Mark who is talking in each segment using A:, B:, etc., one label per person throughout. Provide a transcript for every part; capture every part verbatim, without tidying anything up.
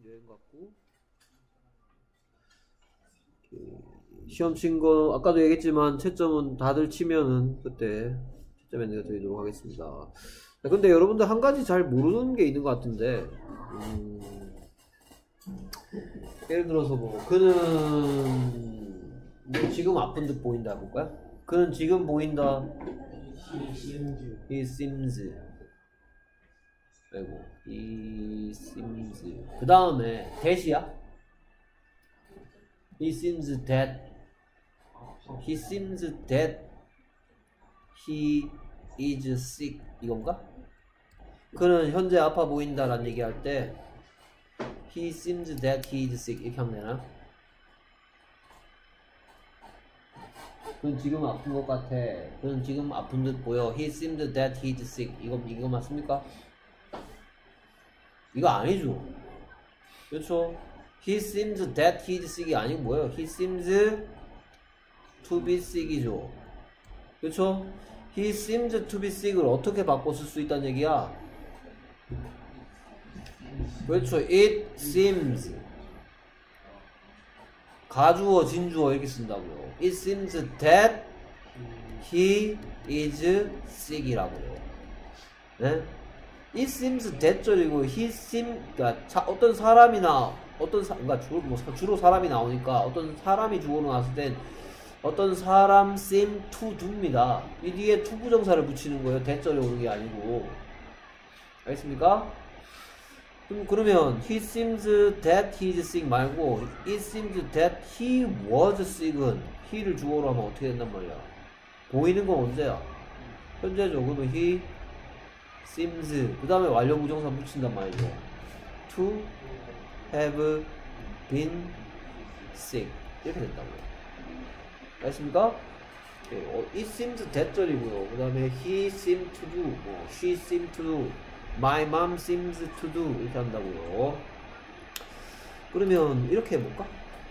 A: 여행 갔고 시험 친 거 아까도 얘기했지만 채점은 다들 치면은 그때 채점에 내가 드리도록 하겠습니다. 근데 여러분들 한 가지 잘 모르는 게 있는 것 같은데 음, 예를 들어서 뭐 그는 뭐 지금 아픈 듯 보인다 볼까요? 그는 지금 보인다. He seems. 아이고, he seems. 그 다음에 that이야? He seems that. He seems that he is sick. 이건가? 그는 현재 아파 보인다라는 얘기할 때 He seems that he is sick 이렇게 하면 되나? 그는 지금 아픈 것 같아. 그는 지금 아픈 듯 보여. He seems that he is sick. 이거 이거 맞습니까? 이거 아니죠. 그렇죠? He seems that he is sick이 아니고 뭐예요? He seems to be sick이죠. 그렇죠? He seems to be sick을 어떻게 바꿔 쓸 수 있다는 얘기야? 그렇죠. It seems 가주어, 진주어 이렇게 쓴다고요. It seems that he is sick이라고요. 네? It seems that 절이고 he seems 그러니까 자, 어떤 사람이나 어떤 사, 그러니까 주로, 뭐, 주로 사람이 나오니까 어떤 사람이 주어로 나왔을 땐 어떤 사람 seem to do입니다. 이 뒤에 to 부정사를 붙이는 거예요. that 절이 오는 게 아니고. 알겠습니까? 그럼 그러면 he seems that he is sick 말고 it seems that he was sick은 he를 주어로 하면 어떻게 된단 말이야? 보이는 건 언제야? 현재죠. 그러면 he seems 그 다음에 완료 부정사 붙인단 말이죠. to have been sick 이렇게 된다고요. 알겠습니까? it seems that 절이고요. 그 다음에 he seemed to do 뭐 she seemed to do My mom seems to do 이렇게 한다고요. 그러면 이렇게 해볼까?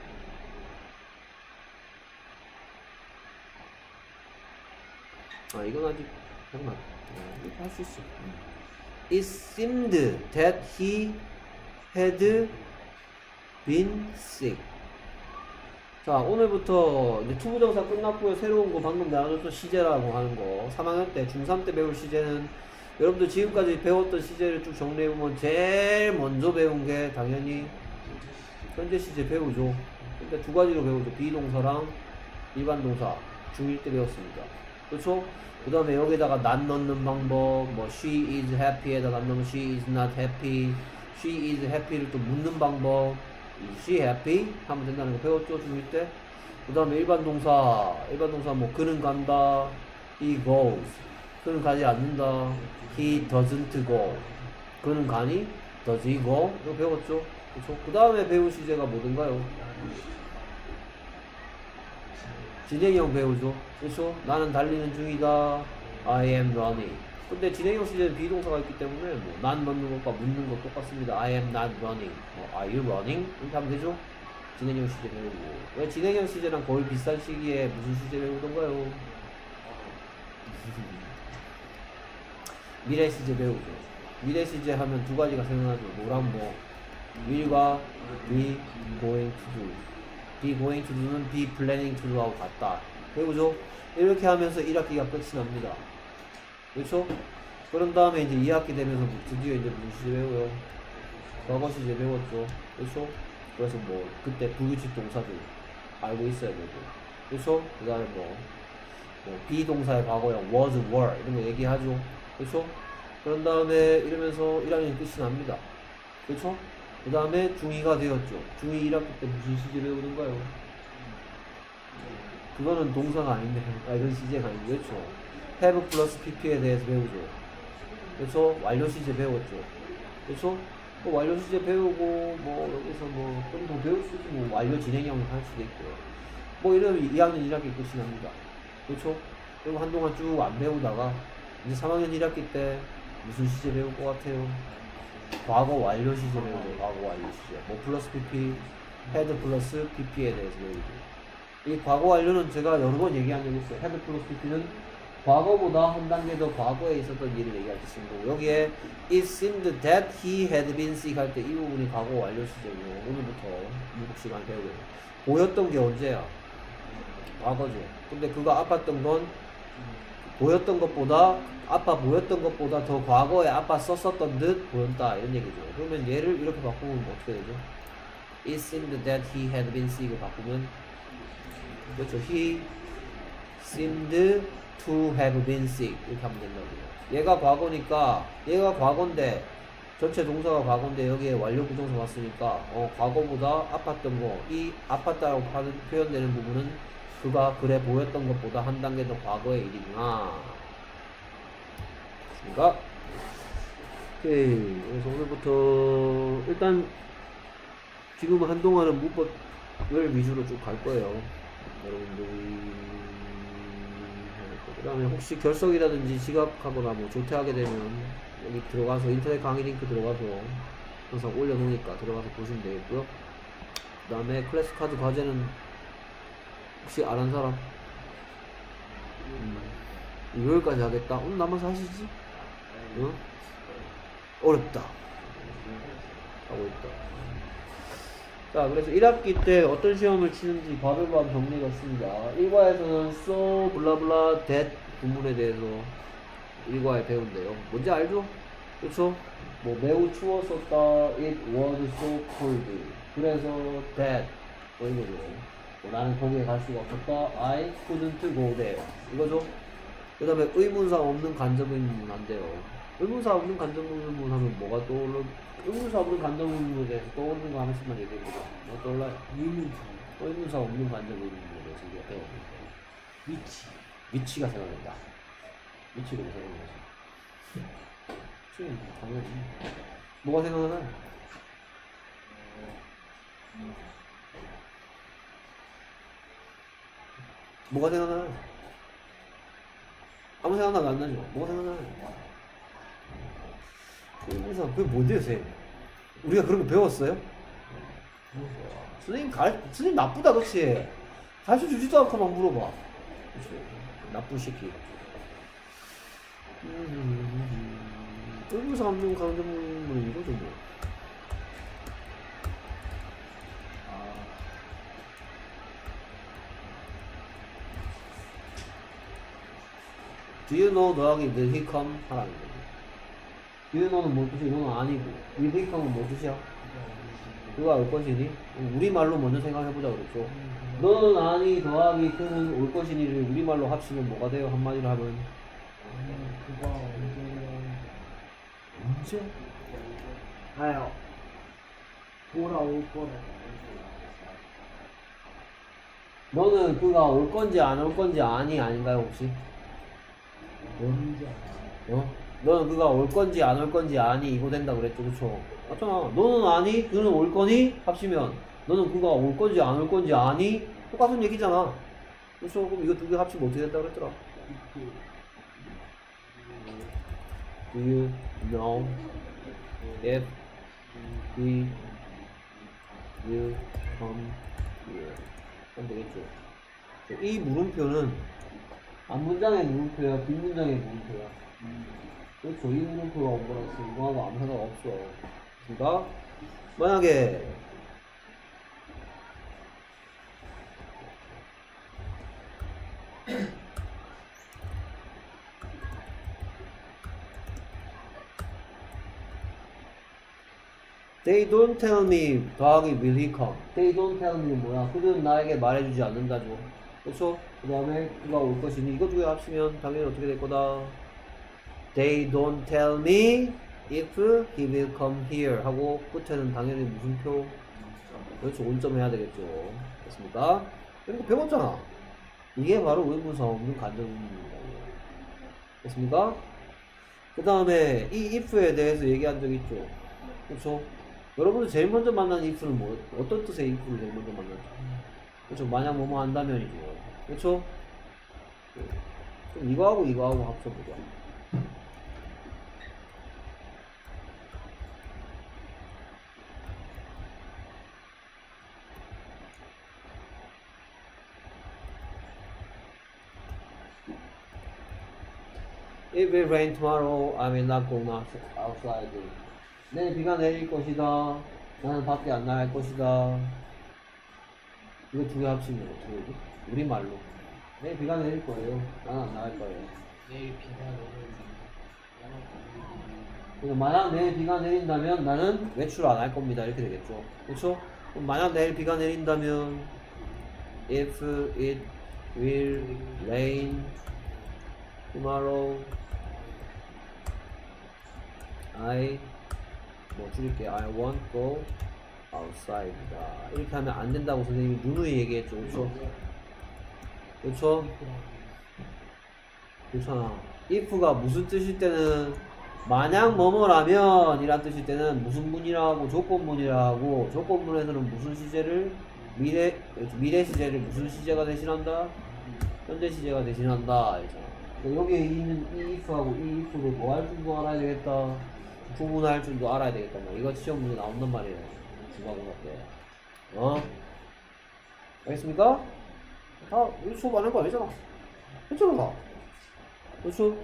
A: 아 이건 아직 잠깐만 이렇게 할 수 있어. It seemed that he had been sick. 자 오늘부터 이제 투부정사 끝났고요. 새로운 거 방금 나눠줬던 시제라고 하는 거 삼 학년 때 중삼 때 배울 시제는 여러분들 지금까지 배웠던 시제를 쭉 정리해보면 제일 먼저 배운 게 당연히 현재 시제 배우죠. 근데 두 가지로 배우죠. 비동사랑 일반 동사 중일 때 배웠습니다. 그렇죠? 그 다음에 여기다가 not 넣는 방법 뭐 she is happy에다 not 넣으면 she is not happy she is happy를 또 묻는 방법 she happy 하면 된다는 거 배웠죠. 중일 때. 그 다음에 일반 동사 일반 동사 뭐 그는 간다 he goes 그는 가지 않는다. He doesn't go. 그는 가니? Does he go? 이거 배웠죠? 그쵸? 그 다음에 배운 시제가 뭐든가요? 진행형 배우죠? 그쵸? 나는 달리는 중이다. I am running. 근데 진행형 시제는 비동사가 있기 때문에 뭐, 난 넣는 것과 묻는 것 똑같습니다. I am not running. 뭐, Are you running? 이렇게 하면 되죠? 진행형 시제 배우고. 왜 진행형 시제랑 거의 비슷한 시기에 무슨 시제 배우던가요? 미래 시제 배우죠. 미래 시제 하면 두 가지가 생각나죠. 뭐랑 뭐 will과 be going to do. be going to do는 be planning to do하고 같다. 배우죠. 이렇게 하면서 일 학기가 끝이 납니다. 그렇죠? 그런 다음에 이제 이 학기 되면서 드디어 이제 무슨 시제 배워요? 과거 시제 배웠죠. 그렇죠? 그래서 뭐 그때 불규칙 동사들 알고 있어야 되고. 그렇죠? 그 다음에 뭐 뭐 비동사의 과거형 was, were 이런 거 얘기하죠. 그렇죠? 그런 다음에 이러면서 일 학년이 끝이 납니다. 그렇죠? 그 다음에 중이가 되었죠. 중이 일 학기 때 무슨 시제 배우는가요? 그거는 동사가 아닌데, 아 이건 시제가 아니고 그렇죠? have 플러스 pp에 대해서 배우죠. 그렇죠? 완료 시제 배웠죠. 그렇죠? 뭐 완료 시제 배우고 뭐 여기서 뭐 좀 더 배울 수 있고 뭐 완료 진행형을 할 수도 있고요. 뭐 이러면 이 학년 일 학기 끝이 납니다. 그렇죠? 그리고 한동안 쭉 안 배우다가 이제 삼 학년 일 학기 때 무슨 시제 배울 것 같아요? 과거 완료 시제 배우죠. 과거 완료 시제. 뭐 플러스 pp, had 플러스 pp에 대해서 배우죠. 이 과거 완료는 제가 여러 번 얘기한 적이 있어요. had 플러스 pp는 과거보다 한 단계 더 과거에 있었던 일을 얘기할 때 쓰는 거고, 여기에 it seemed that he had been sick 할 때 이 부분이 과거 완료 시제고, 오늘부터 미국 시간 배우고 보였던 게 언제야? 과거죠. 근데 그가 아팠던 건 보였던 것보다 아파 보였던 것보다 더 과거에 아파 썼었던 듯 보였다 이런 얘기죠. 그러면 얘를 이렇게 바꾸면 어떻게 되죠? It seemed that he had been sick을 바꾸면 그렇죠. He seemed to have been sick 이렇게 하면 된다고요. 얘가 과거니까 얘가 과거인데 전체 동사가 과거인데 여기에 완료 부정사 왔으니까 어 과거보다 아팠던 거 이 아팠다라고 표현되는 부분은 그가 그래 보였던 것보다 한 단계 더 과거의 일이구나. 그러니까 오케이. 그래서 오늘부터 일단 지금 한동안은 문법을 위주로 쭉 갈 거예요. 여러분들이 그 다음에 혹시 결석이라든지 지각하거나 뭐 조퇴하게 되면 여기 들어가서 인터넷 강의 링크 들어가서 항상 올려놓으니까 들어가서 보시면 되겠고요. 그 다음에 클래스 카드 과제는 혹시 안 한 사람? 음, 일요일까지 하겠다? 오늘 남아서 하시지? 응? 어렵다. 하고 있다. 자, 그래서 일 학기 때 어떤 시험을 치는지 과별로 한번 정리해 봤습니다. 일 과에서는 so, 블라블라, that 부문에 대해서 일 과에 배운대요. 뭔지 알죠? 그쵸? 뭐 매우 추웠었다, it was so cold. 그래서 that, 뭐 이거죠. 뭐 나는 거기에 갈 수가 없었다, I couldn't go there. 이거죠? 그 다음에 의문사 없는 간접의문 안 돼요. 의문사 없는 간접의문 하면 뭐가 떠올라? 의문사 없는 간접의문에 대해서 떠오르는 거 하나씩만 얘기해보자. 뭐 떠올라요?
B: 의문사.
A: 의문사 없는 간접의문에 대해서 우리가 배워볼게요.
B: 위치.
A: 위치가 생각난다. 위치가 왜 생각나지? 위치는 당연히. 뭐가 생각나나요? 뭐가 생각나요? 아무 생각나도 안 나죠? 뭐가 생각나요? 의문사, 그게 뭔데요, 선생님? 우리가 그런 거 배웠어요? 선생님, 갈, 선생님 나쁘다, 그치? 가르쳐 주지도 않고 막 물어봐. 그치? 나쁜 새끼. 음, 의문사 없는 강점은 이거죠, 뭐. Do you know 더하기 will he come? 하라는 거죠. Do you know는 뭐 뜻이야? 이건 아니고. will he come은 뭐 뜻이야? 그가 올 것이니? 우리말로 먼저 생각해보자 그랬죠. 너는 아니 더하기 그는 올 것이니를 우리말로 합치면 뭐가 돼요? 한마디로 하면
B: 그가 언제
A: 언제?
B: 아요 돌아올 거래.
A: 너는 그가 올 건지 안 올 건지 아니 아닌가요 혹시?
B: 언제?
A: 어? 너는 그가 올 건지 안 올 건지 아니 이거 된다 그랬죠, 그쵸? 맞잖아. 너는 아니 그는 올 거니 합치면 너는 그가 올 건지 안 올 건지 아니 똑같은 얘기잖아. 그렇죠? 그럼 이거 두 개 합치면 어떻게 된다 그랬더라? Do you know if he will come here? 하면 되겠죠. 이 물음표는 앞문장의 물음표야, 뒷문장의 물음표야. 그렇죠. 이 물음표가 온 거라서 이거하고 아무 상관 없어. 그러니까 만약에 They don't tell me 더하기 will he come. They don't tell me 뭐야? 그들은 나에게 말해주지 않는다죠. 그렇죠? 그 다음에 그가 올 것이니 이거 두 개 합치면 당연히 어떻게 될 거다? They don't tell me if he will come here 하고 끝에는 당연히 무슨 표? 그렇죠. 온점 해야 되겠죠. 됐습니까? 이거 배웠잖아. 이게 바로 의문사 없는 간접의문입니다. 됐습니까? 그 다음에 이 if에 대해서 얘기한 적 있죠. 그렇죠? 여러분들 제일 먼저 만난 if는 뭐 어떤 뜻의 if를 제일 먼저 만났죠? 그렇죠? 만약 뭐뭐 한다면이죠. 그렇죠? 그럼 이거하고 이거하고 합쳐보자. It will rain tomorrow. I will not go outside. 내일 비가 내릴 것이다. 나는 밖에 안 나갈 것이다. 이거 두 개 합치면 어떻게 되지? 우리말로. 내일 비가 내릴 거예요. 나는 안 나갈 거예요.
B: 내일 비가 내린다.
A: 그래서 만약 내일 비가 내린다면 나는 외출 안 할 겁니다. 이렇게 되겠죠. 그렇죠? 그럼 만약 내일 비가 내린다면 if it will rain tomorrow I 뭐 줄일게. I won't go outside. 이렇게 하면 안 된다고 선생님이 누누이 얘기했죠. 그렇죠? 그렇죠? 그렇잖아. if가 무슨 뜻일 때는 만약 뭐뭐라면 이란 뜻일 때는 무슨 문이라고 조건문이라고 조건문에서는 무슨 시제를 미래 미래 시제를 무슨 시제가 대신한다? 현재 시제가 대신한다. 여기에 있는 이 if하고 이 if를 뭐 할 줄도 알아야 되겠다. 구분할 줄도 알아야 되겠다. 이거 시험 문제 나온단 말이에요. 중간고사 때. 어? 알겠습니까? 다 우리 수업 안 한 거 아니잖아. 괜찮아 다. 그렇죠?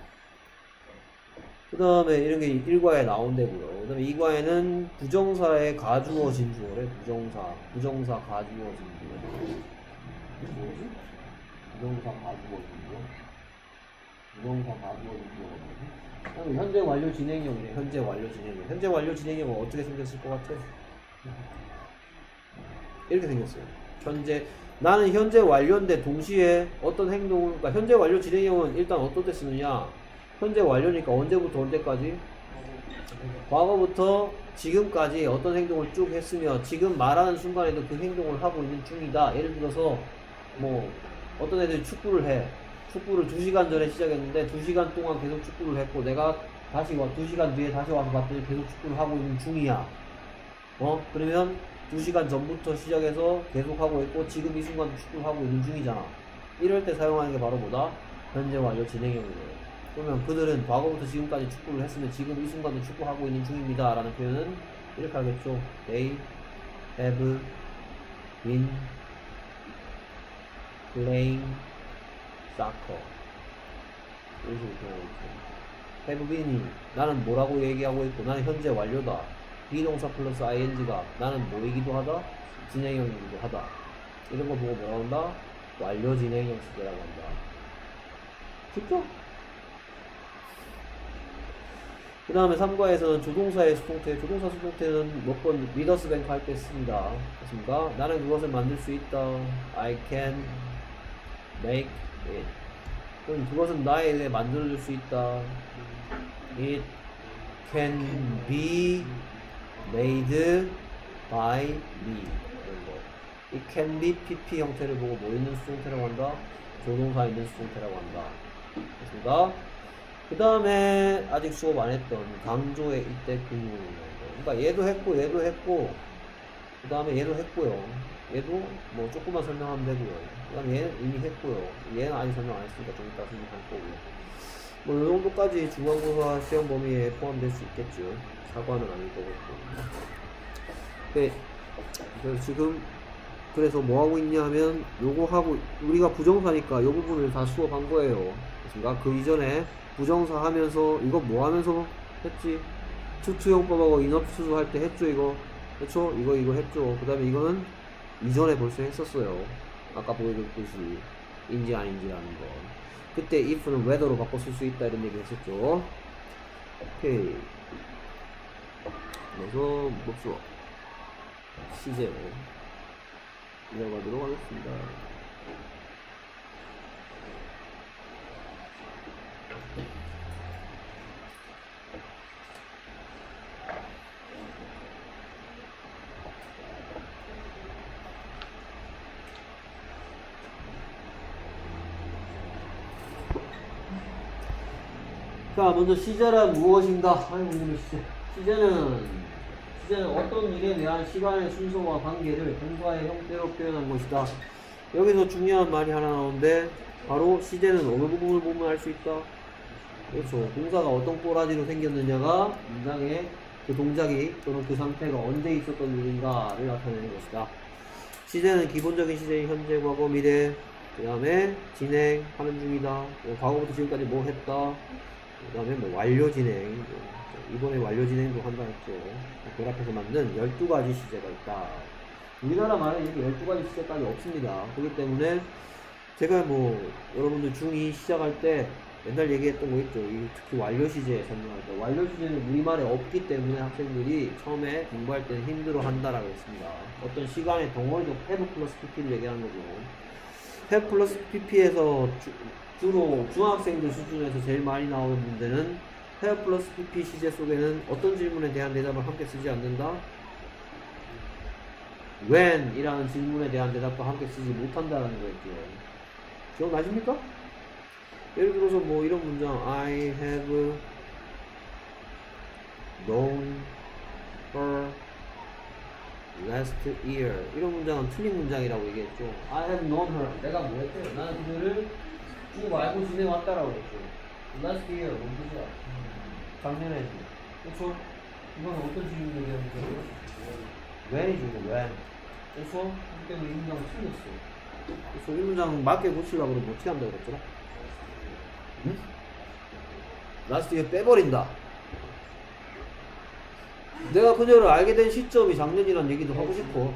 A: 그 다음에 이런 게 일과에 나온대고요. 그 다음에 이과에는 부정사의 가주어 진주어래. 부정사. 부정사 가주어 진주어. 뭐지? 부정사 가주어 진주어. 부정사 가주어 진주어가 뭐지? 현재 완료 진행형이래. 현재 완료 진행형. 현재 완료 진행형은 어떻게 생겼을 것 같아? 이렇게 생겼어요. 현재 나는 현재 완료인데 동시에 어떤 행동을, 그러니까 현재 완료 진행형은 일단 어떤 때 쓰느냐? 현재 완료니까 언제부터 언제까지? 과거부터 지금까지 어떤 행동을 쭉 했으며 지금 말하는 순간에도 그 행동을 하고 있는 중이다. 예를 들어서 뭐 어떤 애들이 축구를 해. 축구를 두 시간 전에 시작했는데 두 시간 동안 계속 축구를 했고 내가 다시 와 두 시간 뒤에 다시 와서 봤더니 계속 축구를 하고 있는 중이야. 어? 그러면 두 시간 전부터 시작해서 계속 하고 있고 지금 이 순간도 축구를 하고 있는 중이잖아. 이럴 때 사용하는 게 바로 뭐다? 현재 완료 진행형이에요. 그러면 그들은 과거부터 지금까지 축구를 했으면 지금 이 순간도 축구하고 있는 중입니다 라는 표현은 이렇게 하겠죠. They have been playing soccer. 이런 식으로 표현하겠죠. have been이 나는 뭐라고 얘기하고 있고 나는 현재 완료다. 비동사 플러스 ing가 나는 뭐이기도 하다? 진행형이기도 하다. 이런 거 보고 뭐라고 한다? 완료 진행형 시제라고 한다. 쉽죠? 그 다음에 삼 과에서는 조동사의 수동태, 조동사 수동태는 몇 번 리더스 뱅크 할 때 씁니다. 그렇습니까? 나는 그것을 만들 수 있다. I can make it. 그럼 그것은 나에 의해 만들어줄 수 있다. It can be made by me. It can be pp 형태를 보고 뭐 있는 수동태라고 한다? 조동사 있는 수동태라고 한다. 됐습니까? 그 다음에 아직 수업 안 했던 강조의 이때 근무. 그러니까 얘도 했고 얘도 했고 그 다음에 얘도 했고요. 얘도 뭐 조금만 설명하면 되고요. 그 다음에 얘는 이미 했고요. 얘는 아직 설명 안 했으니까 좀 이따 설명할 거고요. 뭐 이 정도까지 중간고사 시험 범위에 포함될 수 있겠죠. 사과는 아닐 거고. 네. 그래서 지금 그래서 뭐 하고 있냐 하면 요거 하고 우리가 부정사니까 요 부분을 다 수업한 거예요. 그렇습니까? 그 이전에 부정사 하면서 이거 뭐 하면서 했지? 투투용법하고 인업수수 할 때 했죠 이거. 그렇죠? 이거 이거 했죠. 그 다음에 이거는 이전에 벌써 했었어요. 아까 보여줬듯이 인지 아닌지라는 거. 그때 if는 whether로 바꿔 쓸 수 있다 이런 얘기 했었죠. 오케이. 그래서 목수 시제로 이어가도록 하겠습니다. 자, 먼저 시제란 무엇인가? 아이고, 이놈의 시제. 시제는, 시제는 어떤 일에 대한 시간의 순서와 관계를 동사의 형태로 표현한 것이다. 여기서 중요한 말이 하나 나오는데, 바로 시제는 어느 부분을 보면 알 수 있다? 그렇죠. 동사가 어떤 꼬라지로 생겼느냐가 문장의 그 동작이 또는 그 상태가 언제 있었던 일인가를 나타내는 것이다. 시제는 기본적인 시제인 현재, 과거, 미래, 그 다음에 진행하는 중이다. 뭐 과거부터 지금까지 뭐 했다. 그 다음에 뭐 완료 진행. 이번에 완료 진행도 한다 했죠. 결합해서 만든 열두 가지 시제가 있다. 우리나라 말은 이렇게 열두 가지 시제까지 없습니다. 그렇기 때문에 제가 뭐 여러분들 중이 시작할 때 맨날 얘기했던 거 있죠. 특히 완료 시제 설명할 때 완료 시제는 우리말에 없기 때문에 학생들이 처음에 공부할 때는 힘들어 한다라고 했습니다. 어떤 시간에 덩어리도 have 플러스 pp를 얘기하는 거죠. have 플러스 pp에서 주, 주로 중학생들 수준에서 제일 많이 나오는 문제는 have 플러스 pp 시제 속에는 어떤 질문에 대한 대답을 함께 쓰지 않는다? when 이라는 질문에 대한 대답도 함께 쓰지 못한다라는 거였죠. 기억나십니까? 예를 들어서 뭐 이런 문장 I have known her last year 이런 문장은 틀린 문장이라고 얘기했죠. I have known her 내가 뭐 했대요? 나는 그녀를 쭉 알고 지내왔다라고 했죠. last year 뭔 뜻이야? 작년에 그렇죠? 이건 어떤 질문을 얘기하는 거예요? when이죠 when. 그래서 그렇기 때문에 이 문장은 틀렸어. 그래서 이 문장 맞게 고치려고 그러면 어떻게 한다고 그랬더라? 응? last year 빼버린다. 내가 그녀를 알게 된 시점이 작년이란 얘기도 하고 싶어.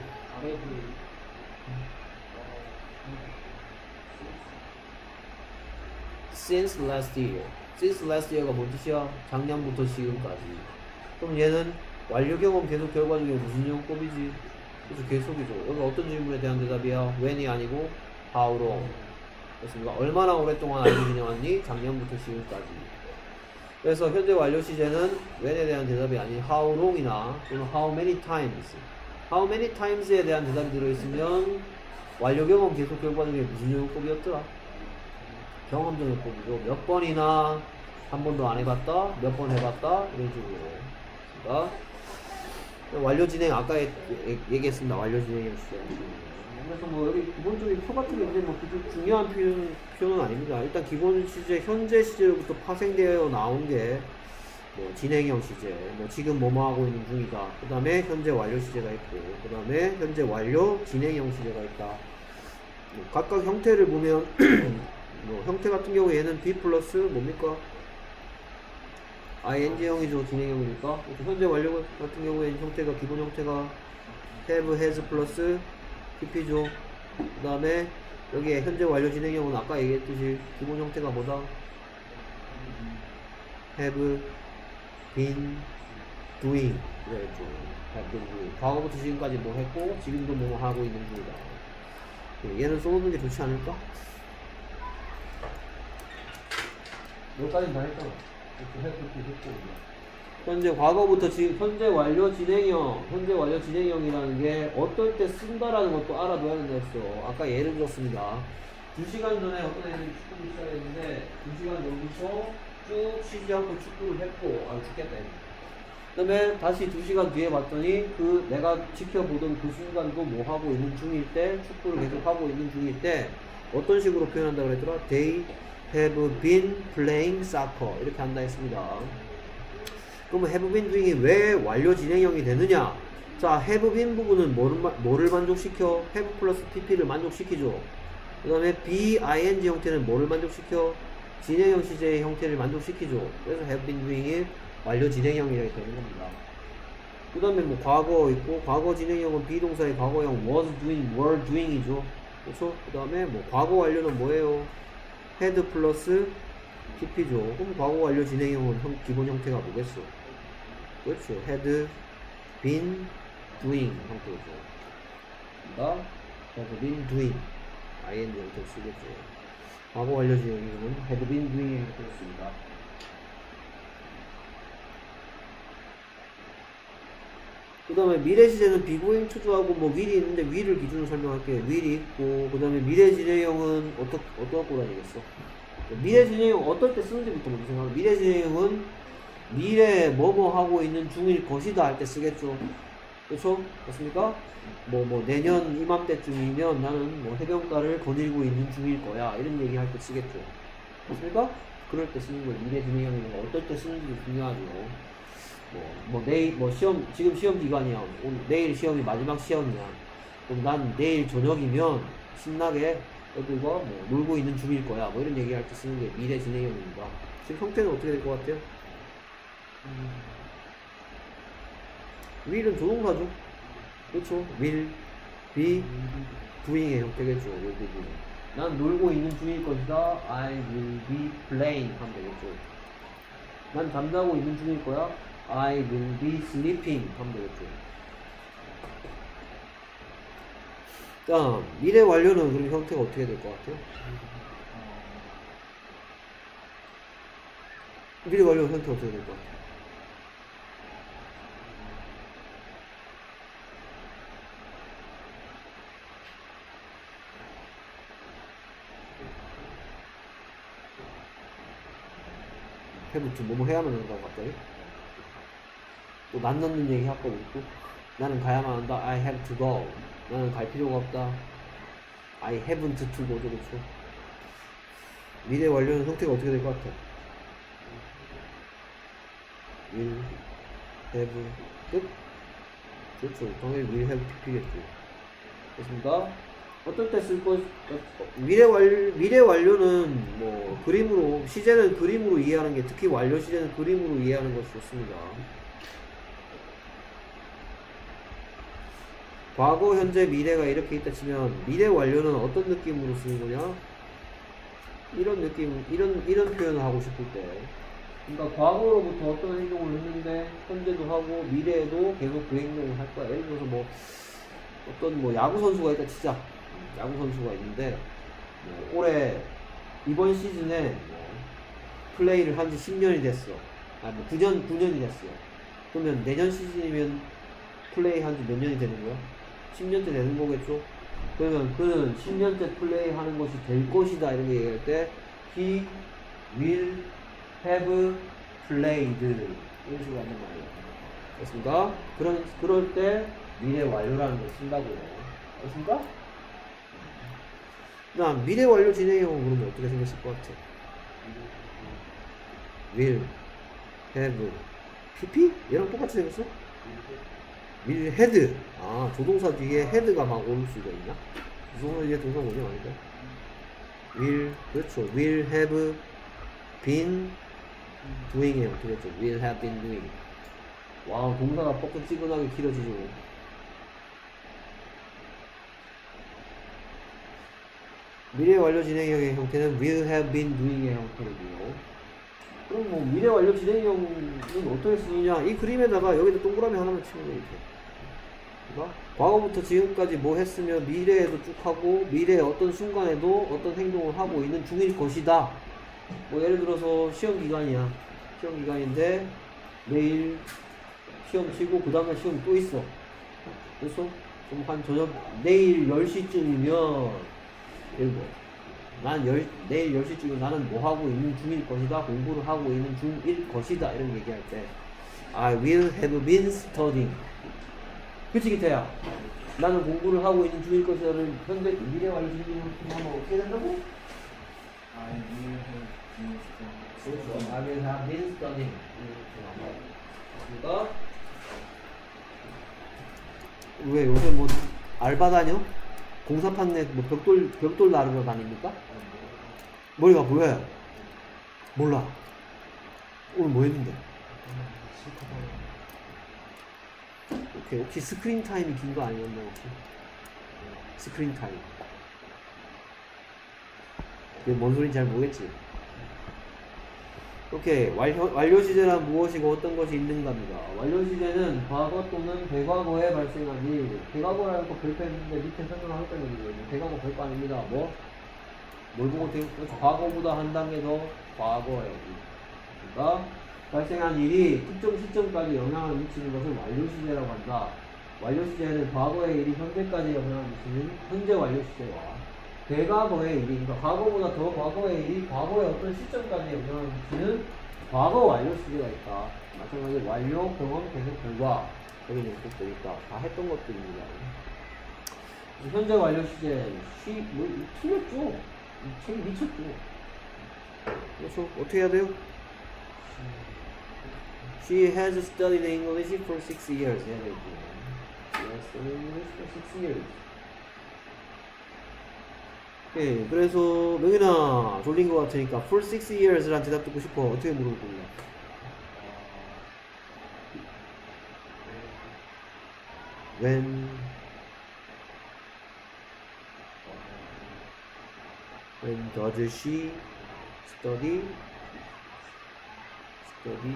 A: since last year. since last year가 뭔 뜻이야? 작년부터 지금까지. 그럼 얘는 완료 경험 계속 결과 중에 무슨 용법이지? 그래서 계속이죠. 여기 어떤 질문에 대한 대답이야? when이 아니고 how long. 그렇습니까? 얼마나 오랫동안 알고 지내왔니? 작년부터 지금까지. 그래서 현재 완료 시제는 when에 대한 대답이 아닌 how long이나 또는 how many times. how many times에 대한 대답이 들어있으면 완료 경험 계속 결과 중에 무슨 용법이었더라? 경험적 용법이죠. 몇 번이나 한 번도 안 해봤다, 몇 번 해봤다 이런 식으로. 그러니까 완료 진행 아까 얘기했습니다. 완료 진행의 시제. 그래서 뭐 여기 기본적인 표 같은 게 이제 뭐 중요한 표현, 표현은 아닙니다. 일단 기본 시제, 현재 시제로부터 파생되어 나온 게 뭐 진행형 시제, 뭐 지금 뭐뭐 하고 있는 중이다. 그 다음에 현재 완료 시제가 있고, 그 다음에 현재 완료 진행형 시제가 있다. 뭐 각각 형태를 보면 뭐 형태 같은 경우 얘는 be 플러스 뭡니까? ing형이죠. 진행형이니까. 현재 완료 같은 경우에는 형태가 기본 형태가 have, has 플러스 pp죠. 그 다음에 여기에 현재 완료 진행형은 아까 얘기했듯이 기본 형태가 뭐다? have been doing. 그랬죠. have been doing. 과거부터 지금까지 뭐 했고 지금도 뭐 하고 있는 중이다. 얘는 써놓는 게 좋지 않을까? 여기까지는 다 했잖아. 현재 과거부터 지금 현재 완료 진행형, 현재 완료 진행형이라는 게 어떨 때 쓴다라는 것도 알아둬야 된다 했어. 아까 예를 들었습니다. 두 시간 전에 어떤 애들이 축구를 시작했는데 두 시간 여기서 쭉 쉬지 않고 축구를 했고 아 죽겠다. 그 다음에 다시 두 시간 뒤에 봤더니 그 내가 지켜보던 그 순간도 뭐 하고 있는 중일 때 축구를 계속 하고 있는 중일 때 어떤 식으로 표현한다고 그랬더라? They have been playing soccer 이렇게 한다 했습니다. 그럼 have been doing이 왜 완료 진행형이 되느냐? 자, have been 부분은 뭐를, 뭐를 만족시켜? have 플러스 pp를 만족시키죠. 그 다음에 be ing 형태는 뭐를 만족시켜? 진행형 시제의 형태를 만족시키죠. 그래서 have been doing이 완료 진행형이라고 되는 겁니다. 그 다음에 뭐 과거 있고, 과거 진행형은 비동사의 과거형 was doing, were doing이죠. 그렇죠? 그 다음에 뭐 과거 완료는 뭐예요? had 플러스 pp죠. 그럼 과거 완료 진행형은 형, 기본 형태가 뭐겠어? 그렇죠. had been doing 형태죠. 그러니까 had been doing ing 형태를 쓰겠죠. 과거 완료 진행형은 had been doing 형태를 씁니다. 그 다음에 미래 시제는 비고잉 투주하고 뭐 will이 있는데 will을 기준으로 설명할게요. will이 있고, 그 다음에 미래 진행형은 어떠, 어떠 갖고 다니겠어? 미래 진행형 어떨 때 쓰는지부터 먼저 생각하면, 미래 진행형은 미래에 뭐뭐 하고 있는 중일 것이다 할 때 쓰겠죠. 그렇죠? 맞습니까? 뭐, 뭐, 내년 이맘때쯤이면 나는 뭐 해변가를 거닐고 있는 중일 거야. 이런 얘기 할 때 쓰겠죠. 맞습니까? 그럴 때 쓰는 거예요. 미래 진행형은 어떨 때 쓰는지도 중요하죠. 뭐, 뭐, 내일, 뭐, 시험, 지금 시험 기간이야. 오늘, 내일 시험이 마지막 시험이야. 그럼 난 내일 저녁이면 신나게 애들과 뭐 놀고 있는 중일 거야. 뭐 이런 얘기할 때 쓰는 게 미래 진행형입니다. 지금 형태는 어떻게 될 것 같아요? will은 조동사죠. 그렇죠? will be doing의 형태겠죠. will be doing. 난 놀고 있는 중일 것이다. I will be playing 하면 되겠죠. 난 잠자고 있는 중일 거야. I will be sleeping 하면 되겠죠. 자, 미래 완료는 그럼 형태가 어떻게 될 것 같아요? 미래 완료 형태가 어떻게 될 것 같아요? 해부터 뭐뭐 해야만 한다고 갑자기? 또 난 넣는 얘기 할 거고 또 나는 가야만 한다. I have to go. 나는 갈 필요가 없다. I haven't to go. 그렇죠. 미래 완료는 형태가 어떻게 될 것 같아? will have 끝? 그렇죠. 당연히 will have pp겠죠. 됐습니까? 어떨 때 쓸 것, 미래 완, 미래 완료는 뭐, 그림으로, 시제는 그림으로 이해하는 게, 특히 완료 시제는 그림으로 이해하는 것이 좋습니다. 과거, 현재, 미래가 이렇게 있다 치면, 미래 완료는 어떤 느낌으로 쓰는 거냐? 이런 느낌, 이런, 이런 표현을 하고 싶을 때. 그러니까 과거로부터 어떤 행동을 했는데, 현재도 하고, 미래에도 계속 그 행동을 할 거야. 예를 들어서 뭐, 어떤 뭐, 야구선수가 있다 치자. 야구 선수가 있는데 뭐 올해 이번 시즌에 뭐 플레이를 한 지 십 년이 됐어. 아, 뭐 구 년, 구 년이 됐어. 그러면 내년 시즌이면 플레이 한 지 몇 년이 되는 거야? 십 년째 되는 거겠죠? 그러면 그는 십 년째 플레이 하는 것이 될 것이다. 이런 거 얘기할 때 he will have played 이런 식으로 한단 말이에요. 됐습니까? 그런, 그럴 때 미래 완료라는 걸 쓴다고요. 됐습니까? 나 미래 완료 진행형은 그러면 어떻게 생겼을 것 같아? will, have, pp? 얘랑 똑같이 생겼어? will had. 아, 조동사 뒤에 had가 막 올 수가 있나? 조동사 뒤에 동사 뭐냐, 아닌가? will, 그렇죠. will have been doing의 형태겠죠. will have been doing. 와, 동사가 뻐끔찌근하게 길어지죠. 미래 완료 진행형의 형태는 will have been doing의 형태로고요. 그럼 뭐 미래 완료 진행형은 어떻게 쓰느냐? 이 그림에다가 여기다 동그라미 하나만 치면 돼. 이렇게. 그러니까 과거부터 지금까지 뭐 했으면 미래에도 쭉 하고 미래의 어떤 순간에도 어떤 행동을 하고 있는 중일 것이다. 뭐 예를 들어서 시험 기간이야. 시험 기간인데 내일 시험 치고 그 다음날 시험 또 있어. 그래서 좀 한 저녁 내일 열 시쯤이면 그리고 난 열, 내일 열 시쯤에 나는 뭐 하고 있는 중일 것이다. 공부를 하고 있는 중일 것이다. 이런 얘기할 때 I will have been studying. 그치 기태야? 나는 공부를 하고 있는 중일 것이다를 현재 미래 완료 진행형으로 하면 어떻게 된다고?
B: I will have been studying.
A: 그렇죠. I will have been studying. 그러니까 왜 요새 뭐 알바 다녀? 공사판 내 뭐 벽돌 벽돌 나르러 다닙니까? 머리가 보여요? 몰라. 오늘 뭐 했는데? 오케이. 혹시 스크린 타임이 긴 거 아니었나 혹시? 스크린 타임. 그게 뭔 소리인지 잘 모르겠지. 오케이. 완료, 완료 시제란 무엇이고 어떤 것이 있는가입니다. 완료 시제는 과거 또는 대과거에 발생한 일. 대과거라는 거 별표 했는데 밑에 설명을 할 거예요. 대과거 별거 아닙니다. 뭐? 뭘 보고 대, 과거보다 한 단계 더 과거에 일. 그러니까 발생한 일이 특정 시점까지 영향을 미치는 것을 완료 시제라고 한다. 완료 시제는 과거의 일이 현재까지 영향을 미치는 현재 완료 시제와 대과거의 일이, 그러니까 과거보다 더 과거의 일이 과거의 어떤 시점까지 영향을 미치는 과거 완료 시제가 있다. 마찬가지로 완료, 경험, 계속, 결과 여기 연속되어 있다. 다 했던 것들입니다. 현재 완료 시제, 쉬, 뭐, 틀렸죠? 이 책이 미쳤죠? 그렇죠? 어떻게 해야 돼요? She has studied English for six years. 해야 되죠. She has studied English for six years. 예, 그래서 명인아 졸린 것 같으니까 for six years란 대답 듣고 싶어. 어떻게 물어볼 거야? When When does she study? Study?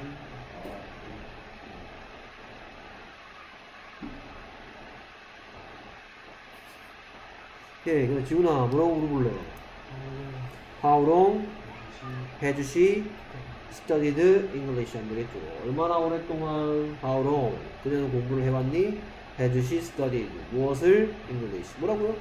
A: 오케이, 그럼 지훈아 뭐라고 물어볼래? How long has she studied English? 안 되겠죠. 얼마나 오랫동안 How long 그녀는 공부를 해왔니? Has she studied 무엇을? English. 뭐라고요?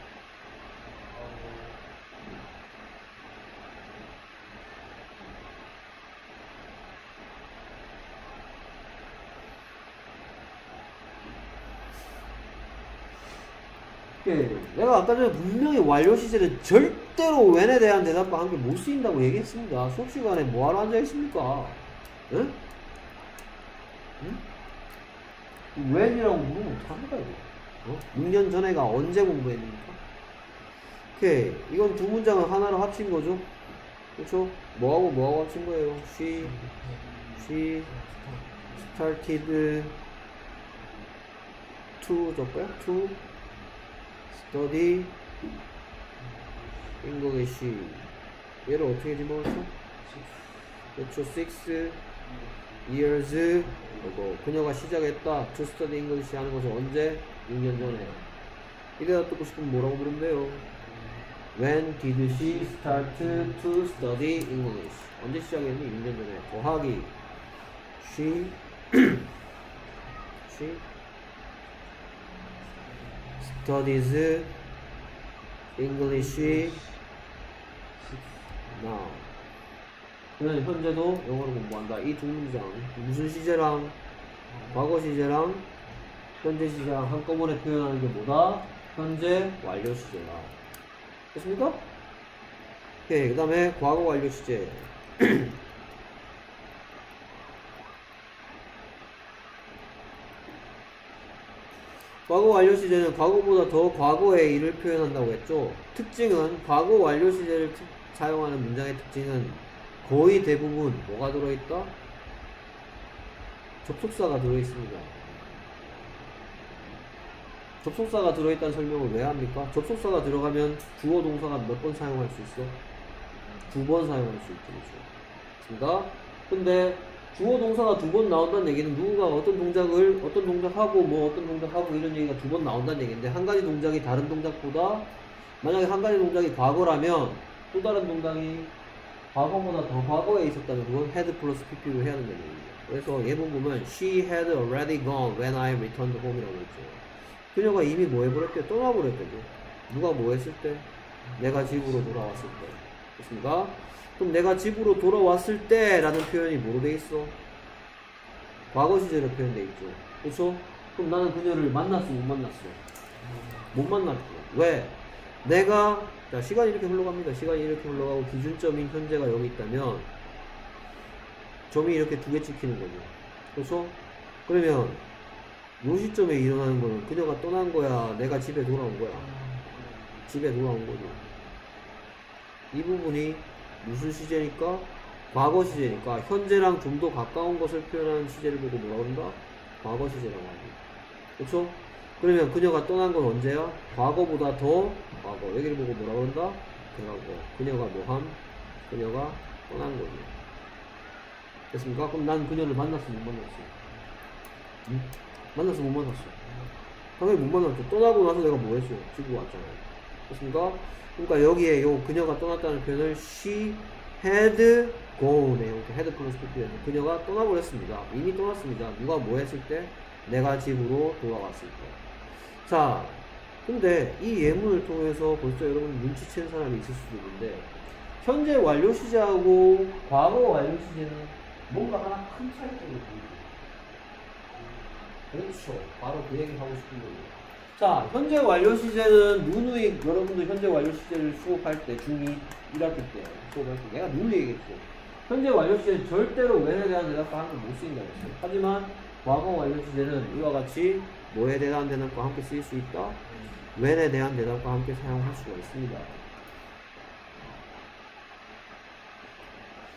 A: 예, 내가 아까 전에 분명히 완료 시제는 절대로 when에 대한 대답과 함께 못 쓰인다고 얘기했습니다. 수업 시간에 뭐하러 앉아있습니까? 응? 응? when이라고 물으면 어떡합니까, 이거? 어? 육 년 전에가 언제 공부했습니까? 오케이. 이건 두 문장을 하나로 합친 거죠? 그쵸? 뭐하고 뭐하고 합친 거예요? She, she started to, 저거야? To study English. 얘를 어떻게 집어넣었어? 그렇죠. six years ago. 그녀가 시작했다. To study English 하는 것을 언제? 육 년 전에. 이래다 듣고 싶으면 뭐라고 부르면 돼요? When did she start to study English? 언제 시작했니? 육 년 전에. 더하기 She She studies English now. 그는 현재도 영어를 공부한다. 이 두 문장 무슨 시제랑 과거 시제랑 현재 시제랑 한꺼번에 표현하는 게 뭐다? 현재 완료 시제다. 됐습니까? 오케이. 그 다음에 과거 완료 시제. 과거 완료 시제는 과거보다 더 과거의 일을 표현한다고 했죠. 특징은 과거 완료 시제를 특, 사용하는 문장의 특징은 거의 대부분 뭐가 들어있다? 접속사가 들어있습니다. 접속사가 들어있다는 설명을 왜 합니까? 접속사가 들어가면 주어 동사가 몇 번 사용할 수 있어? 두 번 사용할 수 있죠. 그렇습니다. 근데 주어 동사가 두 번 나온다는 얘기는 누군가 어떤 동작을 어떤 동작하고 뭐 어떤 동작하고 이런 얘기가 두 번 나온다는 얘기인데 한 가지 동작이 다른 동작보다 만약에 한 가지 동작이 과거라면 또 다른 동작이 과거보다 더 과거에 있었다면 그건 had 플러스 pp로 해야 된다는 얘기예요. 그래서 예문 보면 she had already gone when I returned home이라고 했죠. 그녀가 이미 뭐 해버렸대요? 떠나버렸대요. 누가 뭐 했을 때? 내가 집으로 돌아왔을 때. 됐습니까? 그럼 내가 집으로 돌아왔을 때 라는 표현이 뭐로 돼 있어? 과거 시제로 표현돼 있죠. 그렇죠? 그럼 나는 그녀를 만났어 못 만났어? 못 만났죠. 왜? 내가 자 시간이 이렇게 흘러갑니다. 시간이 이렇게 흘러가고 기준점인 현재가 여기 있다면 점이 이렇게 두 개 찍히는 거죠. 그렇죠? 그러면 요 시점에 일어나는 거는 그녀가 떠난 거야? 내가 집에 돌아온 거야? 집에 돌아온 거죠. 이 부분이 무슨 시제니까? 과거 시제니까 현재랑 좀 더 가까운 것을 표현하는 시제를 보고 뭐라 그런다? 과거 시제라고 하죠. 그렇죠? 그러면 그녀가 떠난 건 언제야? 과거보다 더 과거. 여기를 보고 뭐라 그런다? 그러고 그녀가 뭐함? 그녀가 떠난 거죠. 됐습니까? 그럼 난 그녀를 만났어 못 만났어? 응? 만났어 못 만났어? 당연히 못 만났죠. 떠나고 나서 내가 뭐 했어? 집으로 왔잖아요. 됐습니까? 그러니까 여기에 요 그녀가 떠났다는 표현을 she had gone 이렇게 had 플러스 pp에서 그녀가 떠나버렸습니다. 이미 떠났습니다. 누가 뭐 했을 때? 내가 집으로 돌아왔을 때. 자, 근데 이 예문을 통해서 벌써 여러분 눈치챈 사람이 있을 수도 있는데 현재 완료 시제하고 과거 완료 시제는 뭔가 하나 큰 차이점이 보이죠. 그렇죠. 바로 그 얘기 하고 싶은 거예요. 자, 현재 완료 시제는 누누이 여러분들 현재 완료 시제를 수업할 때 중이 일 학기 때 수업할 때 내가 누누이 얘기했죠. 현재 완료 시제는 절대로 when에 대한 대답과 함께 못 쓰인다고 했어요. 하지만 과거 완료 시제는 이와 같이 뭐에 대한 대답과 함께 쓰일 수 있다? when에 대한 대답과 함께 사용할 수가 있습니다.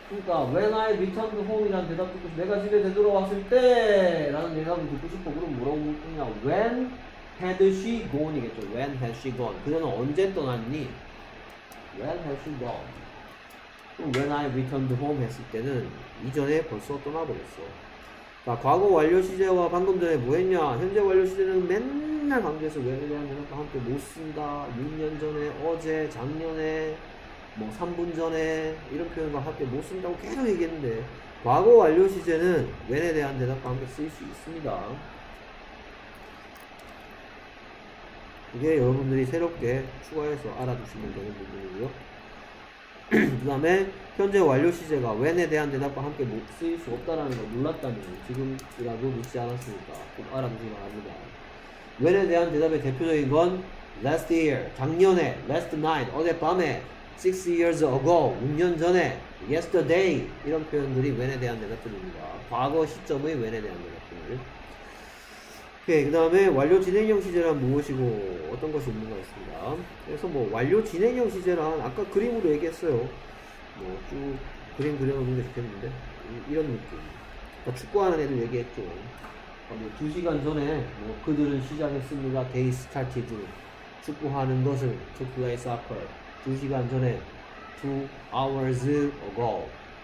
A: 그러니까 when I returned home이라는 대답 듣고 내가 집에 되돌아왔을 때 라는 대답을 듣고 싶어. 그럼 뭐라고 물 거냐? When had she gone 이겠죠. When had she gone. 그녀는 언제 떠났니? When had she gone. 그럼 when I returned home 했을 때는 이전에 벌써 떠나버렸어. 자, 과거 완료 시제와 방금 전에 뭐 했냐? 현재 완료 시제는 맨날 강조해서 when에 대한 대답과 함께 못 쓴다. 육 년 전에, 어제, 작년에, 뭐 삼 분 전에 이런 표현과 함께 못 쓴다고 계속 얘기했는데 과거 완료 시제는 when에 대한 대답과 함께 쓰일 수 있습니다. 이게 여러분들이 새롭게 추가해서 알아두시면 되는 부분이고요. 그 다음에 현재 완료 시제가 when에 대한 대답과 함께 못 쓰일 수 없다는 걸 몰랐다면 지금이라도 늦지 않았으니까 꼭 알아두시기 바랍니다. when에 대한 대답의 대표적인 건 last year, 작년에, last night, 어젯밤에, six years ago, 육 년 전에, yesterday 이런 표현들이 when에 대한 대답들입니다. 과거 시점의 when에 대한 대답들. 오케이, 그 다음에 완료 진행형 시제란 무엇이고 어떤 것이 있는가 했습니다. 그래서 뭐 완료 진행형 시제란 아까 그림으로 얘기했어요. 뭐 쭉 그림 그려놓는 게 좋겠는데 이, 이런 느낌. 그러니까 축구하는 애들 얘기했죠. 뭐 두 시간 전에 뭐 그들은 시작했습니다. They started 축구하는 것을 to play soccer. 두 시간 전에 two hours ago.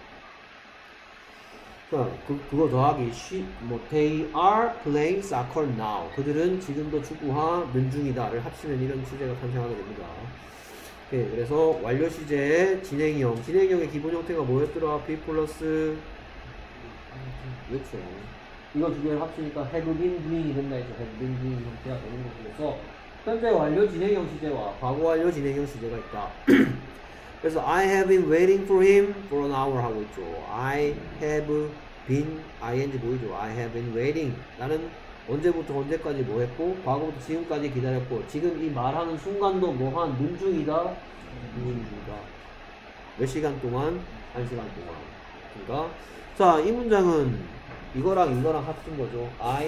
A: 그, 그거 더하기 she, 뭐 they are playing soccer now. 그들은 지금도 축구하는 중이다를 합치면 이런 시제가 탄생하게 됩니다. 오케이, 그래서 완료 시제의 진행형. 진행형의 기본 형태가 뭐였더라? be 플러스 그렇죠. 이거 두 개를 합치니까 have been doing이 된다 했죠. have been doing 형태가 되는 것이어서 현재 완료 진행형 시제와 과거 완료 진행형 시제가 있다. 그래서 I have been waiting for him for an hour 하고 있죠. I have been ing 보이죠. I have been waiting. 나는 언제부터 언제까지 뭐 했고 과거부터 지금까지 기다렸고 지금 이 말하는 순간도 뭐 한 눈 중이다. 눈 중이다. 몇 시간 동안? 한 시간 동안. 그러니까 자, 이 문장은 이거랑 이거랑 합친 거죠. I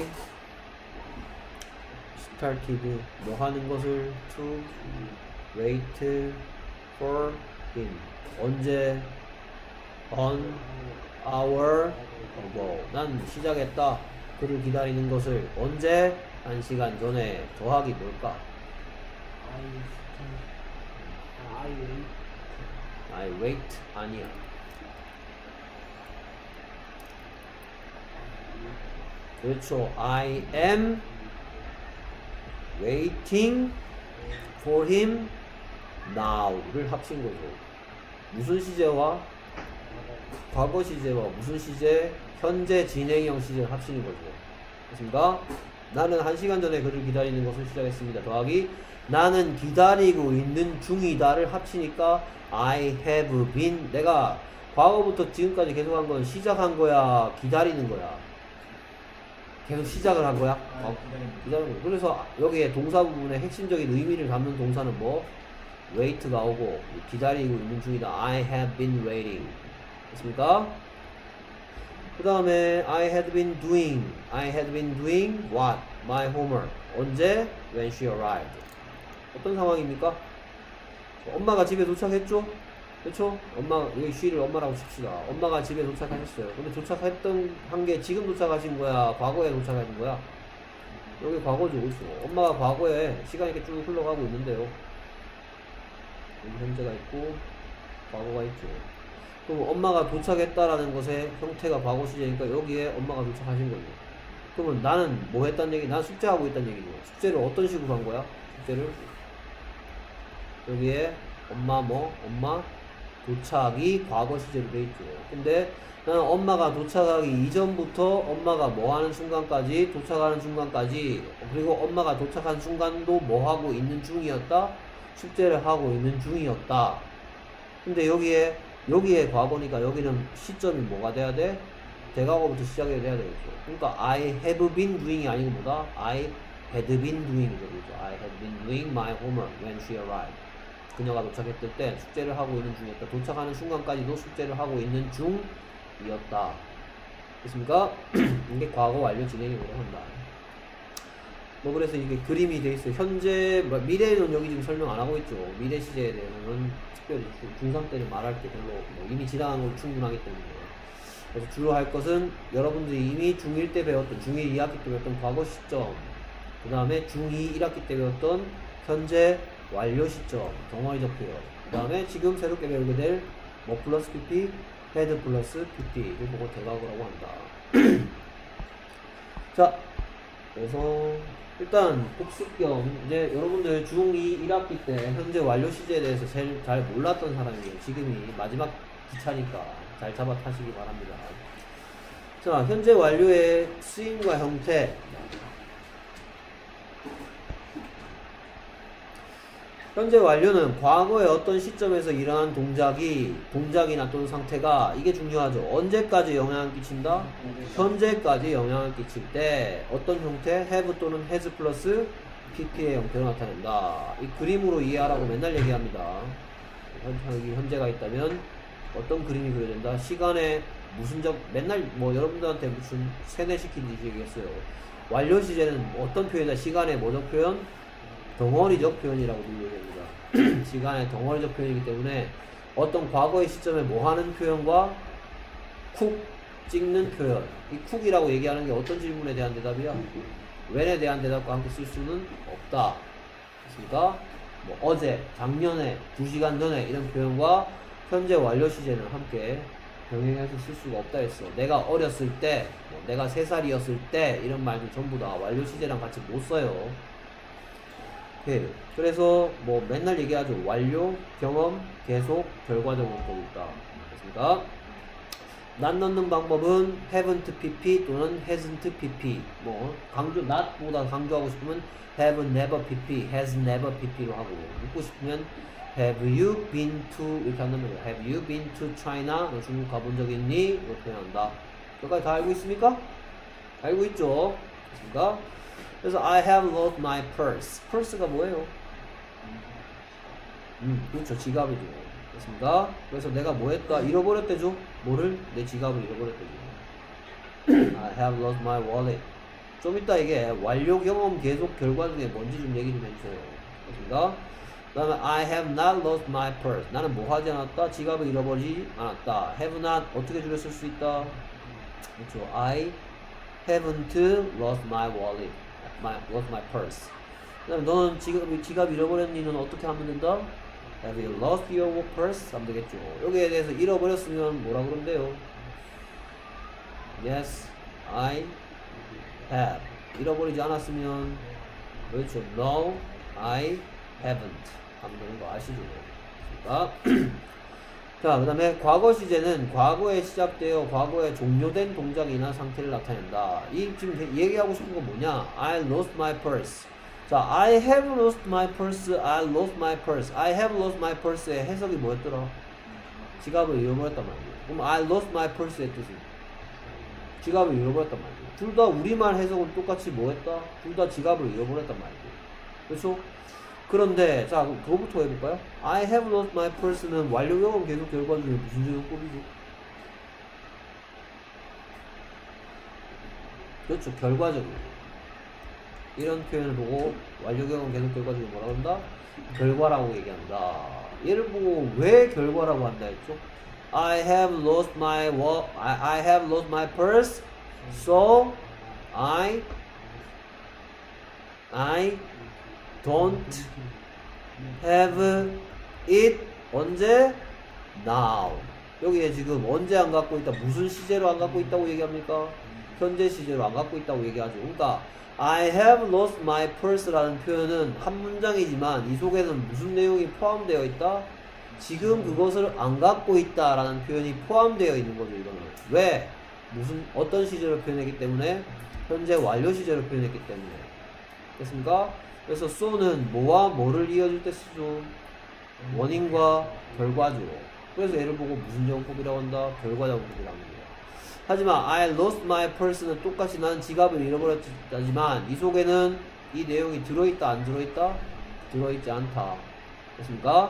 A: started 뭐 하는 것을 to wait for him. 언제? an hour ago. 난 시작했다. 그를 기다리는 것을 언제? 한 시간 전에. 더하기 뭘까?
B: I wait.
A: I wait 아니야. 그렇죠. I am waiting for him now를 합친 거죠. 무슨 시제와 과거 시제와 무슨 시제? 현재 진행형 시제를 합치는 거죠. 됐습니까? 나는 한 시간 전에 그를 기다리는 것을 시작했습니다. 더하기 나는 기다리고 있는 중이다를 합치니까 I have been. 내가 과거부터 지금까지 계속 한 건 시작한 거야? 기다리는 거야? 계속 시작을 한 거야?
B: 아,
A: 어,
B: 기다립니다.
A: 기다리는 거야. 그래서 여기에 동사 부분에 핵심적인 의미를 담는 동사는 뭐? wait가 오고 기다리고 있는 중이다. I have been waiting. 됐습니까? 그 다음에 I had been doing. I had been doing what? My homework. 언제? When she arrived. 어떤 상황입니까? 엄마가 집에 도착했죠? 그렇죠? 엄마, 여기 she를 엄마라고 칩시다. 엄마가 집에 도착하셨어요. 근데 도착했던 한 게 지금 도착하신 거야? 과거에 도착하신 거야? 여기 과거죠. 어딨어? 엄마가 과거에 시간이 이렇게 쭉 흘러가고 있는데요. 여기 현재가 있고 과거가 있죠. 그럼 엄마가 도착했다라는 것의 형태가 과거 시제니까 여기에 엄마가 도착하신 거죠. 그러면 나는 뭐 했단 얘기? 난 숙제하고 있단 얘기죠. 숙제를 어떤 식으로 한 거야? 숙제를 여기에 엄마 뭐? 엄마 도착이 과거 시제로 돼 있죠. 근데 나는 엄마가 도착하기 이전부터 엄마가 뭐 하는 순간까지 도착하는 순간까지 그리고 엄마가 도착한 순간도 뭐 하고 있는 중이었다? 숙제를 하고 있는 중이었다. 근데 여기에 여기에 과거니까 여기는 시점이 뭐가 돼야 돼? 대과거부터 시작이 돼야 되겠죠. 그러니까 I have been doing이 아니고 뭐다? I had been doing이 되겠죠. I had been doing my homework when she arrived. 그녀가 도착했을 때 숙제를 하고 있는 중이었다. 도착하는 순간까지도 숙제를 하고 있는 중이었다. 됐습니까? 이게 과거 완료 진행이라고 한다. 뭐 그래서 이게 그림이 돼 있어요. 현재 미래는 여기 지금 설명 안 하고 있죠. 미래 시제에 대해서는 특별히 중삼 때는 말할 게 별로 뭐 이미 지나간 걸 충분하기 때문에. 그래서 주로 할 것은 여러분들이 이미 중일 때 배웠던 중일 이 학기 때 배웠던 과거 시점, 그 다음에 중이 일 학기 때 배웠던 현재 완료 시점, 덩어리적 표현, 그 다음에 지금 새롭게 배우게 될 뭐 플러스 pp, 헤드 플러스 pp를 보고 대각이라고 한다. 자, 그래서 일단 복습 겸 이제 여러분들 중이 일 학기 때 현재 완료 시제에 대해서 제일 잘 몰랐던 사람이에요. 지금이 마지막 기차니까 잘 잡아 타시기 바랍니다. 자, 현재 완료의 쓰임과 형태. 현재 완료는 과거의 어떤 시점에서 일어난 동작이, 동작이나 또는 상태가, 이게 중요하죠. 언제까지 영향을 끼친다? 현재까지 영향을 끼칠 때 어떤 형태? have 또는 has 플러스 pp의 형태로 나타낸다. 이 그림으로 이해하라고 맨날 얘기합니다. 여기 현재가 있다면 어떤 그림이 그려진다? 시간에 무슨 적, 맨날 뭐 여러분들한테 무슨 세뇌시키듯이 얘기했어요. 완료 시제는 어떤 표현이다? 시간의 뭐적 표현? 덩어리적 표현이라고 불려야 됩니다. 시간의 덩어리적 표현이기 때문에 어떤 과거의 시점에 뭐 하는 표현과 쿡 찍는 표현. 이 쿡이라고 얘기하는 게 어떤 질문에 대한 대답이야? when에 대한 대답과 함께 쓸 수는 없다. 그렇습니까? 뭐 어제, 작년에, 두 시간 전에 이런 표현과 현재 완료 시제는 함께 병행해서 쓸 수가 없다 했어. 내가 어렸을 때, 뭐 내가 세 살이었을 때 이런 말들 전부 다 완료 시제랑 같이 못 써요. 예. 그래서 뭐 맨날 얘기하죠. 완료, 경험, 계속, 결과적 문법이 있다. 그렇습니까? not 넣는 방법은 haven't pp 또는 hasn't pp. 뭐 강조 not보다 강조하고 싶으면 have never pp, has never pp로 하고, 묻고 싶으면 have you been to 이렇게 한다면 have you been to China? 너 중국 가본 적 있니? 이렇게 표현한다. 여기까지 다 알고 있습니까? 알고 있죠? 그렇습니까? 그래서 I have lost my purse. purse가 뭐예요? 음, 그렇죠. 지갑이죠. 그렇습니다. 그래서 내가 뭐 했다? 잃어버렸대죠? 뭐를? 내 지갑을 잃어버렸대죠. I have lost my wallet. 좀 이따 이게 완료, 경험, 계속, 결과 중에 뭔지 좀 얘기 좀 해주세요. 그렇습니다. 그 다음에 I have not lost my purse. 나는 뭐 하지 않았다? 지갑을 잃어버리지 않았다. have not 어떻게 줄여 쓸 수 있다? 그렇죠. I haven't lost my wallet. My, lost my purse. 그 다음에 너는 지갑, 지갑 잃어버렸니는 어떻게 하면 된다? Have you lost your purse? 하면 되겠죠. 여기에 대해서 잃어버렸으면 뭐라 그런대요? Yes, I have. 잃어버리지 않았으면 그렇죠. No, I haven't. 하면 되는 거 아시죠? 그러니까 자, 그 다음에 과거 시제는 과거에 시작되어 과거에 종료된 동작이나 상태를 나타낸다. 이 지금 얘기하고 싶은 건 뭐냐? I lost my purse. 자, I have lost my purse. I lost my purse. I have lost my purse의 해석이 뭐였더라? 지갑을 잃어버렸단 말이에요. 그럼 I lost my purse의 뜻은 지갑을 잃어버렸단 말이에요. 둘 다 우리말 해석은 똑같이 뭐했다? 둘 다 지갑을 잃어버렸단 말이에요. 그렇죠? 그런데 자, 그거부터 해볼까요? I have lost my purse는 완료 경험 계속 결과 중에 무슨 제곱법이죠? 그렇죠. 결과적이에요. 이런 표현을 보고 완료 경험 계속 결과 중에 뭐라고 한다? 결과라고 얘기한다. 얘를 보고 왜 결과라고 한다 했죠? I have lost my wa- I, I have lost my purse, so I I don't have it. 언제? Now. 여기에 지금 언제 안 갖고 있다, 무슨 시제로 안 갖고 있다고 얘기합니까? 현재 시제로 안 갖고 있다고 얘기하죠. 그러니까 I have lost my purse라는 표현은 한 문장이지만 이 속에는 무슨 내용이 포함되어 있다? 지금 그것을 안 갖고 있다라는 표현이 포함되어 있는 거죠. 이거는 왜? 무슨 어떤 시제로 표현했기 때문에? 현재 완료 시제로 표현했기 때문에. 됐습니까? 그래서 so는 뭐와 뭐를 이어줄 때 쓰죠? 원인과 결과죠. 그래서 얘를 보고 무슨 정법이라고 한다? 결과 정법이라고 합니다. 하지만 I lost my purse는 똑같이 난 지갑을 잃어버렸다지만 이 속에는 이 내용이 들어있다 안 들어있다? 들어있지 않다. 됐습니까?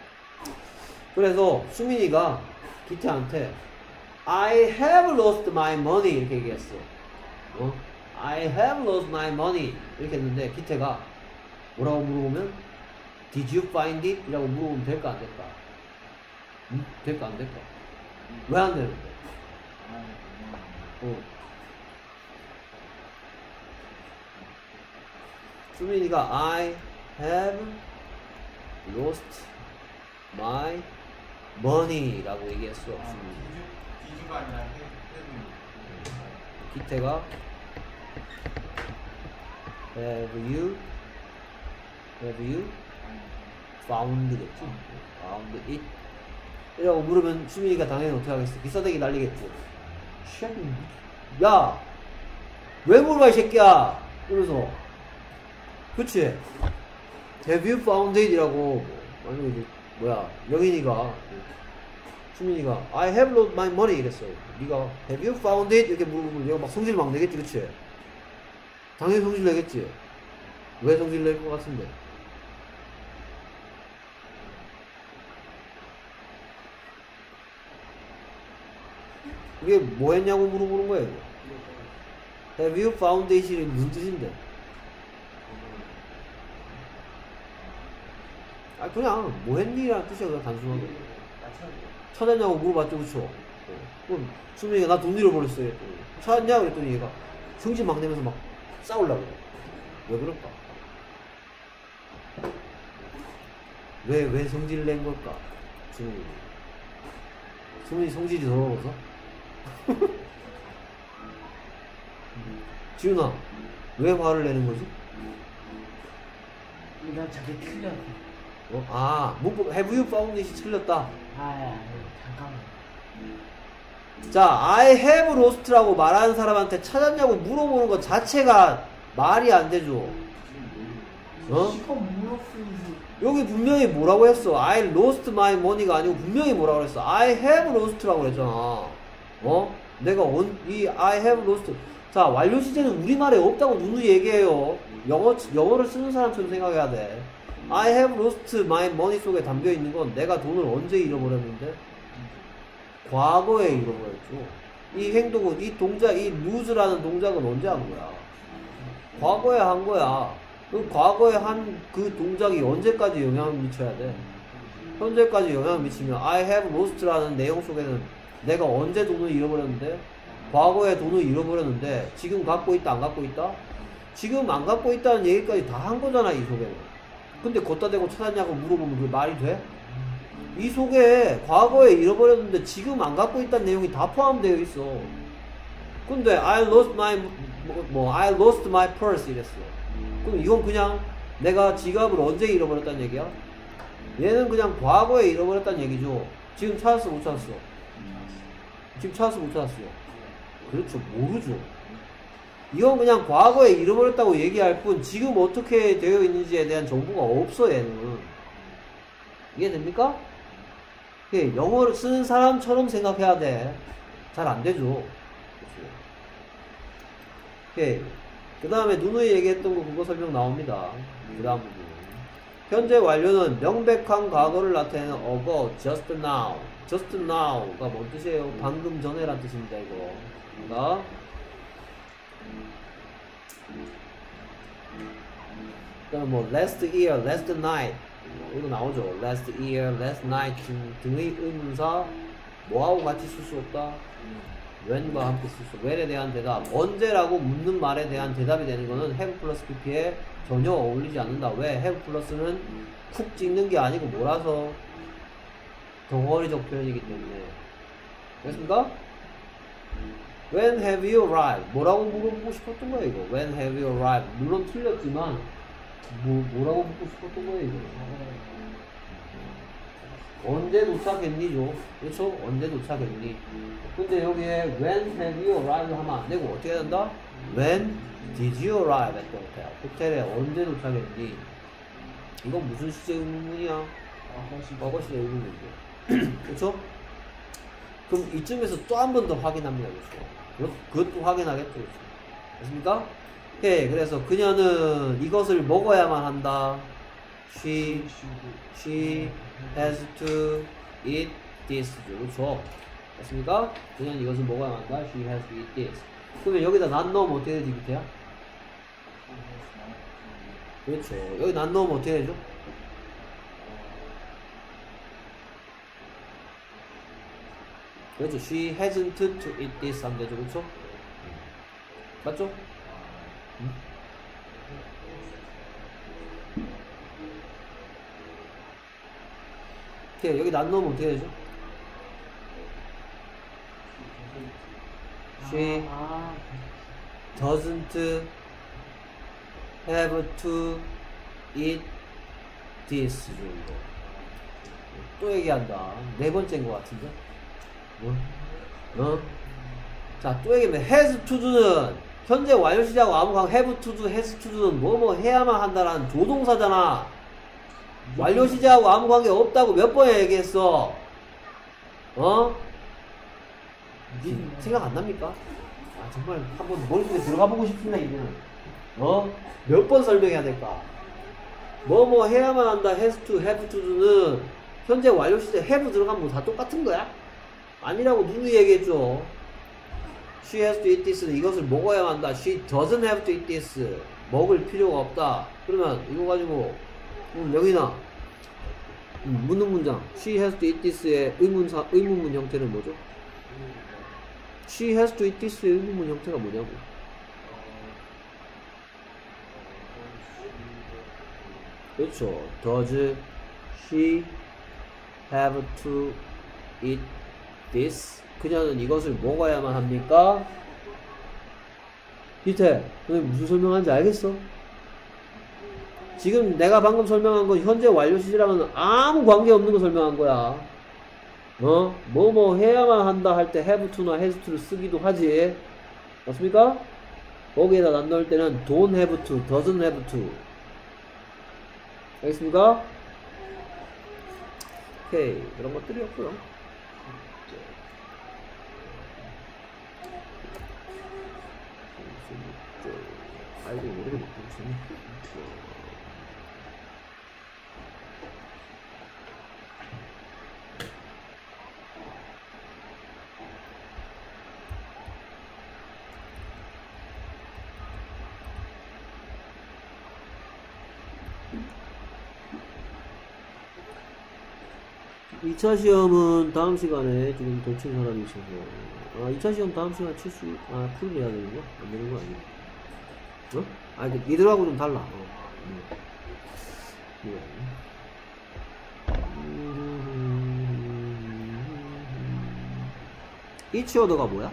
A: 그래서 수민이가 기태한테 I have lost my money 이렇게 얘기했어. 어? I have lost my money 이렇게 했는데 기태가 뭐라고 물어보면 Did you find it? 이라고 물어보면 될까 안 될까? 응? 될까 안 될까? 왜 안 되는데? 어. 수민이가 I have lost my money 라고 얘기했어.
C: 기주가 아니라 해.
A: 기태가 Have you Have you found겠지? found it? 이라고 물으면 수민이가 당연히 어떻게 하겠어? 기싸대기 날리겠지. 야! 왜 물어봐 이 새끼야! 이러면서 그치? Have you found it? 이라고 만약에 이제 뭐야 영인이가 수민이가 I have lost my money 이랬어. 네가 Have you found it? 이렇게 물어보면 얘가 막 성질 막 내겠지 그치? 당연히 성질 내겠지? 왜 성질 낼 것 같은데? 이게 뭐 했냐고 물어보는 거예요. Have you found it이 무슨 뜻인데? 아 그냥 뭐 했니라는 뜻이야 그냥 단순하게. 찾았냐고 물어봤죠 그쵸? 어. 그럼 수민이가 나 돈 잃어버렸어 그랬더니 찾았냐 그랬더니 얘가 성질 막 내면서 막 싸우려고 그래. 왜 그럴까? 왜, 왜 성질 낸 걸까? 수민이 수민이 성질이 더러워서? 지훈아 왜 화를 내는 거지?
B: 나 저게 틀렸어.
A: 어? 아 문법 have you found it이 틀렸다.
B: 아, 잠깐만.
A: 자 I have lost라고 말하는 사람한테 찾았냐고 물어보는 것 자체가 말이 안 되죠. 어?
B: 이거 물었으면
A: 여기 분명히 뭐라고 했어? I lost my money가 아니고 분명히 뭐라고 그랬어? I have lost라고 그랬잖아. 어? 내가 온, 이 I have lost. 자, 완료 시제는 우리말에 없다고 누누이 얘기해요. 영어, 영어를 쓰는 사람처럼 생각해야 돼. I have lost my money 속에 담겨 있는 건 내가 돈을 언제 잃어버렸는데? 과거에 잃어버렸죠. 이 행동은, 이 동작, 이 lose라는 동작은 언제 한 거야? 과거에 한 거야. 그 과거에 한 그 동작이 언제까지 영향을 미쳐야 돼? 현재까지 영향을 미치면 I have lost라는 내용 속에는 내가 언제 돈을 잃어버렸는데? 과거에 돈을 잃어버렸는데 지금 갖고 있다 안 갖고 있다? 지금 안 갖고 있다는 얘기까지 다 한 거잖아 이 속에는. 근데 걷다 대고 찾았냐고 물어보면 그게 말이 돼? 이 속에 과거에 잃어버렸는데 지금 안 갖고 있다는 내용이 다 포함되어 있어. 근데 I lost my 뭐, 뭐 I lost my purse 이랬어. 그럼 이건 그냥 내가 지갑을 언제 잃어버렸다는 얘기야? 얘는 그냥 과거에 잃어버렸다는 얘기죠. 지금 찾았어 못 찾았어? 지금 찾았어 못 찾았어? 그렇죠 모르죠. 이건 그냥 과거에 잃어버렸다고 얘기할 뿐 지금 어떻게 되어 있는지에 대한 정보가 없어 얘는. 이해됩니까? 예, 영어를 쓰는 사람처럼 생각해야 돼. 잘 안 되죠. 오케이. 그 다음에 누누이 얘기했던 거 그거 설명 나옵니다. 그 다음 부분. 현재 완료는 명백한 과거를 나타내는 어거 just now. just now가 뭔 뜻이에요? 방금 전에란 뜻입니다. 이거. 그러니까 그다음 뭐 last year, last night 이거 나오죠. last year, last night 등의 의문사 뭐하고 같이 쓸 수 없다? when과 함께 쓸 수. when에 대한 대답. 언제라고 묻는 말에 대한 대답이 되는 거는 have 플러스 pp에 전혀 어울리지 않는다. 왜? have 플러스는 쿡 찍는 게 아니고 뭐라서 덩어리적 표현이기 때문에. 됐습니까? When have you arrived? 뭐라고 물어보고 싶었던 거예요 이거. When have you arrived? 물론 틀렸지만 뭐, 뭐라고 묻고 싶었던 거예요 이거. 언제 도착했니죠? 그렇죠? 언제 도착했니? 근데 여기에 when have you arrived 하면 안 되고 어떻게 해야 된다? When did you arrive at the hotel? 호텔에 언제 도착했니? 이건 무슨 시제 의문문이야? 과거 시제 의문문이죠. 그렇죠? 그럼 이쯤에서 또 한 번 더 확인합니다. 그렇죠? 그것도 확인하겠죠. 그렇죠? 됐습니까? 예, 그래서 그녀는 이것을 먹어야만 한다. She, she has to eat this. 그렇죠? 됐습니까? 그녀는 이것을 먹어야만 한다. She has to eat this. 그러면 여기다 난 넣으면 어떻게 되지, 밑에야? 그렇죠. 여기 난 넣으면 어떻게 되죠? 그렇죠. She hasn't to eat this 하면 되죠. 그렇죠? 맞죠? 음? 오케이. 여기 난 넣으면 어떻게 되죠? She
B: 아,
A: doesn't have to eat this 정도. 또 얘기한다. 네 번째인 것 같은데? 어? 어? 자, 또 얘기하면 has to는 현재 완료 시제하고 아무 관 have to do, has to do는 뭐뭐 해야만 한다라는 조동사잖아. 완료 시제하고 아무 관계 없다고 몇 번에 얘기했어? 어? 생각 안 납니까? 아, 정말 한번 머릿속에 들어가 보고 싶습니다, 이제는. 어? 몇 번 설명해야 될까? 뭐 뭐 해야만 한다, has to, have to do는 현재 완료 시제 have 들어가면 뭐 다 똑같은 거야? 아니라고 누누이 얘기했죠. She has to eat this는 이것을 먹어야만 한다. She doesn't have to eat this. 먹을 필요가 없다. 그러면 이거 가지고 음, 명인아, 음, 묻는 문장 She has to eat this의 의문사, 의문문 형태는 뭐죠? She has to eat this의 의문문 형태가 뭐냐고. 그렇죠. Does she have to eat this? 그녀는 이것을 먹어야만 합니까? 기태, 너네 무슨 설명하는지 알겠어? 지금 내가 방금 설명한 건 현재 완료 시제랑은 아무 관계없는 거 설명한 거야. 어? 뭐 뭐 해야만 한다 할 때 have to나 has to를 쓰기도 하지. 맞습니까? 거기에다 난 넣을 때는 don't have to, doesn't have to. 알겠습니까? 오케이. 그런 것들이 없고요. 아이고, 모르겠네. 이 차 시험은 다음 시간에 지금 도친 사람이 있어서, 아, 이 차 시험 다음 시간 칠 수, 아, 풀을 해야 되는 거? 안 되는 거 아니야? 어? 아, 니들하고 좀 달라. 어. 음. 음. 이 치어더가 뭐야?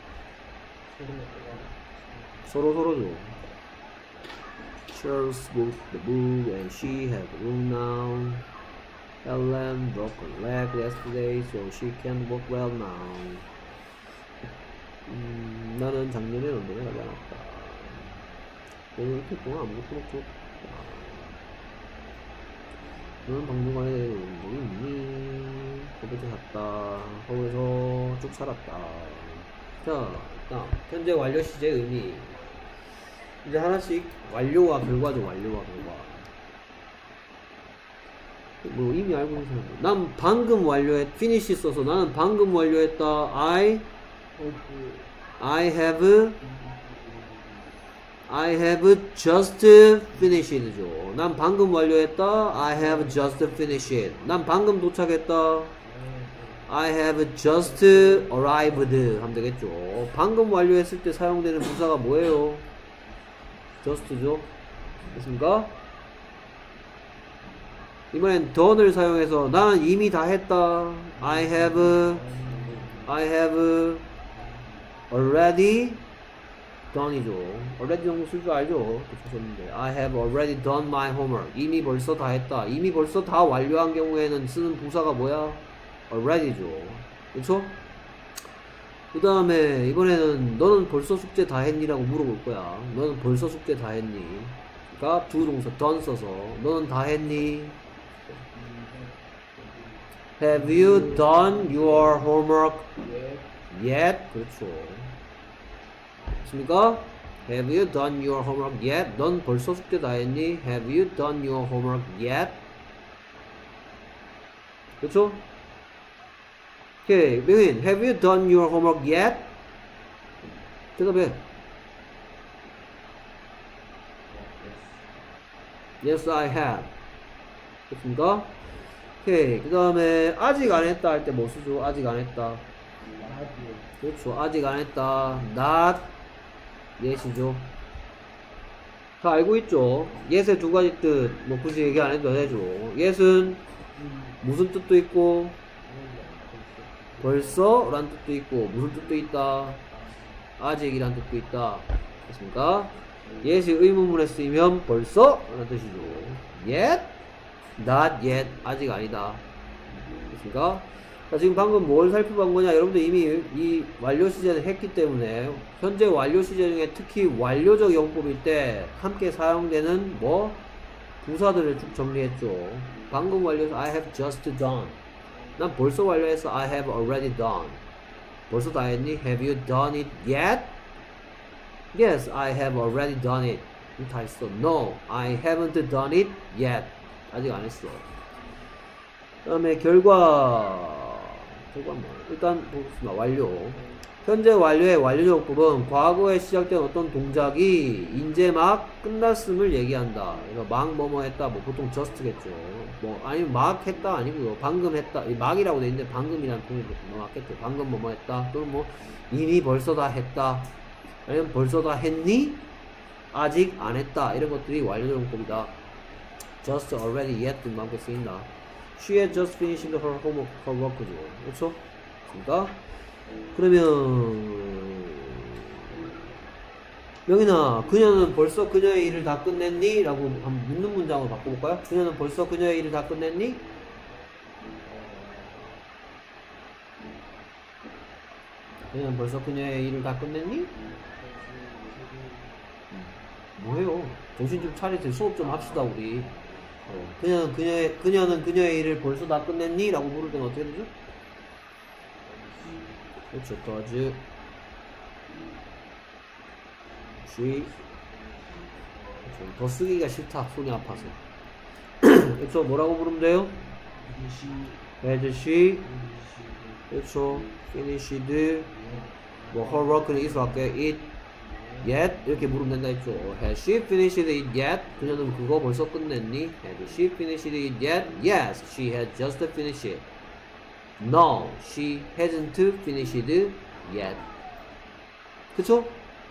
A: 서로 서로죠. Charles booked the book and she had the room now. Ellen broke her leg yesterday, so she can't walk well now. 음, 나는 작년에 런던에 가지 않았다. 너는 이틀 동안 아무것도 먹지 못했다. 너는 박물관에 온 적이 있니? 거기서 샀다. 서울에서 쭉 살았다. 자, 다음 현재 완료 시제 의미. 이제 하나씩 완료와 결과죠. 완료와 결과. 뭐 이미 알고 있는 사람. 난 방금 완료했. finish 써서 나는 방금 완료했다. I I have I have just finished죠. 난 방금 완료했다. I have just finished. 난 방금 도착했다. I have just arrived 하면 되겠죠. 방금 완료했을 때 사용되는 부사가 뭐예요? just죠. 됐습니까? 이번엔 done을 사용해서 나는 이미 다 했다. I have I have already done이죠. already 정도 쓸 줄 알죠? 썼는데 I have already done my homework. 이미 벌써 다 했다. 이미 벌써 다 완료한 경우에는 쓰는 부사가 뭐야? already죠. 그렇죠? 그 다음에 이번에는 너는 벌써 숙제 다 했니? 라고 물어볼 거야. 너는 벌써 숙제 다 했니? 그러니까 두 동사 done 써서 너는 다 했니? Have you done your homework yet? 그렇죠. 맞습니까? Have you done your homework yet? 넌 벌써 숙제 다 했니? Have you done your homework yet? 그렇죠? 오케이, 명인, have you done your homework yet? 대답해. Yes, I have. 됐습니까? 오케이. 그 다음에 아직 안 했다 할 때 뭐 쓰죠? 아직 안 했다. 그렇죠. 아직 안 했다. Not yet이죠. 다 알고 있죠? yet의 두 가지 뜻. 뭐 굳이 얘기 안 해도 되죠. yet은 무슨 뜻도 있고 벌써 라는 뜻도 있고 무슨 뜻도 있다. 아직이란 뜻도 있다. 됐습니까? yet이 의문문에 쓰이면 벌써 라는 뜻이죠. yet, not yet, 아직 아니다. 됐습니까? 자, 지금 방금 뭘 살펴본 거냐? 여러분들 이미 이 완료 시제는 했기 때문에 현재 완료 시제 중에 특히 완료적 용법일 때 함께 사용되는 뭐 부사들을 쭉 정리했죠. 방금 완료해서 I have just done. 난 벌써 완료해서 I have already done. 벌써 다 했니? Have you done it yet? Yes, I have already done it. 다 했어. No, I haven't done it yet. 아직 안 했어. 그 다음에 결과. 결과 뭐? 일단 보겠습니다. 완료. 현재 완료의 완료적 부분, 과거에 시작된 어떤 동작이 이제 막 끝났음을 얘기한다. 그래서 막 뭐뭐 했다. 뭐 보통 just겠죠. 뭐 아니면 막 했다 아니고요. 방금 했다. 막이라고 돼 있는데 방금이라는 통일이 맞겠죠. 방금 뭐뭐 했다. 또는 뭐 이미 벌써 다 했다. 아니면 벌써 다 했니? 아직 안 했다. 이런 것들이 완료적 용법이다. just, already, yet 등과 함께 쓰인다. She had just finished her homework, her work죠. 그렇죠? 그러니까 그러면 명인아, 그녀는 벌써 그녀의 일을 다 끝냈니? 라고 한번 묻는 문장으로 바꿔볼까요? 그녀는 벌써 그녀의 일을 다 끝냈니? 그녀는 벌써 그녀의 일을 다 끝냈니? 뭐해요? 정신 좀 차리세요. 수업 좀 합시다 우리. 어, 그녀는 그녀의 그녀는 그녀의 일을 벌써 다 끝냈니? 라고 물을 때는 어떻게 되죠? 그렇죠. does she 더 쓰기가 싫다. 손이 아파서. 그렇죠. 뭐라고 부르면 돼요? had she 그렇죠. finished 뭐 her work는 있어 할게. it yet 이렇게 물으면 된다 했죠. Has she finished it yet? 그녀는 그거 벌써 끝냈니? Has she finished it yet? Yes, she had just finished it. No, she hasn't finished it yet. 그쵸?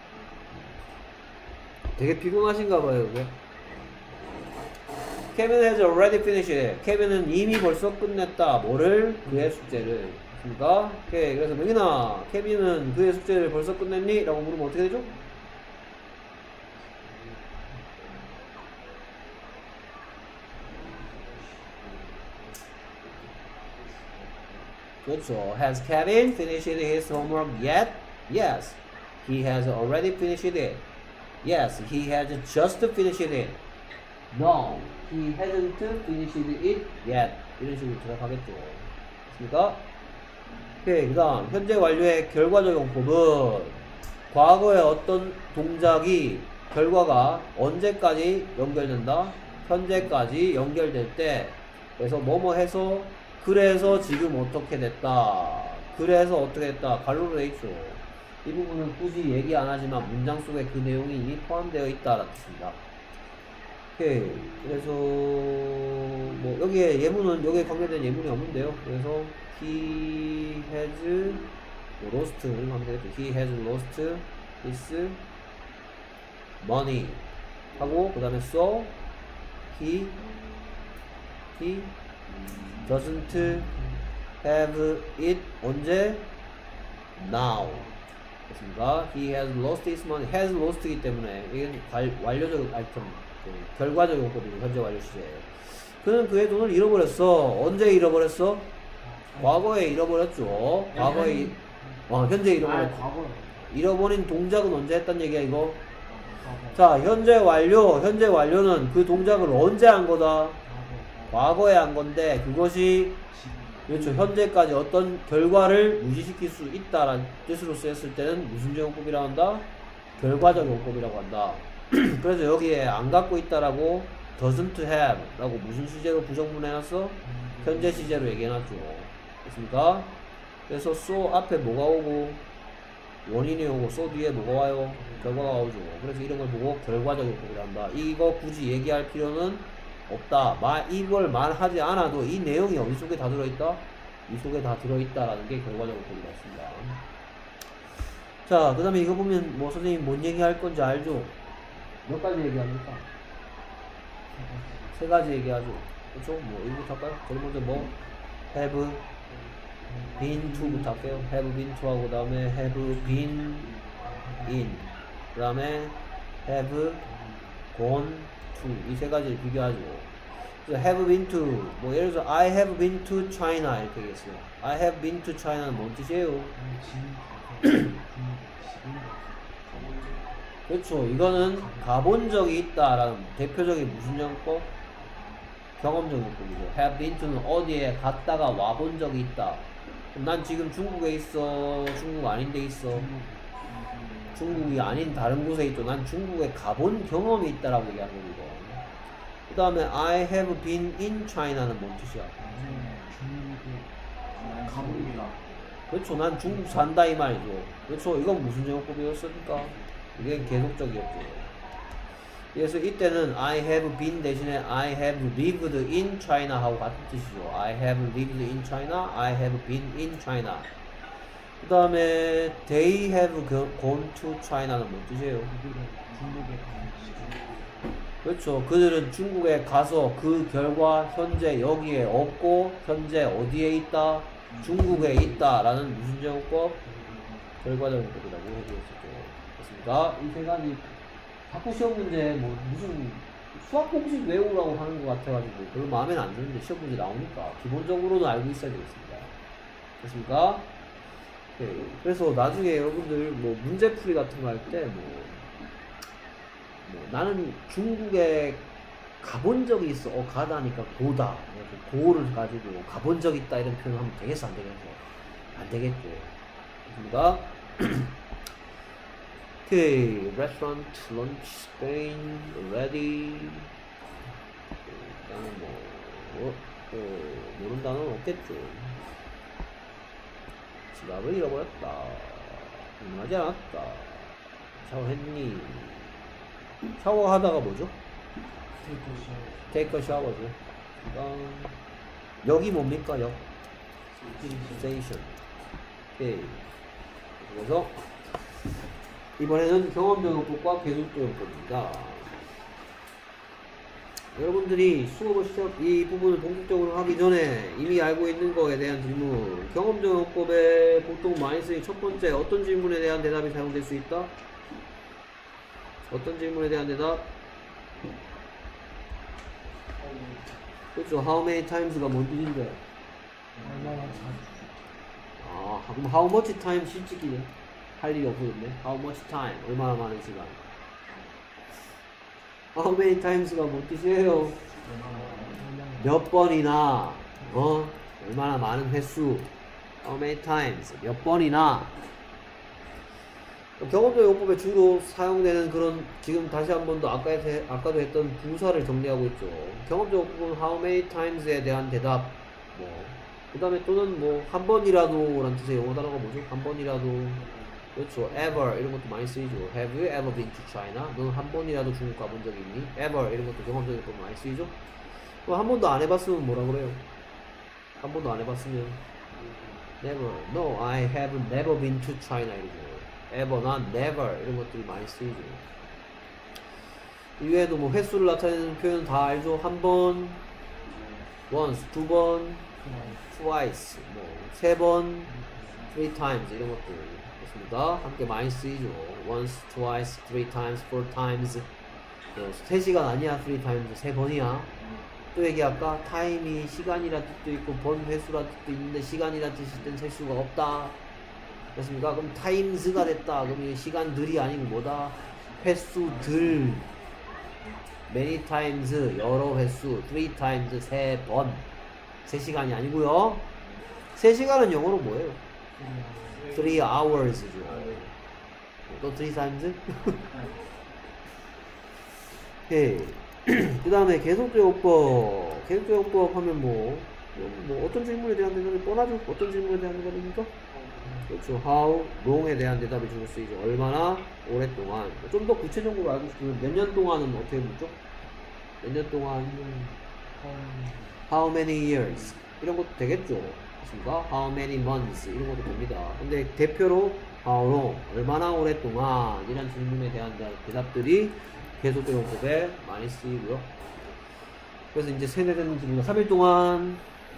A: 되게 피곤하신가 봐요. 왜? Kevin has already finished it. 케빈은 이미 벌써 끝냈다. 뭐를? 그의 숙제를. 그러니까 오케이. 그래서 명인아, 케빈은 그의 숙제를 벌써 끝냈니? 라고 물으면 어떻게 되죠? 그렇죠. Has Kevin finished his homework yet? Yes, he has already finished it. Yes, he has just finished it. No, he hasn't finished it yet. 이런 식으로 대답하겠죠. 됐습니까? 오케이. 그 다음 현재 완료의 결과적 용법은 과거의 어떤 동작이 결과가 언제까지 연결된다? 현재까지 연결될 때. 그래서 뭐뭐 해서 그래서 지금 어떻게 됐다. 그래서 어떻게 됐다. 갈로로 돼 있죠. 이 부분은 굳이 얘기 안 하지만 문장 속에 그 내용이 이미 포함되어 있다라는 뜻입니다. 오케이. 그래서 뭐 여기에 예문은 여기에 관계된 예문이 없는데요. 그래서 he has lost 이런 거 하면 되겠죠. he has lost his money 하고 그 다음에 so he he doesn't have it 언제? now. 됐습니까? He has lost his money. has lost이기 때문에 이건 완료적 아이템, 그 결과적 용법이고 현재 완료 시제예요. 그는 그의 돈을 잃어버렸어. 언제 잃어버렸어? 과거에 잃어버렸죠. 과거에 어, 현재 잃어버렸죠.
B: 과거.
A: 잃어버린 동작은 언제 했단 얘기야 이거? 자, 현재 완료. 현재 완료는 그 동작을 언제 한 거다? 과거에 한 건데 그것이 그렇죠. 현재까지 어떤 결과를 유지시킬 수 있다라는 뜻으로 쓰였을 때는 무슨 용법이라고 한다? 결과적 용법이라고 한다. 그래서 여기에 안 갖고 있다라고 doesn't have 라고 무슨 시제로 부정문 해놨어? 현재 시제로 얘기해놨죠. 됐습니까? 그래서 so 앞에 뭐가 오고 원인이 오고 소 뒤에 뭐가 와요? 결과가 오죠. 그래서 이런 걸 보고 결과적 요법을 한다. 이거 굳이 얘기할 필요는 없다. 말, 이걸 말하지 않아도 이 내용이 어디 속에 다 들어있다? 이 속에 다 들어있다라는 게 결과적 요법이라 했습니다. 자, 그 다음에 이거 보면 뭐 선생님 뭔 얘기할 건지 알죠? 몇 가지 얘기합니까? 세 가지 얘기하죠. 그렇죠? 뭐 이거부터 할까요? 제일 먼저 뭐 have been to부터 할게요. have been to 하고 그 다음에 have been in 그 다음에 have gone to 이 세 가지를 비교하죠. 그래서 have been to 뭐 예를 들어서 I have been to China 이렇게 얘기했어요. I have been to China는 뭔 뜻이에요? 그렇죠. 이거는 가본 적이 있다라는 대표적인 무슨 용법? 경험적 용법이죠. have been to는 어디에 갔다가 와본 적이 있다. 그럼 난 지금 중국에 있어? 중국 아닌 데 있어? 중국이 아닌 다른 곳에 있죠. 난 중국에 가본 경험이 있다라고 얘기하는 거고. 그 다음에 I have been in China는 뭔 뜻이야?
C: 가봅니다.
A: 그렇죠. 난 중국 산다 이 말이죠. 그렇죠. 이건 무슨 용법이었습니까? 이게 계속적이었죠. 그래서 이때는 I have been 대신에 I have lived in China 하고 같은 뜻이죠. I have lived in China, I have been in China. 그 다음에 they have gone to China는 뭔 뜻이에요?
B: 중국에
A: 그렇죠. 그들은 중국에 가서 그 결과 현재 여기에 없고 현재 어디에 있다? 중국에 있다 라는 무슨 정법? 결과적 용법이라고 얘기했었죠. 그렇습니까? 이 세 가지 자꾸 시험 문제 뭐 무슨 수학 공식 외우라고 하는 것 같아가지고 별로 마음에는 안 드는데 시험 문제 나오니까 기본적으로는 알고 있어야 되겠습니다. 됐습니까? 네. 그래서 나중에 여러분들 뭐 문제풀이 같은 거 할 때 뭐 뭐 나는 중국에 가본 적이 있어. 어, 가다니까 고다. 그래서 고를 가지고 가본 적 있다 이런 표현 하면 되겠어? 안 되겠어? 안 되겠죠. 됐습니까? 오케이. restaurant, lunch, Spain, ready. 일단은 뭐, 어, 어, 모르는 단어는 없겠죠. 지갑을 잃어버렸다. 흥하지 않았다. 샤워했니? 샤워하다가 뭐죠? 테이크 샤워죠. 그다음 여기 뭡니까? 역 스테이션. 오케이. 그래서 이번에는 경험적 용법과 계속적 용법입니다. 여러분들이 수업을 시작 이 부분을 본격적으로 하기 전에 이미 알고 있는 거에 대한 질문. 경험적 용법에 보통 많이 쓰인 첫 번째 어떤 질문에 대한 대답이 사용될 수 있다? 어떤 질문에 대한 대답? 그렇죠. How many times가 뭔 뜻인데?
B: 얼마나 자주
A: 아, 그럼 how much time 실직이네. 할 일이 없어졌네. How much time? 얼마나 많은 시간? How many times가 뭔 뜻이에요? 몇 번이나, 어? 얼마나 많은 횟수? How many times? 몇 번이나? 경험적 용법에 주로 사용되는 그런 지금 다시 한 번 더 아까 해, 아까도 했던 부사를 정리하고 있죠. 경험적 용법은 how many times에 대한 대답 뭐 그 다음에 또는 뭐 한 번이라도 라는 뜻의 영어 단어가 뭐죠? 한 번이라도 그렇죠. ever 이런 것도 많이 쓰이죠. Have you ever been to China? 너는 한 번이라도 중국 가본 적이 있니? ever 이런 것도 경험적 용법 많이 쓰이죠. 뭐 한 번도 안 해봤으면 뭐라 그래요? 한 번도 안 해봤으면 never. No, I have never been to China 이러죠. ever, 난 never 이런 것들이 많이 쓰이죠. 이외에도 뭐 횟수를 나타내는 표현 다 알죠. 한 번, once, 두 번, twice, 뭐 세 번, three times 이런 것들 있습니다. 함께 많이 쓰이죠. once, twice, three times, four times. 세 시간 아니야, three times 세 번이야. 또 얘기할까? 타임이 시간이라 뜻도 있고 번 횟수라 뜻도 있는데 시간이라 뜻일 땐 셀 수가 없다. 됐습니까? 그럼 times가 됐다. 그럼 이 시간들이 아니고 뭐다? 횟수들. many times 여러 횟수. three times 세 번. 세 시간이 아니고요. 세 시간은 영어로 뭐예요? three hours죠. 또 three times? 오케이. 그 다음에 계속적 용법. 계속적 용법 하면 뭐, 뭐 어떤 질문에 대한 대답이 뻔하죠? 어떤 질문에 대한 대답입니까? 그렇죠. how long에 대한 대답이 주로 쓰이죠. 얼마나 오랫동안. 좀 더 구체적으로 알고 싶으면 몇 년 동안은 어떻게 묻죠? 몇 년 동안 how many years 이런 것도 되겠죠. 그렇습니까? how many months 이런 것도 됩니다. 근데 대표로 how long 얼마나 오랫동안 이런 질문에 대한 대답들이 계속적으로 법에 많이 쓰이고요. 그래서 이제 세뇌되는 질문 삼 일 동안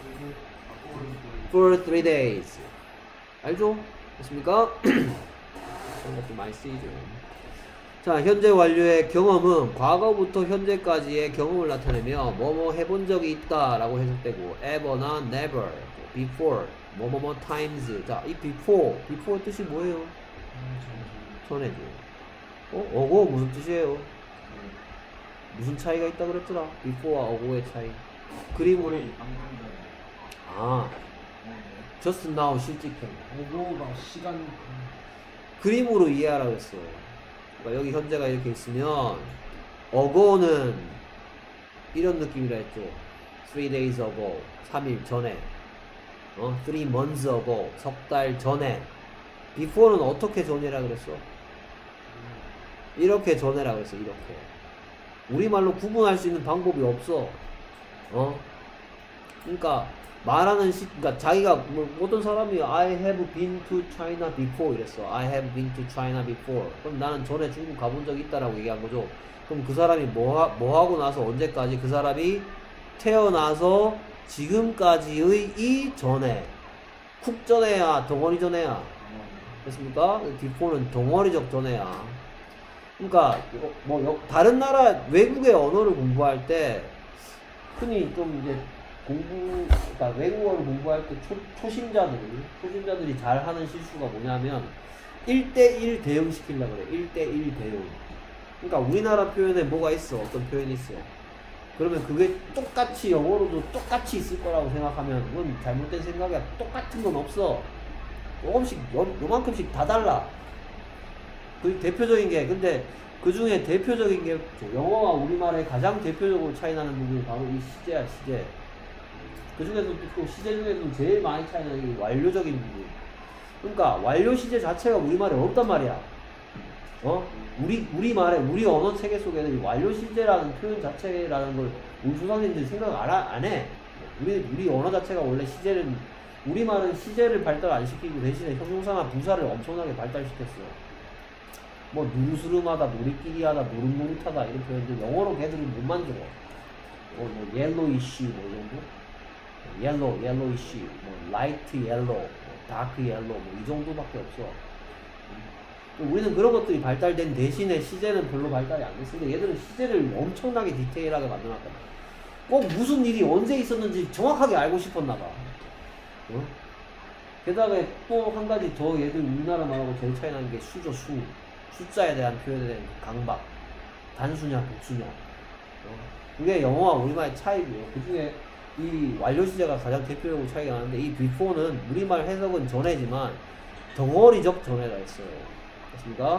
A: for three days 알죠? 됐습니까? 그런 것도 많이 쓰이죠. 자, 현재 완료의 경험은 과거부터 현재까지의 경험을 나타내며 뭐뭐 해본 적이 있다 라고 해석되고 ever나 never, before, 뭐뭐뭐 times. 자, 이 before, before 뜻이 뭐예요? 전에죠. 어? 어고 무슨 뜻이에요? 무슨 차이가 있다 그랬더라? before와 어고의 차이. 그림으로 아 just now 실직형
B: 어고가 시간
A: 그림으로 이해하라고 했어. 그러니까 여기 현재가 이렇게 있으면 ago는 이런 느낌이라 했죠. three days ago 삼 일 전에 어? three months ago 석 달 전에. before는 어떻게 전이라 그랬어? 이렇게 전에라 그랬어. 이렇게 우리말로 구분할 수 있는 방법이 없어. 어? 그러니까 말하는 시, 그러니까 자기가 뭐, 어떤 사람이 I have been to China before 이랬어. I have been to China before. 그럼 나는 전에 중국 가본 적 있다라고 얘기한 거죠. 그럼 그 사람이 뭐, 하, 뭐 하고 나서 언제까지? 그 사람이 태어나서 지금까지의 이 전에. 쿡 전에야, 덩어리 전에야. 됐습니까? before는 덩어리적 전에야. 그러니까 뭐 다른 나라 외국의 언어를 공부할 때 흔히 좀 이제 공부, 그러니까 외국어를 공부할 때 초, 초심자들, 초심자들이 잘 하는 실수가 뭐냐면 일 대 일 대응 시키려고 그래. 일 대 일 대응. 그러니까 우리나라 표현에 뭐가 있어. 어떤 표현이 있어. 그러면 그게 똑같이 영어로도 똑같이 있을 거라고 생각하면 그건 잘못된 생각이야. 똑같은 건 없어. 조금씩, 요, 요만큼씩 다 달라. 그 대표적인 게, 근데 그 중에 대표적인 게 영어와 우리말의 가장 대표적으로 차이 나는 부분이 바로 이 시제야, 시제. 그 중에서도 또 시제 중에서도 제일 많이 차이 나는 게 완료적인 부분. 그러니까 완료 시제 자체가 우리말에 없단 말이야. 어? 우리, 우리말에, 우리 언어 체계 속에는 이 완료 시제라는 표현 자체라는 걸 우리 조상님들이 생각 안, 안 해. 우리, 우리 언어 자체가 원래 시제는, 우리말은 시제를 발달 안 시키고 대신에 형용사나 부사를 엄청나게 발달시켰어. 뭐 누르스름하다, 놀이끼리하다, 노릇노릇하다 이런 표현들 영어로 걔들은 못 만들어. 뭐, 뭐 옐로이쉬 뭐 이 정도? 옐로, 옐로이쉬, 뭐 라이트 옐로, 뭐 다크 옐로 뭐 이 정도밖에 없어. 우리는 그런 것들이 발달된 대신에 시제는 별로 발달이 안 됐는데 얘들은 시제를 엄청나게 디테일하게 만들어놨단 말이야. 꼭 무슨 일이 언제 있었는지 정확하게 알고 싶었나봐. 어? 게다가 또 한 가지 더 얘들 우리나라 말하고 제일 차이 나는 게 수죠, 수. 숫자에 대한 표현에 대한 강박. 단수냐, 복수냐. 어? 그게 영어와 우리말의 차이고요. 그 중에 이 완료 시제가 가장 대표적으로 차이가 나는데 이 before는 우리말 해석은 전에지만 덩어리적 전에가 있어요. 됐습니까?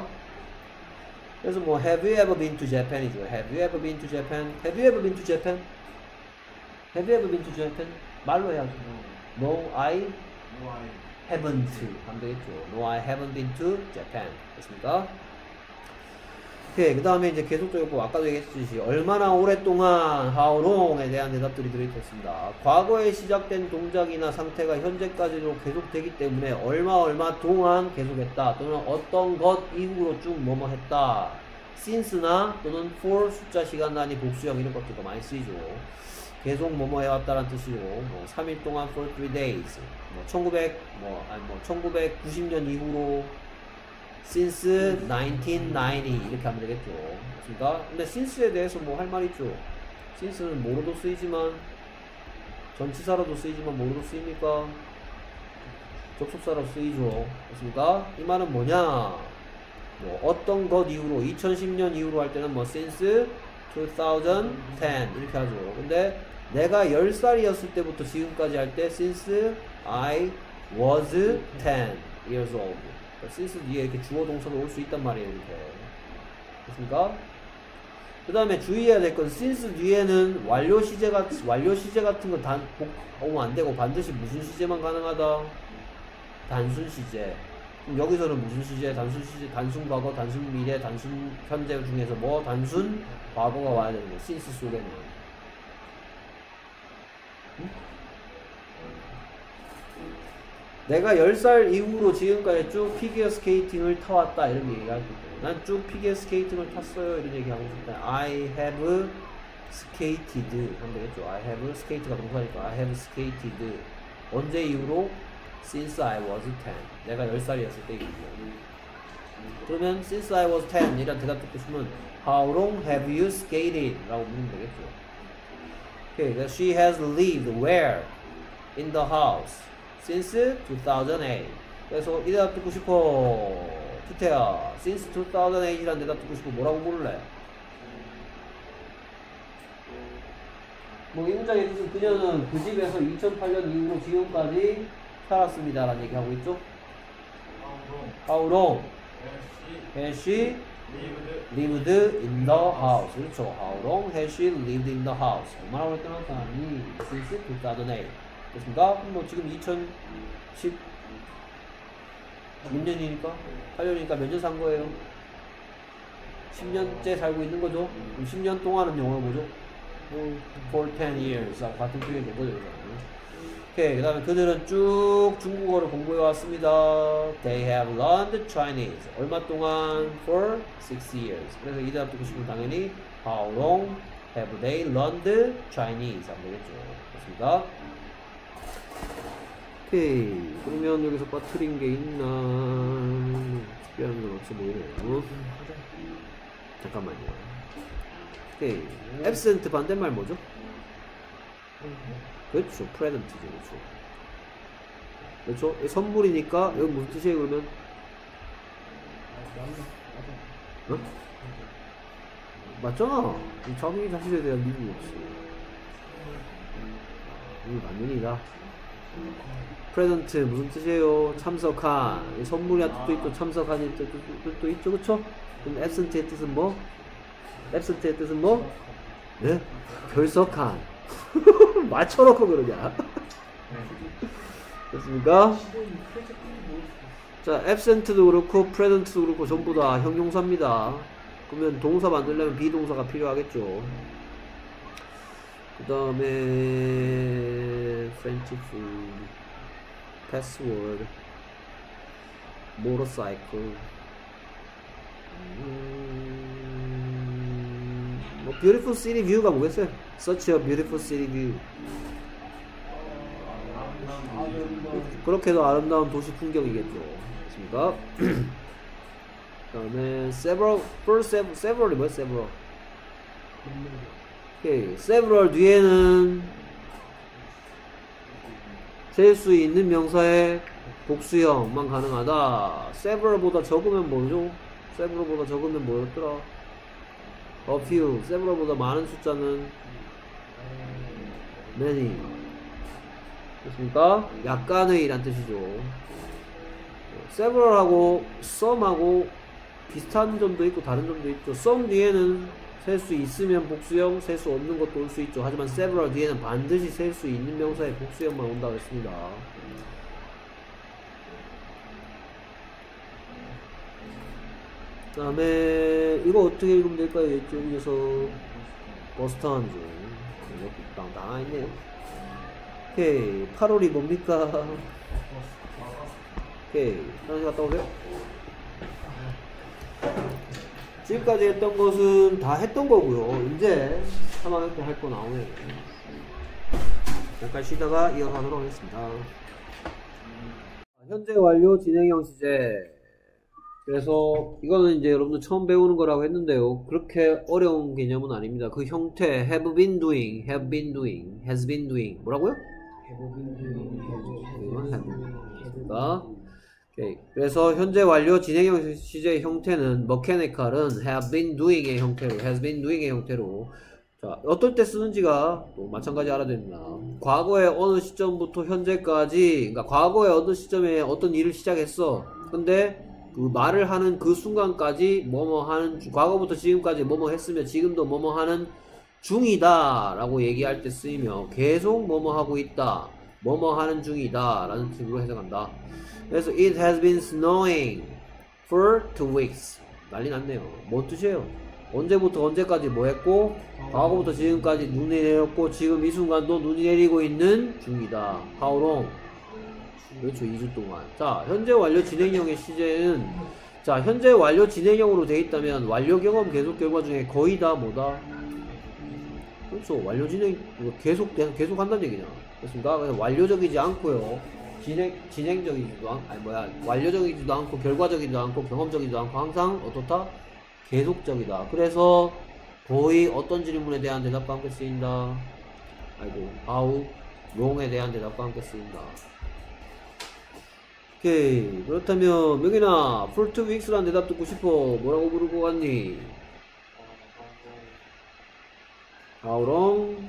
A: 그래서 뭐 have you ever been to Japan이죠. Have you ever been to Japan? Have you ever been to Japan? Have you ever been to Japan? 말로 해야죠. No, I
C: No, I
A: haven't. 하면 되겠죠. No, I haven't been to Japan. 됐습니까? 오케이. 그 다음에 이제 계속적으로 아까도 얘기했듯이 얼마나 오랫동안 how long에 대한 대답들이 들어있습니다. 과거에 시작된 동작이나 상태가 현재까지도 계속되기 때문에 얼마 얼마 동안 계속했다 또는 어떤 것 이후로 쭉 뭐뭐 했다. since나 또는 for 숫자 시간 단위 복수형 이런 것들도 많이 쓰이죠. 계속 뭐뭐 해왔다는 뜻이고 뭐 삼 일 동안 for three days 뭐 천구백 뭐 아니 뭐 천구백구십 년 이후로 since nineteen ninety 이렇게 하면 되겠죠. 그렇습니까? 근데 since에 대해서 뭐 할 말 있죠. since는 뭐로도 쓰이지만 전치사로도 쓰이지만 뭐로도 쓰입니까? 접속사로 쓰이죠. 그렇습니까? 이 말은 뭐냐? 뭐 어떤 것 이후로 이천십 년 이후로 할 때는 뭐 since twenty ten 이렇게 하죠. 근데 내가 열 살이었을 때부터 지금까지 할 때 since I was ten years old since 뒤에 이렇게 주어 동사도 올 수 있단 말이에요. 이렇게. 됐습니까? 그 다음에 주의해야 될 건 since 뒤에는 완료 시제가 완료 시제 같은 거 단 오면 안 되고 반드시 무슨 시제만 가능하다? 단순 시제. 그럼 여기서는 무슨 시제? 단순 시제, 단순 과거, 단순 미래, 단순 현재 중에서 뭐 단순 과거가 와야 되는 거야. since 속에는. 응? 내가 열 살 이후로 지금까지 쭉 피겨 스케이팅을 타왔다 이런 얘기할 거고, 난 쭉 피겨 스케이팅을 탔어요 이런 얘기하고 싶다. I have skated 하면 되겠죠. I have skate가 동사니까 I have skated. 언제 이후로? Since I was ten. 내가 열 살이었을 때 이후로. 그러면 since I was ten 이란 대답 듣고 싶으면 How long have you skated? 라고 물으면 되겠죠. Okay, she has lived where? In the house since two thousand eight. 그래서 이 대답 듣고 싶어. 투태야, since two thousand eight 이란 대답 듣고 싶어. 뭐라고 물을래? 뭐 이 문장의 뜻은 그녀는 그 집에서 이천팔 년 이후로 지금까지 살았습니다 라는 얘기 하고 있죠. How long has she lived in the house? 그렇죠. How long has she lived in the house? 얼마나 오랫동안 사람이 since two thousand eight. 됐습니까? 뭐 지금 이천십육 년이니까 팔 년이니까 몇 년 산 거예요? 십 년째 살고 있는 거죠. 그럼 십 년 동안은 영어로 뭐죠? for ten years 같은 표현이 된 거죠. 오케이, 그 다음에 그들은 쭉 중국어를 공부해 왔습니다. They have learned Chinese. 얼마 동안? For six years. 그래서 이 대답 듣고 싶으면 당연히 How long have they learned Chinese? 하면 되겠죠. 됐습니다. 오케이, 그러면 여기서 빠뜨린 게 있나? 특별한 건 없어 보이네요. 잠깐만요. 오케이, absent 반대말 뭐죠? 그렇죠, present죠. 그렇죠. 그렇죠. 선물이니까 여기 무슨 뜻이에요 그러면? 어? 맞잖아. 자기 자신에 대한 믿음이 없어. 이거 맞는이다. present 무슨 뜻이에요? 참석한. 선물이란 뜻도 있고 참석한 뜻도 있죠. 그렇죠? 그럼 absent의 뜻은 뭐? absent의 뜻은 뭐? 네? 결석한. 맞춰놓고 그러냐? 됐습니까? 자, absent도 그렇고 present도 그렇고 전부 다 형용사입니다. 그러면 동사 만들려면 비동사가 필요하겠죠. 그 다음에 French food, password, motorcycle, 음, 뭐 beautiful city view가 뭐겠어요? Such a beautiful city view. 그렇게도 아름다운 도시 풍경이겠죠. 됐습니까? 그 다음에 several, first several, several이 뭐야? several. 오케이, several 뒤에는 셀 수 있는 명사의 복수형만 가능하다. several보다 적으면 뭐죠? several보다 적으면 뭐였더라? a few. several보다 많은 숫자는 many. 됐습니까? 약간의 이란 뜻이죠. several하고 some하고 비슷한 점도 있고 다른 점도 있죠. some 뒤에는 셀 수 있으면 복수형, 셀 수 없는 것도 올 수 있죠. 하지만 several 뒤에는 반드시 셀 수 있는 명사의 복수형만 온다고 했습니다. 그 다음에 이거 어떻게 읽으면 될까요? 이쪽 이 녀석 버스턴즈 이렇게 딱 나와있네요. 오케이, 팔월이 뭡니까? 오케이, 화장실 갔다 오세요. 지금까지 했던 것은 다 했던 거고요. 이제 삼 학년 때 할 거 나오네요. 잠깐 쉬다가 이어가도록 하겠습니다. 현재 완료 진행형 시제. 그래서 이거는 이제 여러분들 처음 배우는 거라고 했는데요. 그렇게 어려운 개념은 아닙니다. 그 형태 have been doing, have been doing, has been doing 뭐라고요? have been doing, have. 오케이. 그래서 현재 완료 진행형 시제의 형태는 mechanical은 have been doing의 형태로, has been doing의 형태로. 자, 어떨 때 쓰는지가 또 마찬가지 알아야 됩니다. 과거의 어느 시점부터 현재까지, 그러니까 과거의 어느 시점에 어떤 일을 시작했어. 근데 그 말을 하는 그 순간까지 뭐뭐 하는, 과거부터 지금까지 뭐뭐 했으며 지금도 뭐뭐 하는 중이다 라고 얘기할 때 쓰이며, 계속 뭐뭐 하고 있다, 뭐뭐 하는 중이다 라는 식으로 해석한다. 그래서 it has been snowing for two weeks. 난리 났네요. 뭔 뜻이에요? 언제부터 언제까지 뭐 했고, 과거부터 지금까지 눈이 내렸고, 지금 이 순간도 눈이 내리고 있는 중이다. How long? 그렇죠. 이 주 동안. 자, 현재 완료 진행형의 시제는, 자, 현재 완료 진행형으로 돼 있다면 완료 경험 계속 결과 중에 거의 다 뭐다? 그렇죠. 완료 진행, 계속, 계속 한다는 얘기냐. 그렇습니까? 그래서 완료적이지 않고요. 진행, 진행적이지도 않고, 아니, 뭐야, 완료적이지도 않고, 결과적이지도 않고, 경험적이지도 않고, 항상 어떻다? 계속적이다. 그래서 거의 어떤 질문에 대한 대답과 함께 쓰인다. 아이고, how long에 대한 대답과 함께 쓰인다. 오케이. 그렇다면 명인아, for two weeks라는 대답 듣고 싶어. 뭐라고 부를 것 같니? How long?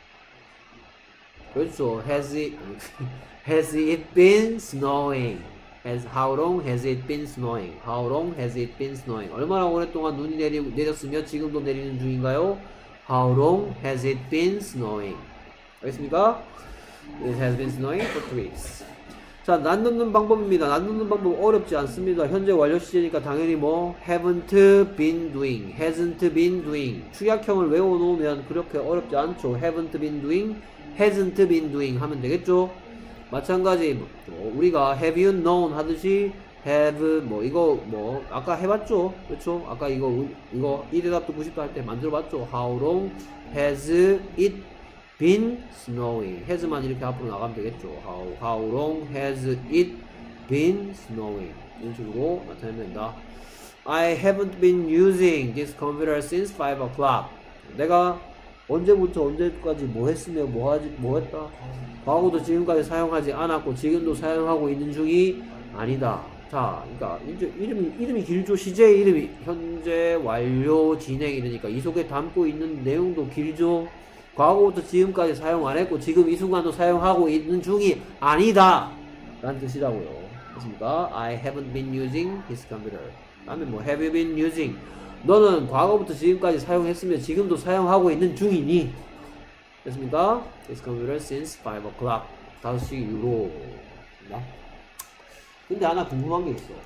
A: 그렇죠. Has it has it been snowing? Has, how long has it been snowing? How long has it been snowing? 얼마나 오랫동안 눈이 내리, 내렸으며 지금도 내리는 중인가요? How long has it been snowing? 알겠습니까? It has been snowing for two weeks. 자, 난 넣는 방법입니다. 난 넣는 방법 어렵지 않습니다. 현재 완료 시제니까 당연히 뭐 haven't been doing, hasn't been doing. 축약형을 외워놓으면 그렇게 어렵지 않죠. haven't been doing, hasn't been doing 하면 되겠죠. 마찬가지 뭐 우리가 have you known 하듯이 have 뭐 이거 뭐 아까 해봤죠. 그렇죠. 아까 이거 이거 이 대답 듣고 싶다 할 때 만들어봤죠. How long has it been snowing? has만 이렇게 앞으로 나가면 되겠죠. How, how long has it been snowing? 이런 식으로 나타내면 된다. I haven't been using this computer since five o'clock. 내가 언제부터 언제까지 뭐 했으며 뭐 하지 뭐 했다? 과거도 지금까지 사용하지 않았고 지금도 사용하고 있는 중이 아니다. 자, 그러니까 이제 이름이 이름이 길죠. 시제의 이름이 현재 완료 진행 이러니까 이 속에 담고 있는 내용도 길죠. 과거부터 지금까지 사용 안 했고 지금 이 순간도 사용하고 있는 중이 아니다 라는 뜻이라고요. 그렇습니까? I haven't been using his computer. 다음에 뭐 have you been using? 너는 과거부터 지금까지 사용했으며 지금도 사용하고 있는 중이니? 됐습니까? His computer since five o'clock. 다섯 시 이후로. 근데 하나 궁금한 게 있어.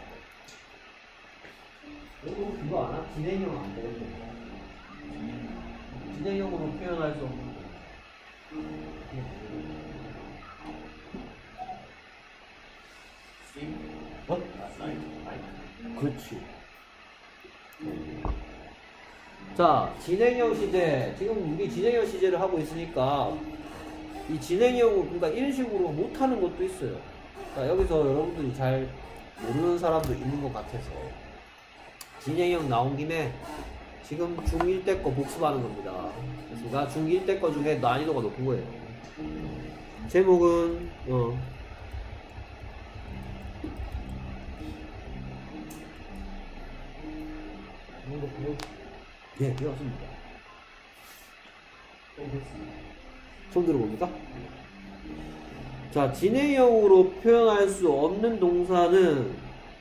A: 이거 그거 알아? 진행형 안 되는데. 진행형으로 표현할 수 없는 거. 어? 그렇지. 자, 진행형 시제. 지금 우리 진행형 시제를 하고 있으니까 이 진행형을 그러니까 이런 식으로 못하는 것도 있어요. 그러니까 여기서 여러분들이 잘 모르는 사람도 있는 것 같아서 진행형 나온 김에 지금 중일 때 거 복습하는 겁니다. 그러니까 중일 때 거 중에 난이도가 높은 거예요. 제목은 어 예, 배웠습니다. 처음 들어봅니까? 자, 진행형으로 표현할 수 없는 동사는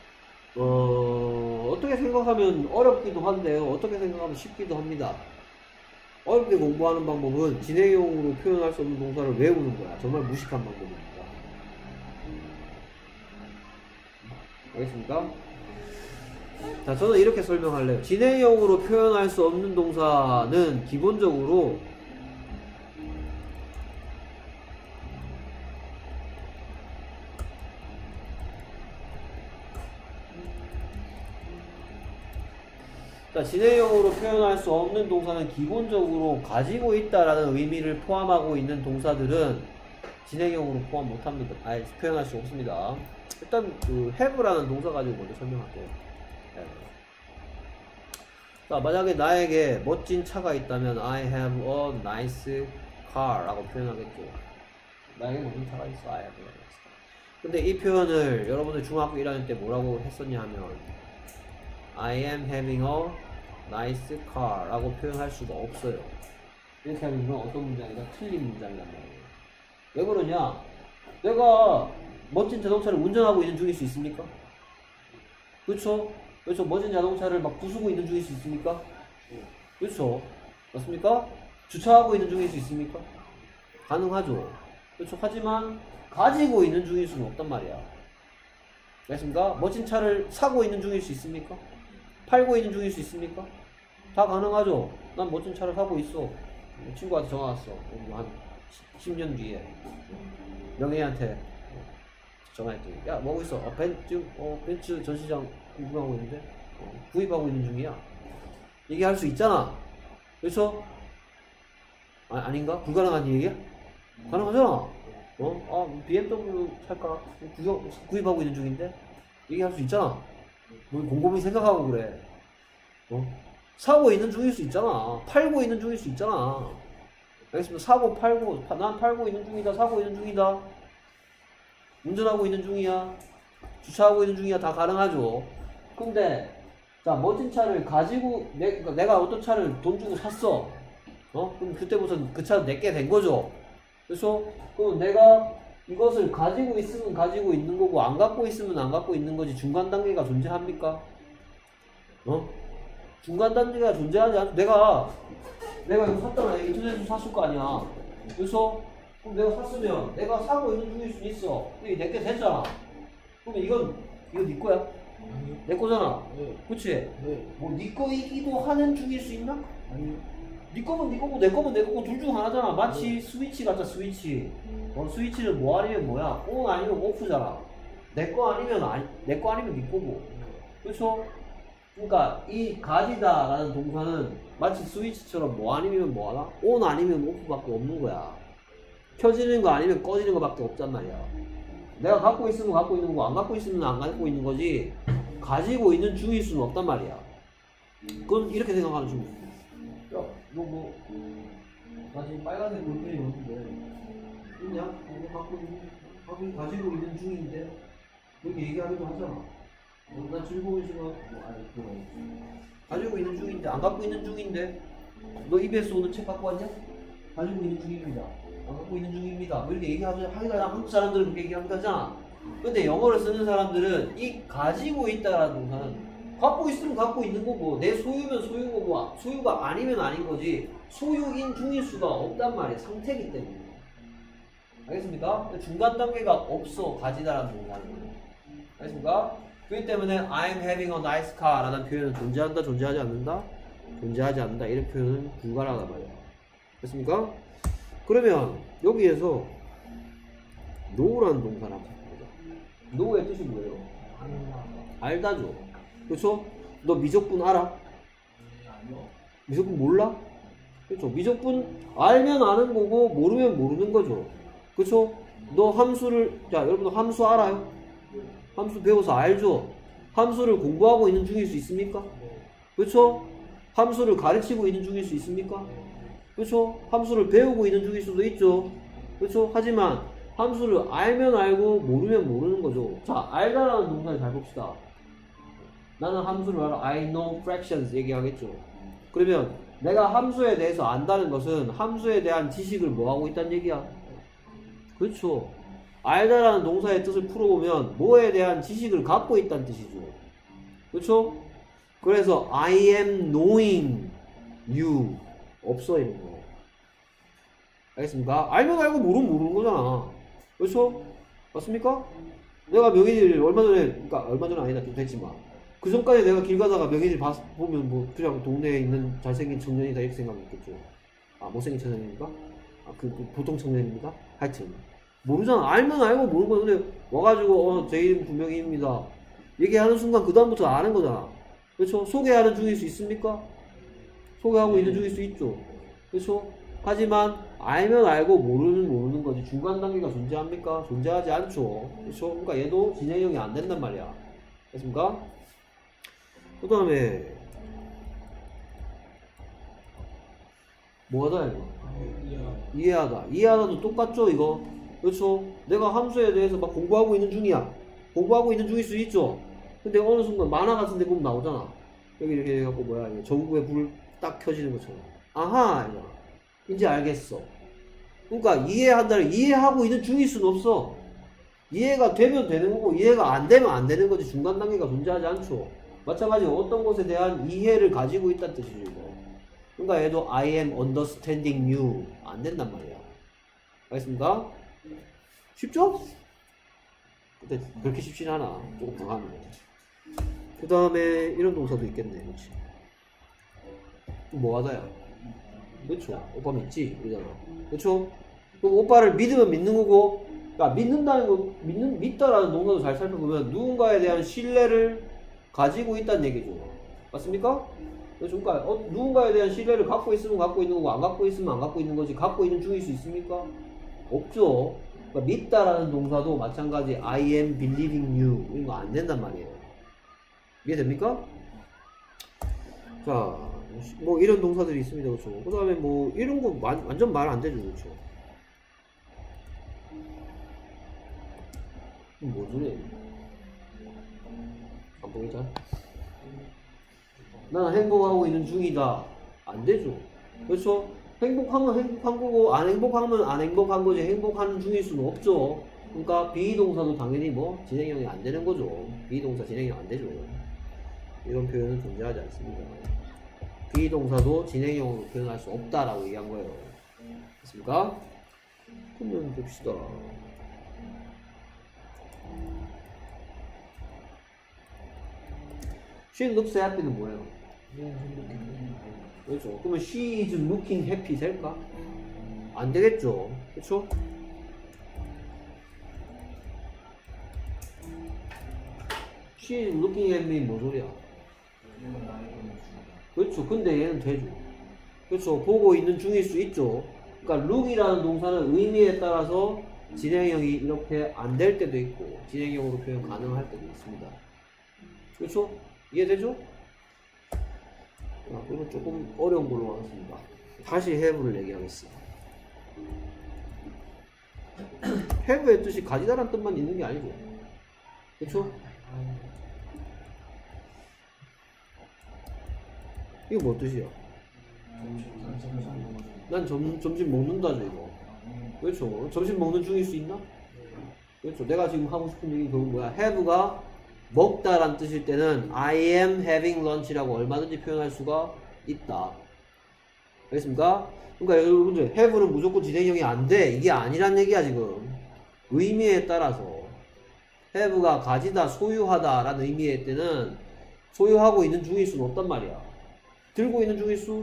A: 어, 어떻게 생각하면 어렵기도 한데요. 어떻게 생각하면 쉽기도 합니다. 어렵게 공부하는 방법은 진행형으로 표현할 수 없는 동사를 외우는 거야. 정말 무식한 방법입니다. 알겠습니까? 자, 저는 이렇게 설명할래요. 진행형으로 표현할 수 없는 동사는 기본적으로 자, 진행형으로 표현할 수 없는 동사는 기본적으로 가지고 있다라는 의미를 포함하고 있는 동사들은 진행형으로 포함 못합니다. 아니, 표현할 수 없습니다. 일단 그 have라는 동사 가지고 먼저 설명할게요. 자, 만약에 나에게 멋진 차가 있다면 I have a nice car 라고 표현하겠죠. 나에게 멋진 차가 있어. I have a nice car. 근데 이 표현을 여러분들 중학교 일 학년 때 뭐라고 했었냐 하면 I am having a nice car 라고 표현할 수가 없어요. 이렇게 하면 이건 어떤 문장이다? 틀린 문장이란 말이에요. 왜 그러냐? 내가 멋진 자동차를 운전하고 있는 중일 수 있습니까? 그렇죠? 그렇죠? 멋진 자동차를 막 부수고 있는 중일 수 있습니까? 그렇죠? 맞습니까? 주차하고 있는 중일 수 있습니까? 가능하죠. 그렇죠? 하지만 가지고 있는 중일 수는 없단 말이야. 알겠습니까? 멋진 차를 사고 있는 중일 수 있습니까? 팔고 있는 중일 수 있습니까? 다 가능하죠. 난 멋진 차를 사고 있어. 친구한테 전화 왔어. 한 십 년 뒤에 명예한테 전화했더니 야 뭐하고 있어? 어, 벤, 지금 어, 벤츠 전시장 구경하고 있는데 어, 구입하고 있는 중이야. 얘기할 수 있잖아. 그렇죠? 아, 아닌가? 불가능한 얘기야? 가능하잖아. 어? 아 비엠더블유 살까? 구경, 구입하고 있는 중인데 얘기할 수 있잖아. 뭐 곰곰이 생각하고 그래. 어? 사고 있는 중일 수 있잖아. 팔고 있는 중일 수 있잖아. 알겠습니다. 사고 팔고 파, 난 팔고 있는 중이다. 사고 있는 중이다. 운전하고 있는 중이야. 주차하고 있는 중이야. 다 가능하죠. 근데 자 멋진 차를 가지고 내, 그러니까 내가 어떤 차를 돈 주고 샀어. 어? 그럼 그때부터 그 차는 내게 된 거죠. 그래서 그럼 내가 이것을 가지고 있으면 가지고 있는 거고 안 갖고 있으면 안 갖고 있는 거지 중간 단계가 존재합니까? 어? 중간 단계가 존재하지 않아. 내가 내가 이거 샀잖아. 인터넷에서 샀을 거 아니야. 그래서 그럼 내가 샀으면 내가 사고 있는 중일 수 있어. 근데 내게 됐잖아. 그러면 이건 이거 네 거야?
B: 아니요.
A: 내 거잖아.
B: 네.
A: 그치?
B: 네.
A: 뭐 네 거이기도 하는 중일 수 있나?
B: 아니요.
A: 네 거면 네 거고 내 거면 내 거고 둘 중 하나잖아. 마치 스위치 같아. 스위치. 어, 스위치는 뭐 아니면 뭐야? 온 아니면 오프잖아. 내 거 아니면 아니, 내 거 아니면 네 거고. 그렇죠? 그러니까 이 가지다라는 동사는 마치 스위치처럼 뭐 아니면 뭐 하나? 온 아니면 오프밖에 없는 거야. 켜지는 거 아니면 꺼지는 거밖에 없단 말이야. 내가 갖고 있으면 갖고 있는 거고 안 갖고 있으면 안 갖고 있는 거지 가지고 있는 중일 수는 없단 말이야. 그럼 이렇게 생각하는 중이야. 야, 너 뭐, 나 지금 빨간색 볼펜이 없는데, 있냐? 어, 갖고 있는, 갖고 가지고 있는 중인데, 그렇게 얘기하기도 하잖아. 어, 나 즐거운 시간, 뭐, 아니, 그거 가지고 있는 중인데, 안 갖고 있는 중인데, 너 이비에스 오늘 책 갖고 왔냐? 가지고 있는 중입니다. 안 갖고 있는 중입니다. 뭐 이렇게 얘기하면, 하기가 한국 사람들은 그렇게 얘기하면 되잖아. 근데 영어를 쓰는 사람들은 이 가지고 있다라는 동사는 갖고 있으면 갖고 있는 거고 내 소유면 소유인 거고 소유가 아니면 아닌 거지 소유인 중일 수가 없단 말이야. 상태이기 때문에. 알겠습니까? 중간 단계가 없어. 가지다라는 동사는. 알겠습니까? 그렇기 때문에 I'm having a nice car 라는 표현은 존재한다 존재하지 않는다? 존재하지 않는다. 이런 표현은 불가능하단 말이야. 됐습니까? 그러면 여기에서 know라는 동사를 한번 보자. know의 뜻이 뭐예요? 알다죠. 그렇죠? 너 미적분 알아?
C: 아니요.
A: 미적분 몰라? 그렇죠? 미적분 알면 아는 거고 모르면 모르는 거죠. 그렇죠? 너 함수를 자 여러분들 함수 알아요? 함수 배워서 알죠? 함수를 공부하고 있는 중일 수 있습니까? 그렇죠? 함수를 가르치고 있는 중일 수 있습니까? 그렇죠? 함수를 배우고 있는 중일 수도 있죠. 그렇죠? 하지만 함수를 알면 알고 모르면 모르는 거죠. 자, 알다라는 동사를 잘 봅시다. 나는 함수를 알아. I know fractions 얘기하겠죠. 그러면 내가 함수에 대해서 안다는 것은 함수에 대한 지식을 뭐하고 있다는 얘기야? 그렇죠. 알다라는 동사의 뜻을 풀어보면 뭐에 대한 지식을 갖고 있다는 뜻이죠. 그렇죠? 그래서 I am knowing you 없어 이런 거. 알겠습니까? 알면 알고 모르면 모르는 거잖아. 그렇죠? 맞습니까? 내가 명예를 얼마 전에, 그러니까 얼마 전에 아니다 좀 됐지만 그 전까지 내가 길 가다가 명예를 봤, 보면 뭐 그냥 동네에 있는 잘생긴 청년이다 이렇게 생각했겠죠. 아 못생긴 청년입니까? 아, 그, 그 보통 청년입니까? 하여튼 모르잖아. 알면 알고 모르는 거. 근데 와가지고 어, 제 이름 분명히입니다 얘기하는 순간 그 다음부터 아는 거잖아. 그렇죠? 소개하는 중일 수 있습니까? 소개하고 있는 중일 수 있죠. 그렇죠? 하지만 알면 알고 모르는 모르는 거지 중간 단계가 존재합니까? 존재하지 않죠. 그렇죠? 그러니까 얘도 진행형이 안 된단 말이야. 됐습니까? 그 다음에 뭐하다 이거? 이해하다. 이해하다도 똑같죠 이거? 그렇죠? 내가 함수에 대해서 막 공부하고 있는 중이야. 공부하고 있는 중일 수 있죠. 근데 어느 순간 만화 같은 데 보면 나오잖아. 여기 이렇게 해갖고 뭐야 전구에 불 딱 켜지는 것처럼. 아하 이거. 이제 알겠어. 그러니까 이해한다를 이해하고 있는 중일 수는 없어. 이해가 되면 되는 거고 이해가 안 되면 안 되는 거지 중간 단계가 존재하지 않죠. 마찬가지로 어떤 것에 대한 이해를 가지고 있다는 뜻이죠. 이거. 그러니까 얘도 I am understanding you 안 된단 말이야. 알겠습니까? 쉽죠? 근데 그렇게 쉽진 않아. 조금 더 하면. 그 다음에 이런 동사도 있겠네. 그렇지? 뭐 하다야? 그렇죠. 오빠 믿지? 이러잖아. 그렇죠? 그럼 오빠를 믿으면 믿는 거고, 그러니까 믿는다는 거, 믿는, 믿다라는 동사도 잘 살펴보면 누군가에 대한 신뢰를 가지고 있다는 얘기죠. 맞습니까? 그러니까 어, 누군가에 대한 신뢰를 갖고 있으면 갖고 있는 거고, 안 갖고 있으면 안 갖고 있는 거지. 갖고 있는 중일 수 있습니까? 없죠. 그러니까 믿다라는 동사도 마찬가지 I am believing you 이런 거 안 된단 말이에요. 이해됩니까? 자, 뭐 이런 동사들이 있습니다. 그렇죠? 그 다음에 뭐 이런 거 만, 완전 말 안 되죠. 그렇죠? 뭔 소리야? 안 보이자? 나는 행복하고 있는 중이다. 안 되죠. 그렇죠? 행복하면 행복한 거고 안 행복하면 안 행복한 거지. 행복하는 중일 수는 없죠. 그러니까 비동사도 당연히 뭐 진행형이 안 되는 거죠. 비동사 진행형 안 되죠. 이런 표현은 존재하지 않습니다. 비동사도 진행형으로 표현할 수 없다라고 얘기한 거예요. 됐습니까? 그러면 봅시다. She looks happy는 뭐예요? 그렇죠. 그러면 she is looking happy 될까? 안 되겠죠. 그렇죠? she is looking at me 뭐 소리야? 그렇죠. 근데 얘는 되죠. 그렇죠. 보고 있는 중일 수 있죠. 그러니까 look이라는 동사는 의미에 따라서 진행형이 이렇게 안 될 때도 있고 진행형으로 표현 가능할 때도 있습니다. 그렇죠? 이해되죠? 자, 그러면 조금 어려운 걸로 하겠습니다. 다시 have를 얘기하겠습니다. have의 뜻이 가지다란 뜻만 있는 게 아니죠. 그렇죠? 이거 뭐 뜻이야? 난 점, 점심 먹는다죠 이거. 그렇죠. 점심 먹는 중일 수 있나? 그렇죠. 내가 지금 하고 싶은 얘기 그건 뭐야? have가 먹다란 뜻일 때는 I am having lunch라고 얼마든지 표현할 수가 있다. 알겠습니까? 그러니까 여러분들 have는 무조건 진행형이 안 돼. 이게 아니란 얘기야 지금. 의미에 따라서 have가 가지다, 소유하다 라는 의미의 때는 소유하고 있는 중일 수는 없단 말이야. 들고 있는 중일 수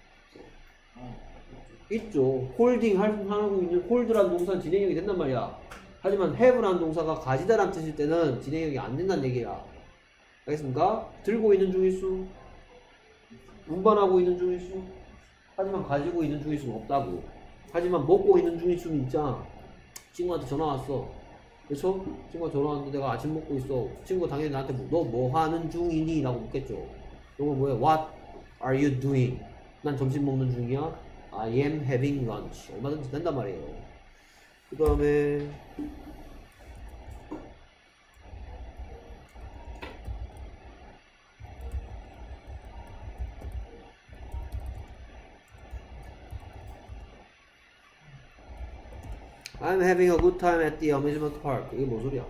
A: 있죠. 홀딩 하고 있는 홀드라는 동사는 진행형이 된단 말이야. 하지만 have라는 동사가 가지다라는 뜻일 때는 진행형이 안 된다는 얘기야. 알겠습니까? 들고 있는 중일 수, 운반하고 있는 중일 수, 하지만 가지고 있는 중일 수는 없다고. 하지만 먹고 있는 중일 수는 있잖아. 친구한테 전화 왔어. 그렇죠? 친구가 전화 왔는데 내가 아침 먹고 있어. 친구가 당연히 나한테 너 뭐 하는 중이니? 라고 묻겠죠. 이건 뭐예요? What are you doing? 난 점심 먹는 중이야. I am having lunch. 얼마든지 된단 말이에요. 그 다음에 I'm having a good time at the amusement park. 이게 뭔 소리야?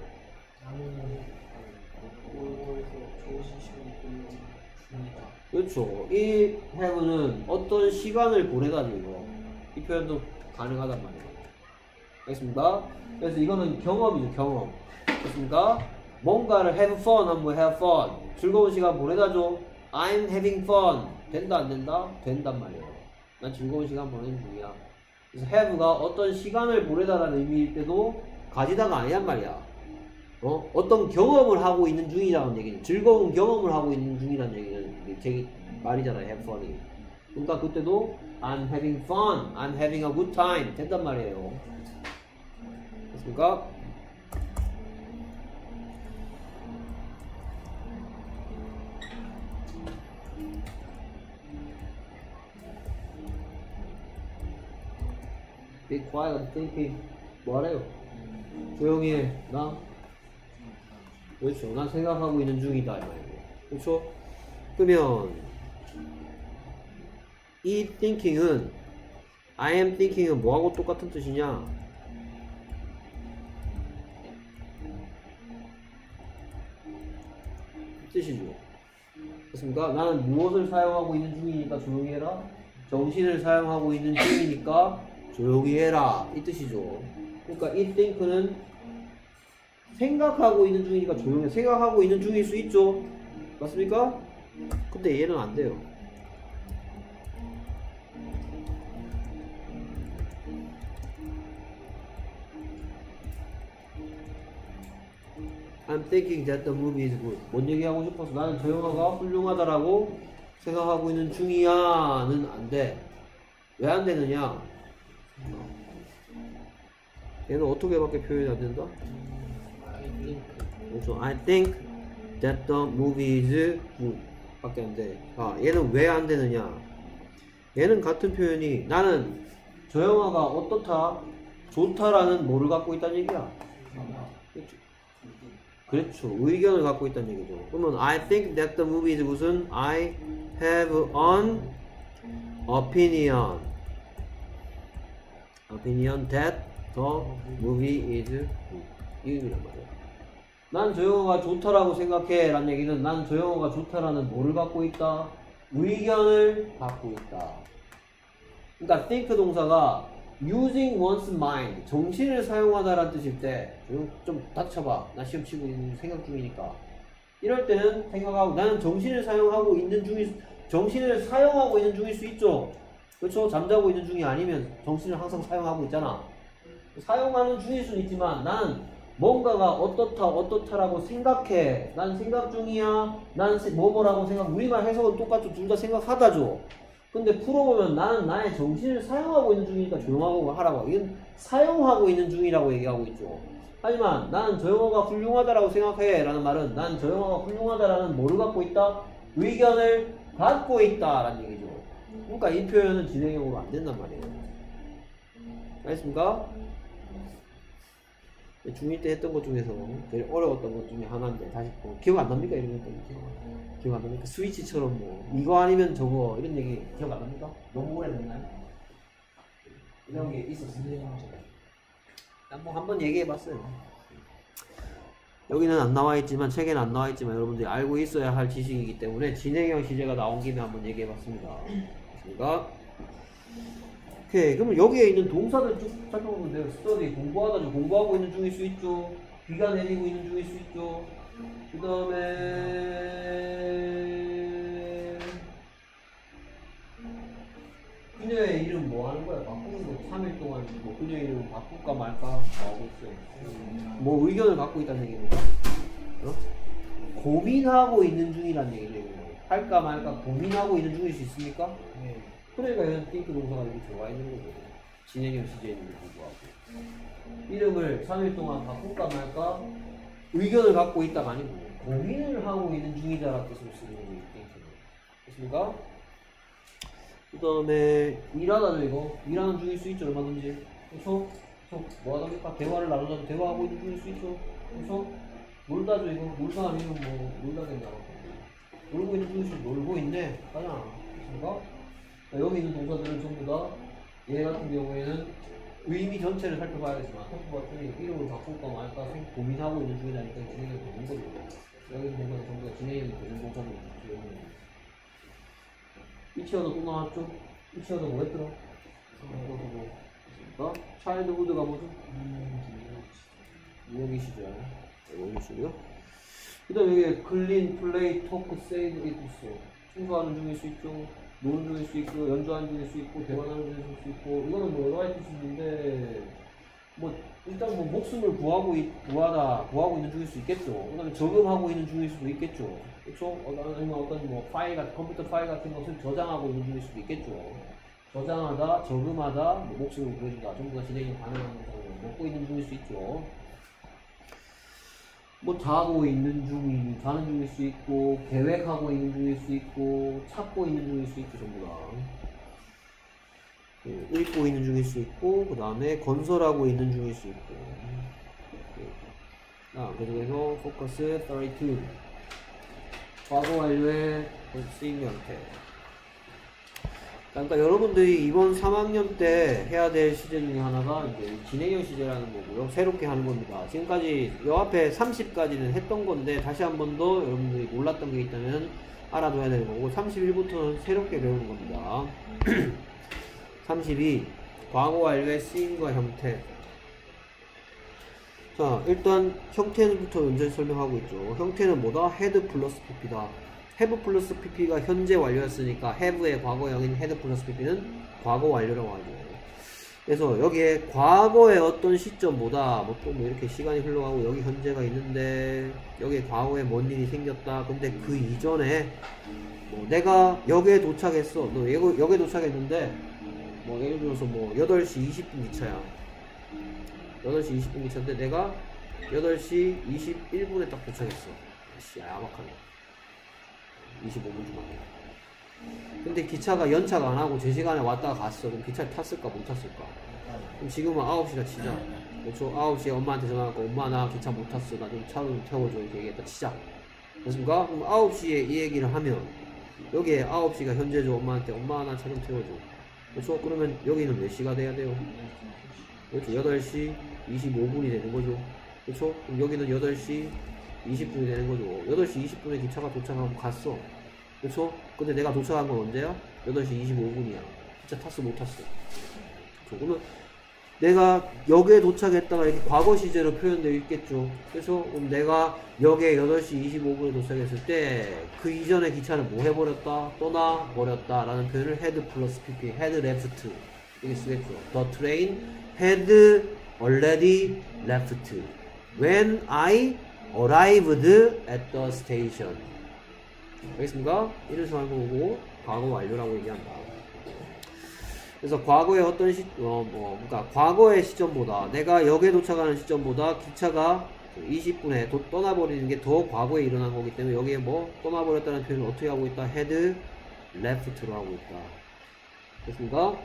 A: 그렇죠. 이 have는 어떤 시간을 보내가지고 이 표현도 가능하단 말이에요. 알겠습니까? 그래서 이거는 경험이죠. 경험. 됐습니까? 뭔가를 have fun 하면 뭐 have fun. 즐거운 시간 보내다죠. I'm having fun. 된다 안 된다? 된단 말이에요. 난 즐거운 시간 보내는 중이야. 그래서 have가 어떤 시간을 보내다라는 의미일 때도 가지다가 아니란 말이야. 어? 어떤 경험을 하고 있는 중이라는 얘기는 즐거운 경험을 하고 있는 중이라는 얘기는 제 말이잖아요. have fun이. 그러니까 그때도 I'm having fun. I'm having a good time. 된단 말이에요. 됐습니까? Be quiet and thinking. 뭐하래요? 조용히 해. 나? 그렇죠. 난 생각하고 있는 중이다. 이 말이에요. 그렇죠? 그러면 이 thinking은 I am thinking은 뭐하고 똑같은 뜻이냐? 뜻이죠. 그렇습니까? 나는 무엇을 사용하고 있는 중이니까 조용히 해라. 정신을 사용하고 있는 중이니까 조용히 해라. 이 뜻이죠. 그러니까 이 think는 생각하고 있는 중이니까 조용해. 생각하고 있는 중일 수 있죠. 맞습니까? 근데 얘는 안 돼요. I'm thinking that the movie is good. 뭔 얘기하고 싶어서 나는 저 영화가 훌륭하다라고 생각하고 있는 중이야는 안 돼. 왜 안 되느냐? 얘는 어떻게밖에 표현이 안 된다?
B: I think.
A: 그렇죠. I think that the movie is good 밖에 안 돼. 아, 얘는 왜 안 되느냐? 얘는 같은 표현이 나는 저 영화가 어떻다? 좋다라는 뭐를 갖고 있다는 얘기야. 그렇죠. 그렇죠. 의견을 갖고 있다는 얘기죠. 그러면 I think that the movie is 무슨? I have an opinion. opinion that the movie is good. 이 의미란 말이야. 난 저 영화가 좋다라고 생각해 라는 얘기는 난 저 영화가 좋다라는 뭐를 갖고 있다? 의견을 갖고 있다. 그러니까 think 동사가 using one's mind, 정신을 사용하다라는 뜻일 때 좀 닥쳐봐. 나 시험 치고 있는 생각 중이니까. 이럴 때는 생각하고 나는 정신을 사용하고 있는 중일 정신을 사용하고 있는 중일 수 있죠. 그렇죠? 잠자고 있는 중이 아니면 정신을 항상 사용하고 있잖아. 사용하는 중일 수는 있지만 나는 뭔가가 어떻다 어떻다라고 생각해. 난 생각 중이야. 난 뭐뭐라고 생각. 우리말 해석은 똑같죠. 둘 다 생각하다죠. 근데 풀어보면 나는 나의 정신을 사용하고 있는 중이니까 조용하고 하라고. 이건 사용하고 있는 중이라고 얘기하고 있죠. 하지만 나는 저 영화가 훌륭하다라고 생각해 라는 말은 난 저 영화가 훌륭하다라는 뭐를 갖고 있다? 의견을 갖고 있다 라는 얘기죠. 그러니까 이 표현은 진행형으로 안 된단 말이에요. 알겠습니까? 중일 때 했던 것 중에서 제일 어려웠던 것 중에 하나인데 다시 뭐 기억 안 납니까? 이런 것들 기억, 기억 안 납니까? 스위치처럼 뭐 이거 아니면 저거 이런 얘기 기억 안 납니까? 너무 오래됐나요? 이런 게 있었습니다. 뭐 한번 얘기해봤어요. 여기는 안 나와있지만 책에는 안 나와있지만 여러분들이 알고 있어야 할 지식이기 때문에 진행형 시제가 나온 김에 한번 얘기해봤습니다. 그러니까 오케이. 그러면 여기에 있는 동사들 쭉 살펴보면 돼요. study, 공부하다죠. 공부하고 있는 중일 수 있죠. 비가 내리고 있는 중일 수 있죠. 그 다음에 그녀의 이름 뭐 하는 거야? 바꾸는 거 삼 일 동안 뭐 그녀의 이름 바꿀까 말까 하고 있어요. 뭐 의견을 갖고 있다는 얘기입니다. 어? 고민하고 있는 중이라는 얘기죠. 할까 말까 고민하고 있는 중일 수 있습니까?
B: 네.
A: 그러니까 이런 think 동사가 이렇게 들어와 있는 거죠. 진행형 시제임에도 불구하고. 이름을 삼 일 동안 바꿀까 말까 의견을 갖고 있다가 아니고 고민을 하고 있는 중이다라는 뜻으로 쓰는 거죠. think는. 됐습니까? 그 다음에 일하다죠 이거. 일하는 중일 수 있죠 얼마든지. 그렇죠? 뭐 하답니까? 대화를 나누자도 대화하고 있는 중일 수 있죠. 그렇죠? 놀다죠 이거. 놀다 아니면 뭐 놀다겠나. 놀고 있는 중일 수 있죠. 놀고 있네. 가잖아. 됐습니까? 여기 있는 동사들은 전부 다 얘 같은 경우에는 의미 전체를 살펴봐야겠지만 토프 봤더니 이름을 바꿀까 말까 고민하고 있는 중이라니까 진행이 되는 거죠. 여기 있는 동사는 전부 다 진행이 되는 동사들이 있죠. 이치어도 또 나왔죠? 이치어도 뭐 했더라? 어? 차일드후드가 뭐죠? 무용이 시절. 무용이 시절. 그 다음에 여기 클린, 플레이, 토크, 세이브 있어. 청소하는 중일 수 있죠. 노는 중일 수 있고, 연주하는 중일 수 있고, 대화하는 중일 수 있고, 이거는 뭐 여러 가지 뜻이 있는데, 뭐, 일단 뭐, 목숨을 구하고, 있, 구하다, 구하고 있는 중일 수 있겠죠. 그 다음에 저금하고 있는 중일 수도 있겠죠. 그쵸? 아니면 어떤 뭐, 파일 같은, 컴퓨터 파일 같은 것을 저장하고 있는 중일 수도 있겠죠. 저장하다, 저금하다, 뭐 목숨을 구해주다, 전부 다 진행이 가능한 거고, 먹고 있는 중일 수 있죠. 뭐 자고 있는 중이 자는 중일 수 있고 계획하고 있는 중일 수 있고 찾고 있는 중일 수 있고 전부 다 그, 읽고 있는 중일 수 있고 그 다음에 건설하고 있는 중일 수 있고 아 그래서 포커스 삼십이 과거 완료의 쓰임 형태. 그러니까 여러분들이 이번 삼 학년 때 해야 될 시제 중에 하나가 이제 진행형 시제라는 거고요. 새롭게 하는 겁니다. 지금까지 요 앞에 삼십까지는 했던 건데 다시 한 번 더 여러분들이 몰랐던 게 있다면 알아둬야 되는 거고 삼십일부터는 새롭게 배우는 겁니다. 삼십이 과거 완료의 쓰임과 형태. 자, 일단 형태부터 먼저 설명하고 있죠. 형태는 뭐다? had 플러스 pp다. have 플러스 pp가 현재 완료였으니까 have의 과거형인 had 플러스 pp는 과거 완료라고 하죠. 그래서 여기에 과거의 어떤 시점보다 뭐 또 뭐 이렇게 시간이 흘러가고 여기 현재가 있는데 여기에 과거에 뭔 일이 생겼다. 근데 그 이전에 뭐 내가 역에 도착했어. 너 여기, 역에 도착했는데 뭐 예를 들어서 뭐 여덟 시 이십 분 기차야. 여덟 시 이십 분 기차인데 내가 여덟 시 이십일 분에 딱 도착했어. 씨, 야박하네. 이십오 분 주만에. 근데 기차가 연착 안 하고 제 시간에 왔다가 갔어. 그럼 기차를 탔을까 못 탔을까? 그럼 지금은 아홉 시다 치자. 그렇죠? 아홉 시에 엄마한테 전화하고 엄마 나 기차 못 탔어. 나 좀 차로 좀 태워줘. 이렇게 얘기했다 치자. 그렇습니까? 그럼 아홉 시에 이 얘기를 하면 여기에 아홉 시가 현재죠. 엄마한테 엄마 나 차 좀 태워줘. 그렇죠? 그러면 여기는 몇 시가 돼야 돼요? 그렇죠? 여덟 시 이십오 분이 되는 거죠. 그렇죠? 그럼 여기는 여덟 시 이십 분이 되는 거죠. 여덟 시 이십 분에 기차가 도착하고 갔어. 그렇죠? 근데 내가 도착한 건 언제야? 여덟 시 이십오 분이야. 기차 탔어 못 탔어? 그렇죠? 그러면 내가 역에 도착했다가 이렇게 과거 시제로 표현되어 있겠죠. 그래서 그럼 내가 역에 여덟 시 이십오 분에 도착했을 때 그 이전에 기차는 뭐 해버렸다? 떠나버렸다 라는 표현을 had 플러스 pp, had left 이렇게 쓰겠죠. The train had already left when I arrived at the station. 알겠습니까? 이래서 알고 보고 과거 완료라고 얘기한다. 그래서 과거의 어떤 시, 어, 뭐, 그러니까 과거의 시점보다 내가 역에 도착하는 시점보다 기차가 이십 분에 도, 떠나버리는 게 더 과거에 일어난 거기 때문에 여기에 뭐 떠나버렸다는 표현을 어떻게 하고 있다? had left로 하고 있다. 됐습니까?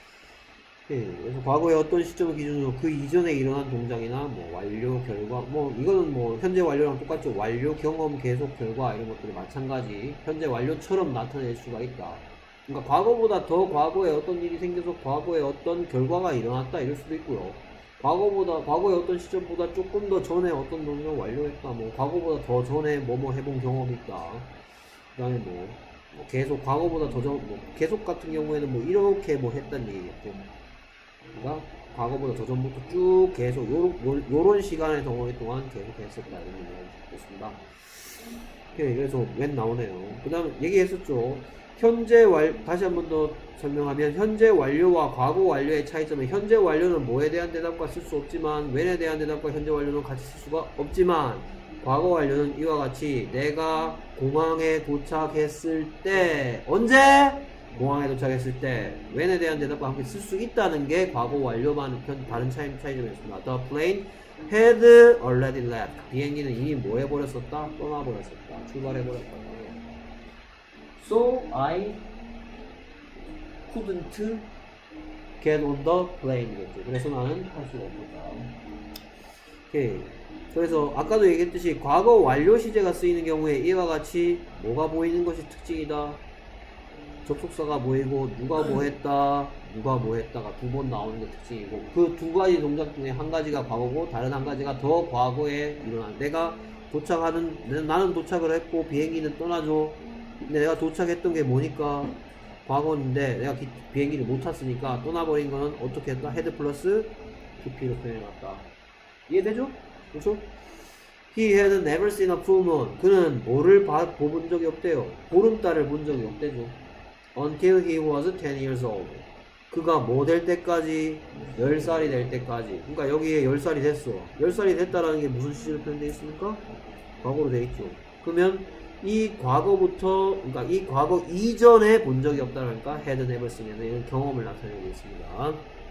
A: 예, 그래서 과거의 어떤 시점을 기준으로 그 이전에 일어난 동작이나 뭐 완료 결과 뭐 이거는 뭐 현재 완료랑 똑같죠. 완료 경험 계속 결과 이런 것들이 마찬가지 현재 완료처럼 나타낼 수가 있다. 그러니까 과거보다 더 과거에 어떤 일이 생겨서 과거에 어떤 결과가 일어났다 이럴 수도 있고요. 과거보다 과거의 어떤 시점보다 조금 더 전에 어떤 동작을 완료했다. 뭐 과거보다 더 전에 뭐뭐 해본 경험이 있다. 그다음에 뭐, 뭐 계속 과거보다 더 전 뭐 계속 같은 경우에는 뭐 이렇게 뭐 했다는 얘기겠죠. 그러니까 과거보다 더 전부터 쭉 계속 요런, 요, 요런 시간의 덩어리 동안 계속 했었다 이런 얘기가 있습니다. 오케이, 그래서 웬 나오네요. 그 다음 얘기했었죠. 현재 완 다시 한 번 더 설명하면 현재 완료와 과거 완료의 차이점은 현재 완료는 뭐에 대한 대답과 쓸 수 없지만 when에 대한 대답과 현재 완료는 같이 쓸 수가 없지만 과거 완료는 이와 같이 내가 공항에 도착했을 때 언제? 공항에 도착했을 때 when에 대한 대답과 함께 쓸 수 있다는 게 과거 완료만 다른 차이, 차이점이었습니다. The plane had already left. 비행기는 이미 뭐 해버렸었다? 떠나버렸었다. 출발해버렸다. So I couldn't get on the plane이겠죠. 그래서 나는 할 수가 없었다. 오케이. 그래서 아까도 얘기했듯이 과거 완료 시제가 쓰이는 경우에 이와 같이 뭐가 보이는 것이 특징이다. 접속사가 보이고 누가 뭐 했다 누가 뭐 했다가 두 번 나오는 게 특징이고 그 두 가지 동작 중에 한 가지가 과거고 다른 한 가지가 더 과거에 일어난 내가 도착하는 나는 도착을 했고 비행기는 떠나죠. 근데 내가 도착했던 게 뭐니까 과거인데 내가 기, 비행기를 못 탔으니까 떠나버린 거는 어떻게 했다? 헤드 플러스 pp로 표현해놨다. 이해되죠? 그렇죠? He had never seen a full moon. 그는 뭐를 봐, 본 적이 없대요. 보름달을 본 적이 없대죠. Until he was ten years old. 그가 뭐 될 때까지? 열 살이 될 때까지. 그러니까 여기에 열 살이 됐어. 열 살이 됐다라는 게 무슨 시제로 표현되어 있습니까? 과거로 되어 있죠. 그러면 이 과거부터, 그러니까 이 과거 이전에 본 적이 없다라니까 had never seen 이런 경험을 나타내고 있습니다.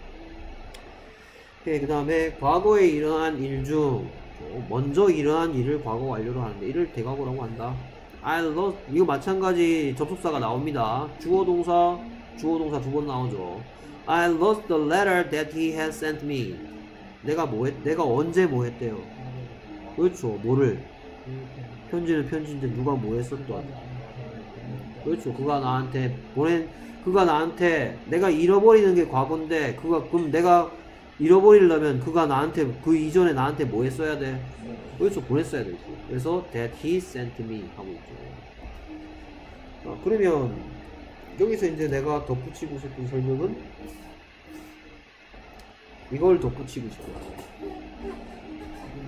A: 그 다음에 과거에 일어난 일 중 먼저 일어난 일을 과거 완료로 하는데 이를 대과거라고 한다. I lost, 이거 마찬가지 접속사가 나옵니다. 주어 동사, 주어 동사 두 번 나오죠. I lost the letter that he had sent me. 내가 뭐 했, 내가 언제 뭐 했대요? 그렇죠. 뭐를? 편지는 편지인데 누가 뭐 했었던? 그렇죠. 그가 나한테 보낸, 그가 나한테 내가 잃어버리는 게 과거인데 그가 그럼 내가 잃어버리려면 그가 나한테 그 이전에 나한테 뭐 했어야 돼? 그렇죠. 보냈어야 되죠. 그래서 that he sent me 하고 있죠. 아, 그러면 여기서 이제 내가 덧붙이고 싶은 설명은 이걸 덧붙이고 싶어요.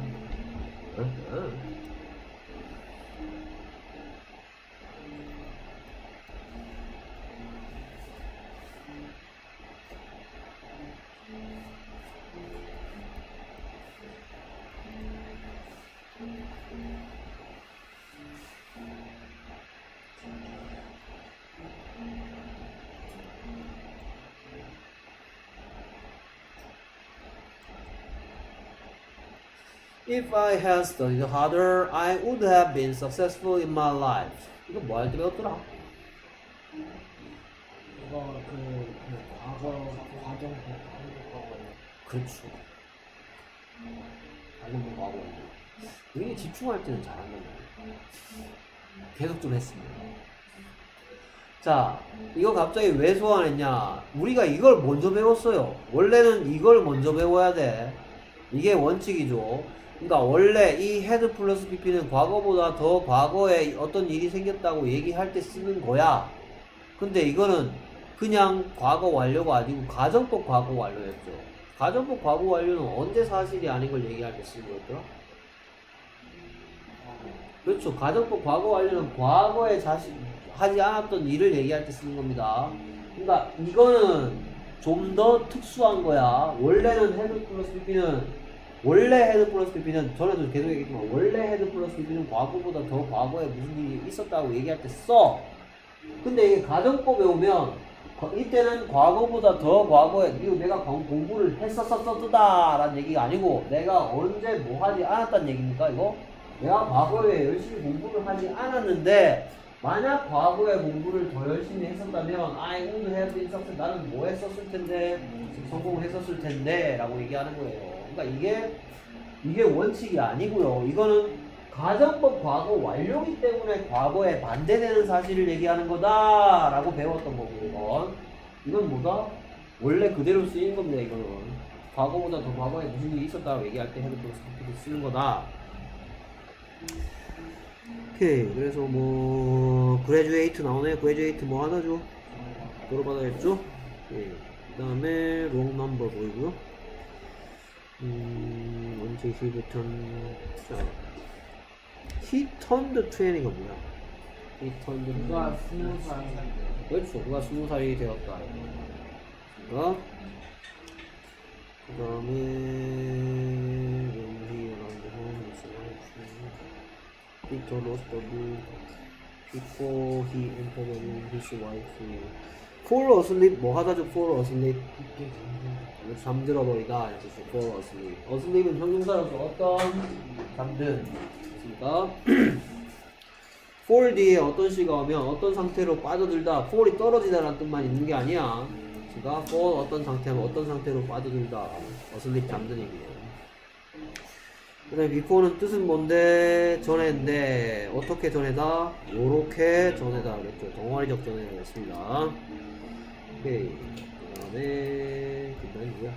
A: If I had studied harder, I would have been successful in my life. 이거 뭐 할 때 배웠더라?
B: 이거 그, 그 과거 과정 반복하고
A: 그렇죠. 과정도 과거. 우리 집중할 때는 잘한단 말이에요. 계속 좀 했습니다. 자, 이거 갑자기 왜 소환했냐? 우리가 이걸 먼저 배웠어요. 원래는 이걸 먼저 배워야 돼. 이게 원칙이죠. 그러니까 원래 이 헤드 플러스 피피는 과거보다 더 과거에 어떤 일이 생겼다고 얘기할 때 쓰는 거야. 근데 이거는 그냥 과거 완료가 아니고 가정법 과거 완료였죠. 가정법 과거 완료는 언제 사실이 아닌 걸 얘기할 때 쓰는 거였더라? 그렇죠. 가정법 과거 완료는 과거에 자신 하지 않았던 일을 얘기할 때 쓰는 겁니다. 그러니까 이거는 좀 더 특수한 거야. 원래는 헤드 플러스 피피는 원래 헤드 플러스 피피는 전에도 계속 얘기했지만 원래 헤드 플러스 피피는 과거보다 더 과거에 무슨 일이 있었다고 얘기할 때 써. 근데 이게 가정법에 오면 이때는 과거보다 더 과거에 이거 내가 공부를 했었었다 라는 얘기가 아니고 내가 언제 뭐 하지 않았다는 얘기입니까 이거? 내가 과거에 열심히 공부를 하지 않았는데 만약 과거에 공부를 더 열심히 했었다면 I would have been successful. 나는 뭐 했었을 텐데 성공했었을 텐데 라고 얘기하는 거예요. 그러니까 이게 이게 원칙이 아니고요. 이거는 가정법 과거 완료이기 때문에 과거에 반대되는 사실을 얘기하는 거다 라고 배웠던 거고 이건 이건 뭐다? 원래 그대로 쓰인 겁니다. 이거는 과거보다 더 과거에 무슨 일이 있었다고 얘기할 때 헤드 플러스 피피를 쓰는 거다. 오케이. 그래서 뭐 그레듀에이트 나오네. 그레듀에이트 뭐 하나죠? 졸업받아야겠죠? 예. 그 다음에 롱 넘버 보이고요. 음 언제 시부터 자 He turned twenty가 뭐야? He turned
B: 누가 스무 살
A: 그렇죠. 그가 스무 살이 되었다. 그러니까 그 다음에 when he around the home his wife Peter lost the book before he entered his wife fall asleep 뭐 하다죠? fall asleep 잠들어 버리다 이렇게 fall asleep asleep은 형용사로서 어떤 잠든 그러니까 fall 뒤에 어떤 시가 오면 어떤 상태로 빠져들다 fall이 떨어지다라는 뜻만 있는 게 아니야. 그러니까 fall 어떤 상태면 어떤 상태로 빠져들다 asleep 잠든 얘기예요. 그 다음에 before는 뜻은 뭔데 전에인데 어떻게 전에다 요렇게 전에다 그랬죠. 동아리적 전에다 그랬습니다. 오케이. 그 다음에 그 다음에 뭐야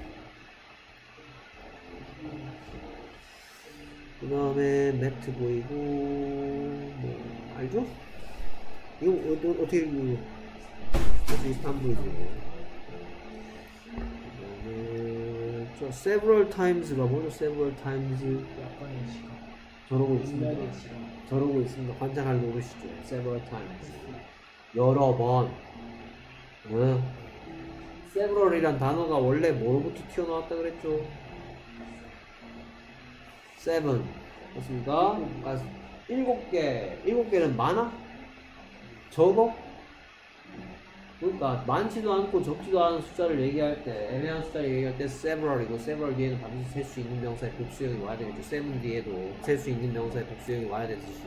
A: 그 다음에 매트 보이고 뭐 알죠? 이거 어, 어떻게 이거 비슷한 보이죠? 그 다음에 저 several times가 뭐죠? several times
B: 약간의 시간
A: 저러고 있습니다.
B: 분명의 시간
A: 저러고 있습니다. 환장할 노릇이죠. several times 여러 번 어? several이란 단어가 원래 뭐로부터 튀어나왔다 그랬죠? seven 맞습니까? 그러니까 일곱 개 일곱 개는 많아? 적어? 그러니까 많지도 않고 적지도 않은 숫자를 얘기할 때 애매한 숫자를 얘기할 때 several이고 several 뒤에는 반드시 셀 수 있는 명사의 복수형이 와야 되겠죠. seven 뒤에도 셀 수 있는 명사의 복수형이 와야 되듯이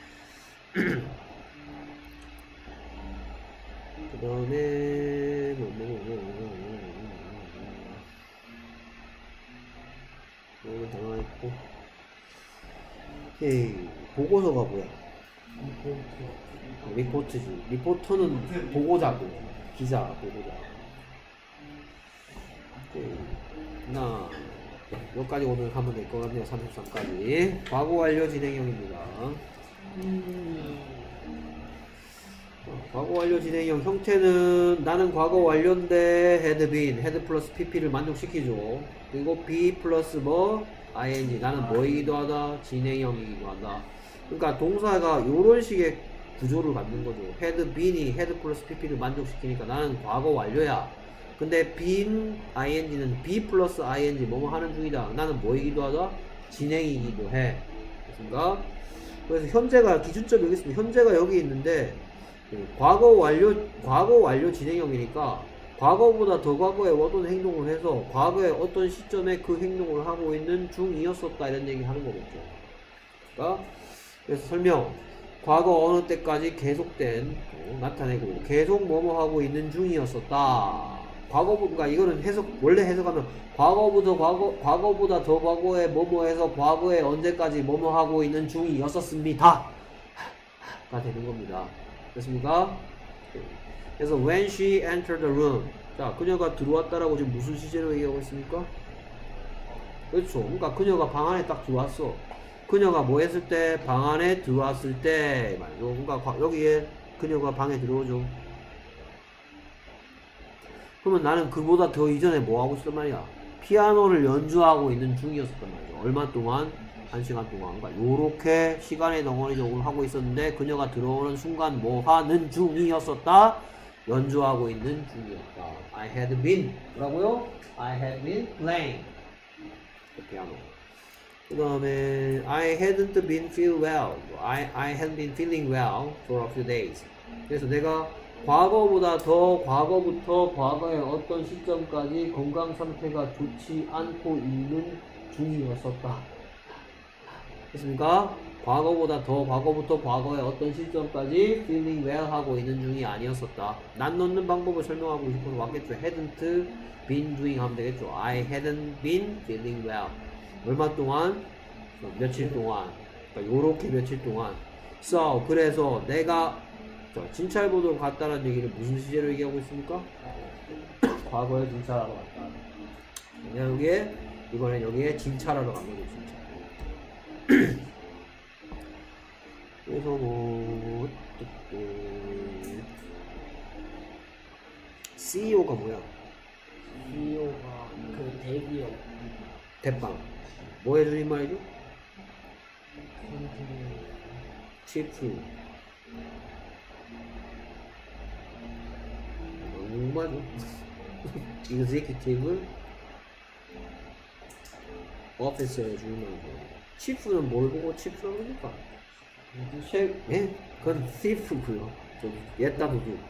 A: 그 다음에 뭐 뭐 뭐 뭐뭐 당황했고 오케이. 보고서가 뭐야?
B: 리포트
A: 리포트지. 리포터는 보고자고 기자 보고자. 오케이. 나 여기까지 오늘 하면 될 것 같네요. 삼십삼까지 과거 완료 진행형입니다.
B: 음...
A: 과거 완료 진행형 형태는 나는 과거 완료인데 had been, had 플러스 pp를 만족시키죠. 그리고 be 플러스 뭐 ing 나는 뭐이기도 하다 진행형이기도 한다. 그러니까 동사가 이런 식의 구조를 갖는 거죠. had been이 had 플러스 pp를 만족시키니까 나는 과거 완료야. 근데 been ing는 be 플러스 ing 뭐뭐 하는 중이다. 나는 뭐이기도 하다 진행이기도 해. 그렇습니까? 그래서 현재가 기준점이 여기 있습니다. 현재가 여기 있는데 과거 완료 과거 완료 진행형이니까 과거보다 더 과거에 어떤 행동을 해서 과거에 어떤 시점에 그 행동을 하고 있는 중이었었다 이런 얘기 하는 거겠죠. 그러니까 그래서 설명 과거 어느 때까지 계속된 어, 나타내고 계속 뭐뭐 하고 있는 중이었었다. 과거보다 이거는 해석 원래 해석하면 과거부터 과거 과거보다 더 과거에 뭐뭐해서 과거에 언제까지 뭐뭐 하고 있는 중이었었습니다. 가 되는 겁니다. 됐습니까? 그래서 when she entered the room, 자 그녀가 들어왔다라고 지금 무슨 시제로 얘기하고 있습니까? 그렇죠. 그러니까 그녀가 방 안에 딱 들어왔어. 그녀가 뭐 했을 때? 방 안에 들어왔을 때 말이죠. 그러니까 여기에 그녀가 방에 들어오죠. 그러면 나는 그보다 더 이전에 뭐 하고 있었단 말이야? 피아노를 연주하고 있는 중이었었단 말이야. 얼마 동안? 한 시간 동안. 그러니까 요렇게 시간의 덩어리적으로 하고 있었는데 그녀가 들어오는 순간 뭐 하는 중이었었다? 연주하고 있는 중이었다. I had been 뭐라고요? I had been playing the piano. 그 다음에 I hadn't been feel well. I, I had been feeling well for a few days. 그래서 내가 과거보다 더 과거부터 과거의 어떤 시점까지 건강 상태가 좋지 않고 있는 중이었었다. 됐습니까? 과거보다 더 과거부터 과거의 어떤 시점까지 feeling well 하고 있는 중이 아니었었다. 난 넣는 방법을 설명하고 싶어서 왔겠죠. hadn't been doing 하면 되겠죠. I hadn't been feeling well. 얼마 동안? 며칠 동안. 그러니까 요렇게 며칠 동안. So, 그래서 내가 진찰보도로 갔다는 얘기를 무슨 시제로 얘기하고 있습니까? 과거에 진찰하러 갔다. 그냥 여기에, 이번엔 여기에 진찰하러 간 거죠, 진찰. 그래서 뭐, 씨이오가 뭐야?
B: 씨이오가 그 대기업
A: 대빵. 뭐 해주는 말이죠? 치프. 뭐죠? executive officer 해주는 말이죠. 치프는 뭘 보고 치프라고 그러니까? 예? 그건 thief고요. 저기 옛다 도둑.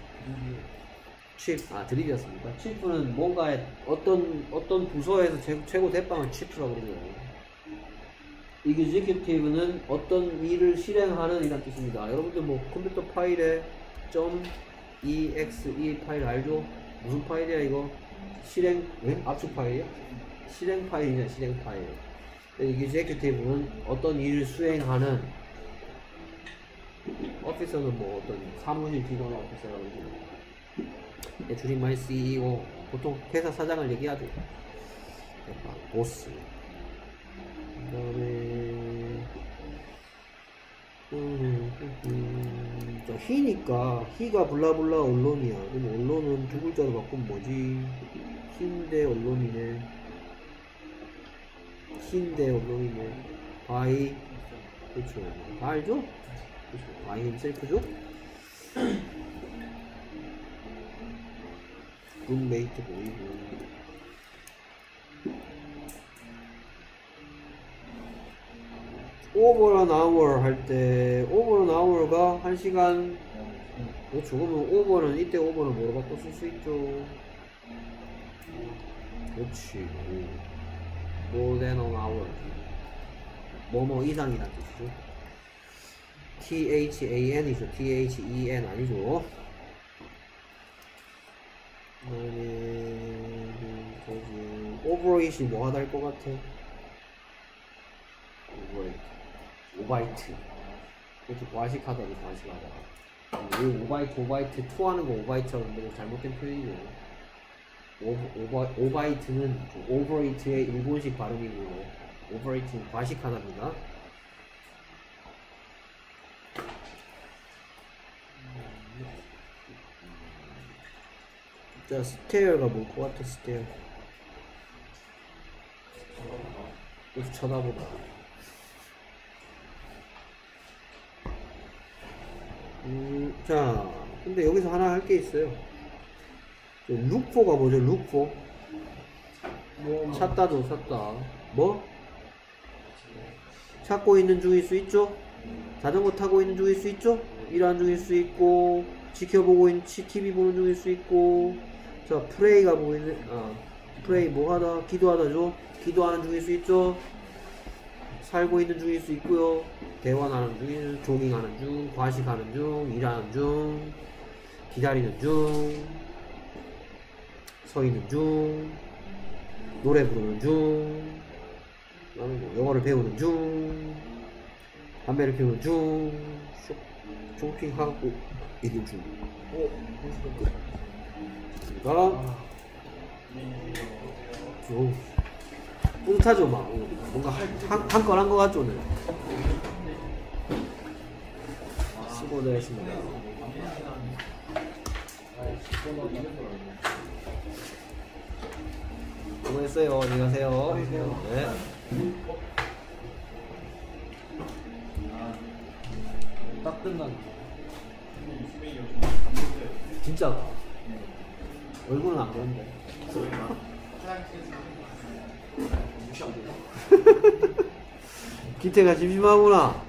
A: 칩, 아 드립이었습니까? 치프는 뭔가의 어떤 어떤 부서에서 제, 최고 대빵을 치프라고 그러죠. executive는 어떤 일을 실행하는 이란 뜻입니다. 여러분들 뭐 컴퓨터 파일에 .exe 파일 알죠? 무슨 파일이야 이거? 실행, 예? 압축 파일이야? 실행 파일이냐 실행 파일. executive는 어떤 일을 수행하는, 오피서는 뭐 어떤 사무실 직원 오피서라고 그러죠. 네, 줄임말 씨이오, 보통 회사 사장을 얘기하죠. 보스. 그 다음에 음, 음, 자, 히니까 히가 블라블라 언론이야. 그럼 언론은 두 글자로 바꾸면 뭐지? 흰대 언론이네. 흰대 언론이네. 바이, 그렇죠. 다 알죠? 그렇죠. 바이 힘셀프죠? 룸메이트 보이고. over an hour 할 때 over an hour가 한 시간. 그렇죠. 그러면 over는 이때 over는 뭐로 바꿔 쓸 수 있죠? 그렇지. more than an hour. 뭐뭐 이상이라는 뜻이죠. than이죠. then 아니죠. 그다음에 저기 overit이 뭐 하다 할 것 같아? overit. 오바이트. 그렇게 과식하다니 과식하다. 왜 오바이트 오바이트 투 하는 거 오바이트라고 하는데 잘못된 표현이죠. 오바, 오바이트는 오버이트의 일본식 발음이고요. 오버이트는 과식하다입니다. 자, 스테어가 뭘 것 같아, 스테어. 계속 쳐다보다. 음, 자, 근데 여기서 하나 할 게 있어요. 룩포가 뭐죠, 룩포?
B: 뭐
A: 찾다죠, 찾다. 뭐? 찾고 있는 중일 수 있죠? 자전거 타고 있는 중일 수 있죠? 일하는 중일 수 있고, 지켜보고 있는, 티비 보는 중일 수 있고, 자, 프레이가 보이네. 아, 프레이 뭐 하다? 기도하다죠. 기도하는 중일 수 있죠. 살고 있는 중일 수 있고요. 대화하는 중, 조깅하는 중, 과식하는 중, 일하는 중, 기다리는 중, 서 있는 중, 노래 부르는 중, 뭐 영어를 배우는 중, 담배를 피우는 중, 쇼, 쇼핑하고 있는 중. 오, 자, 오, 뿌듯하죠, 막. 오, 뭔가 한, 한 건 한 것 같죠, 오늘. 수고들 했습니다. 수고했어요. 안녕히 가세요. 네.
B: 딱 끝났네.
A: 진짜가. 얼굴은 안 그런데. 기태가 심심하구나.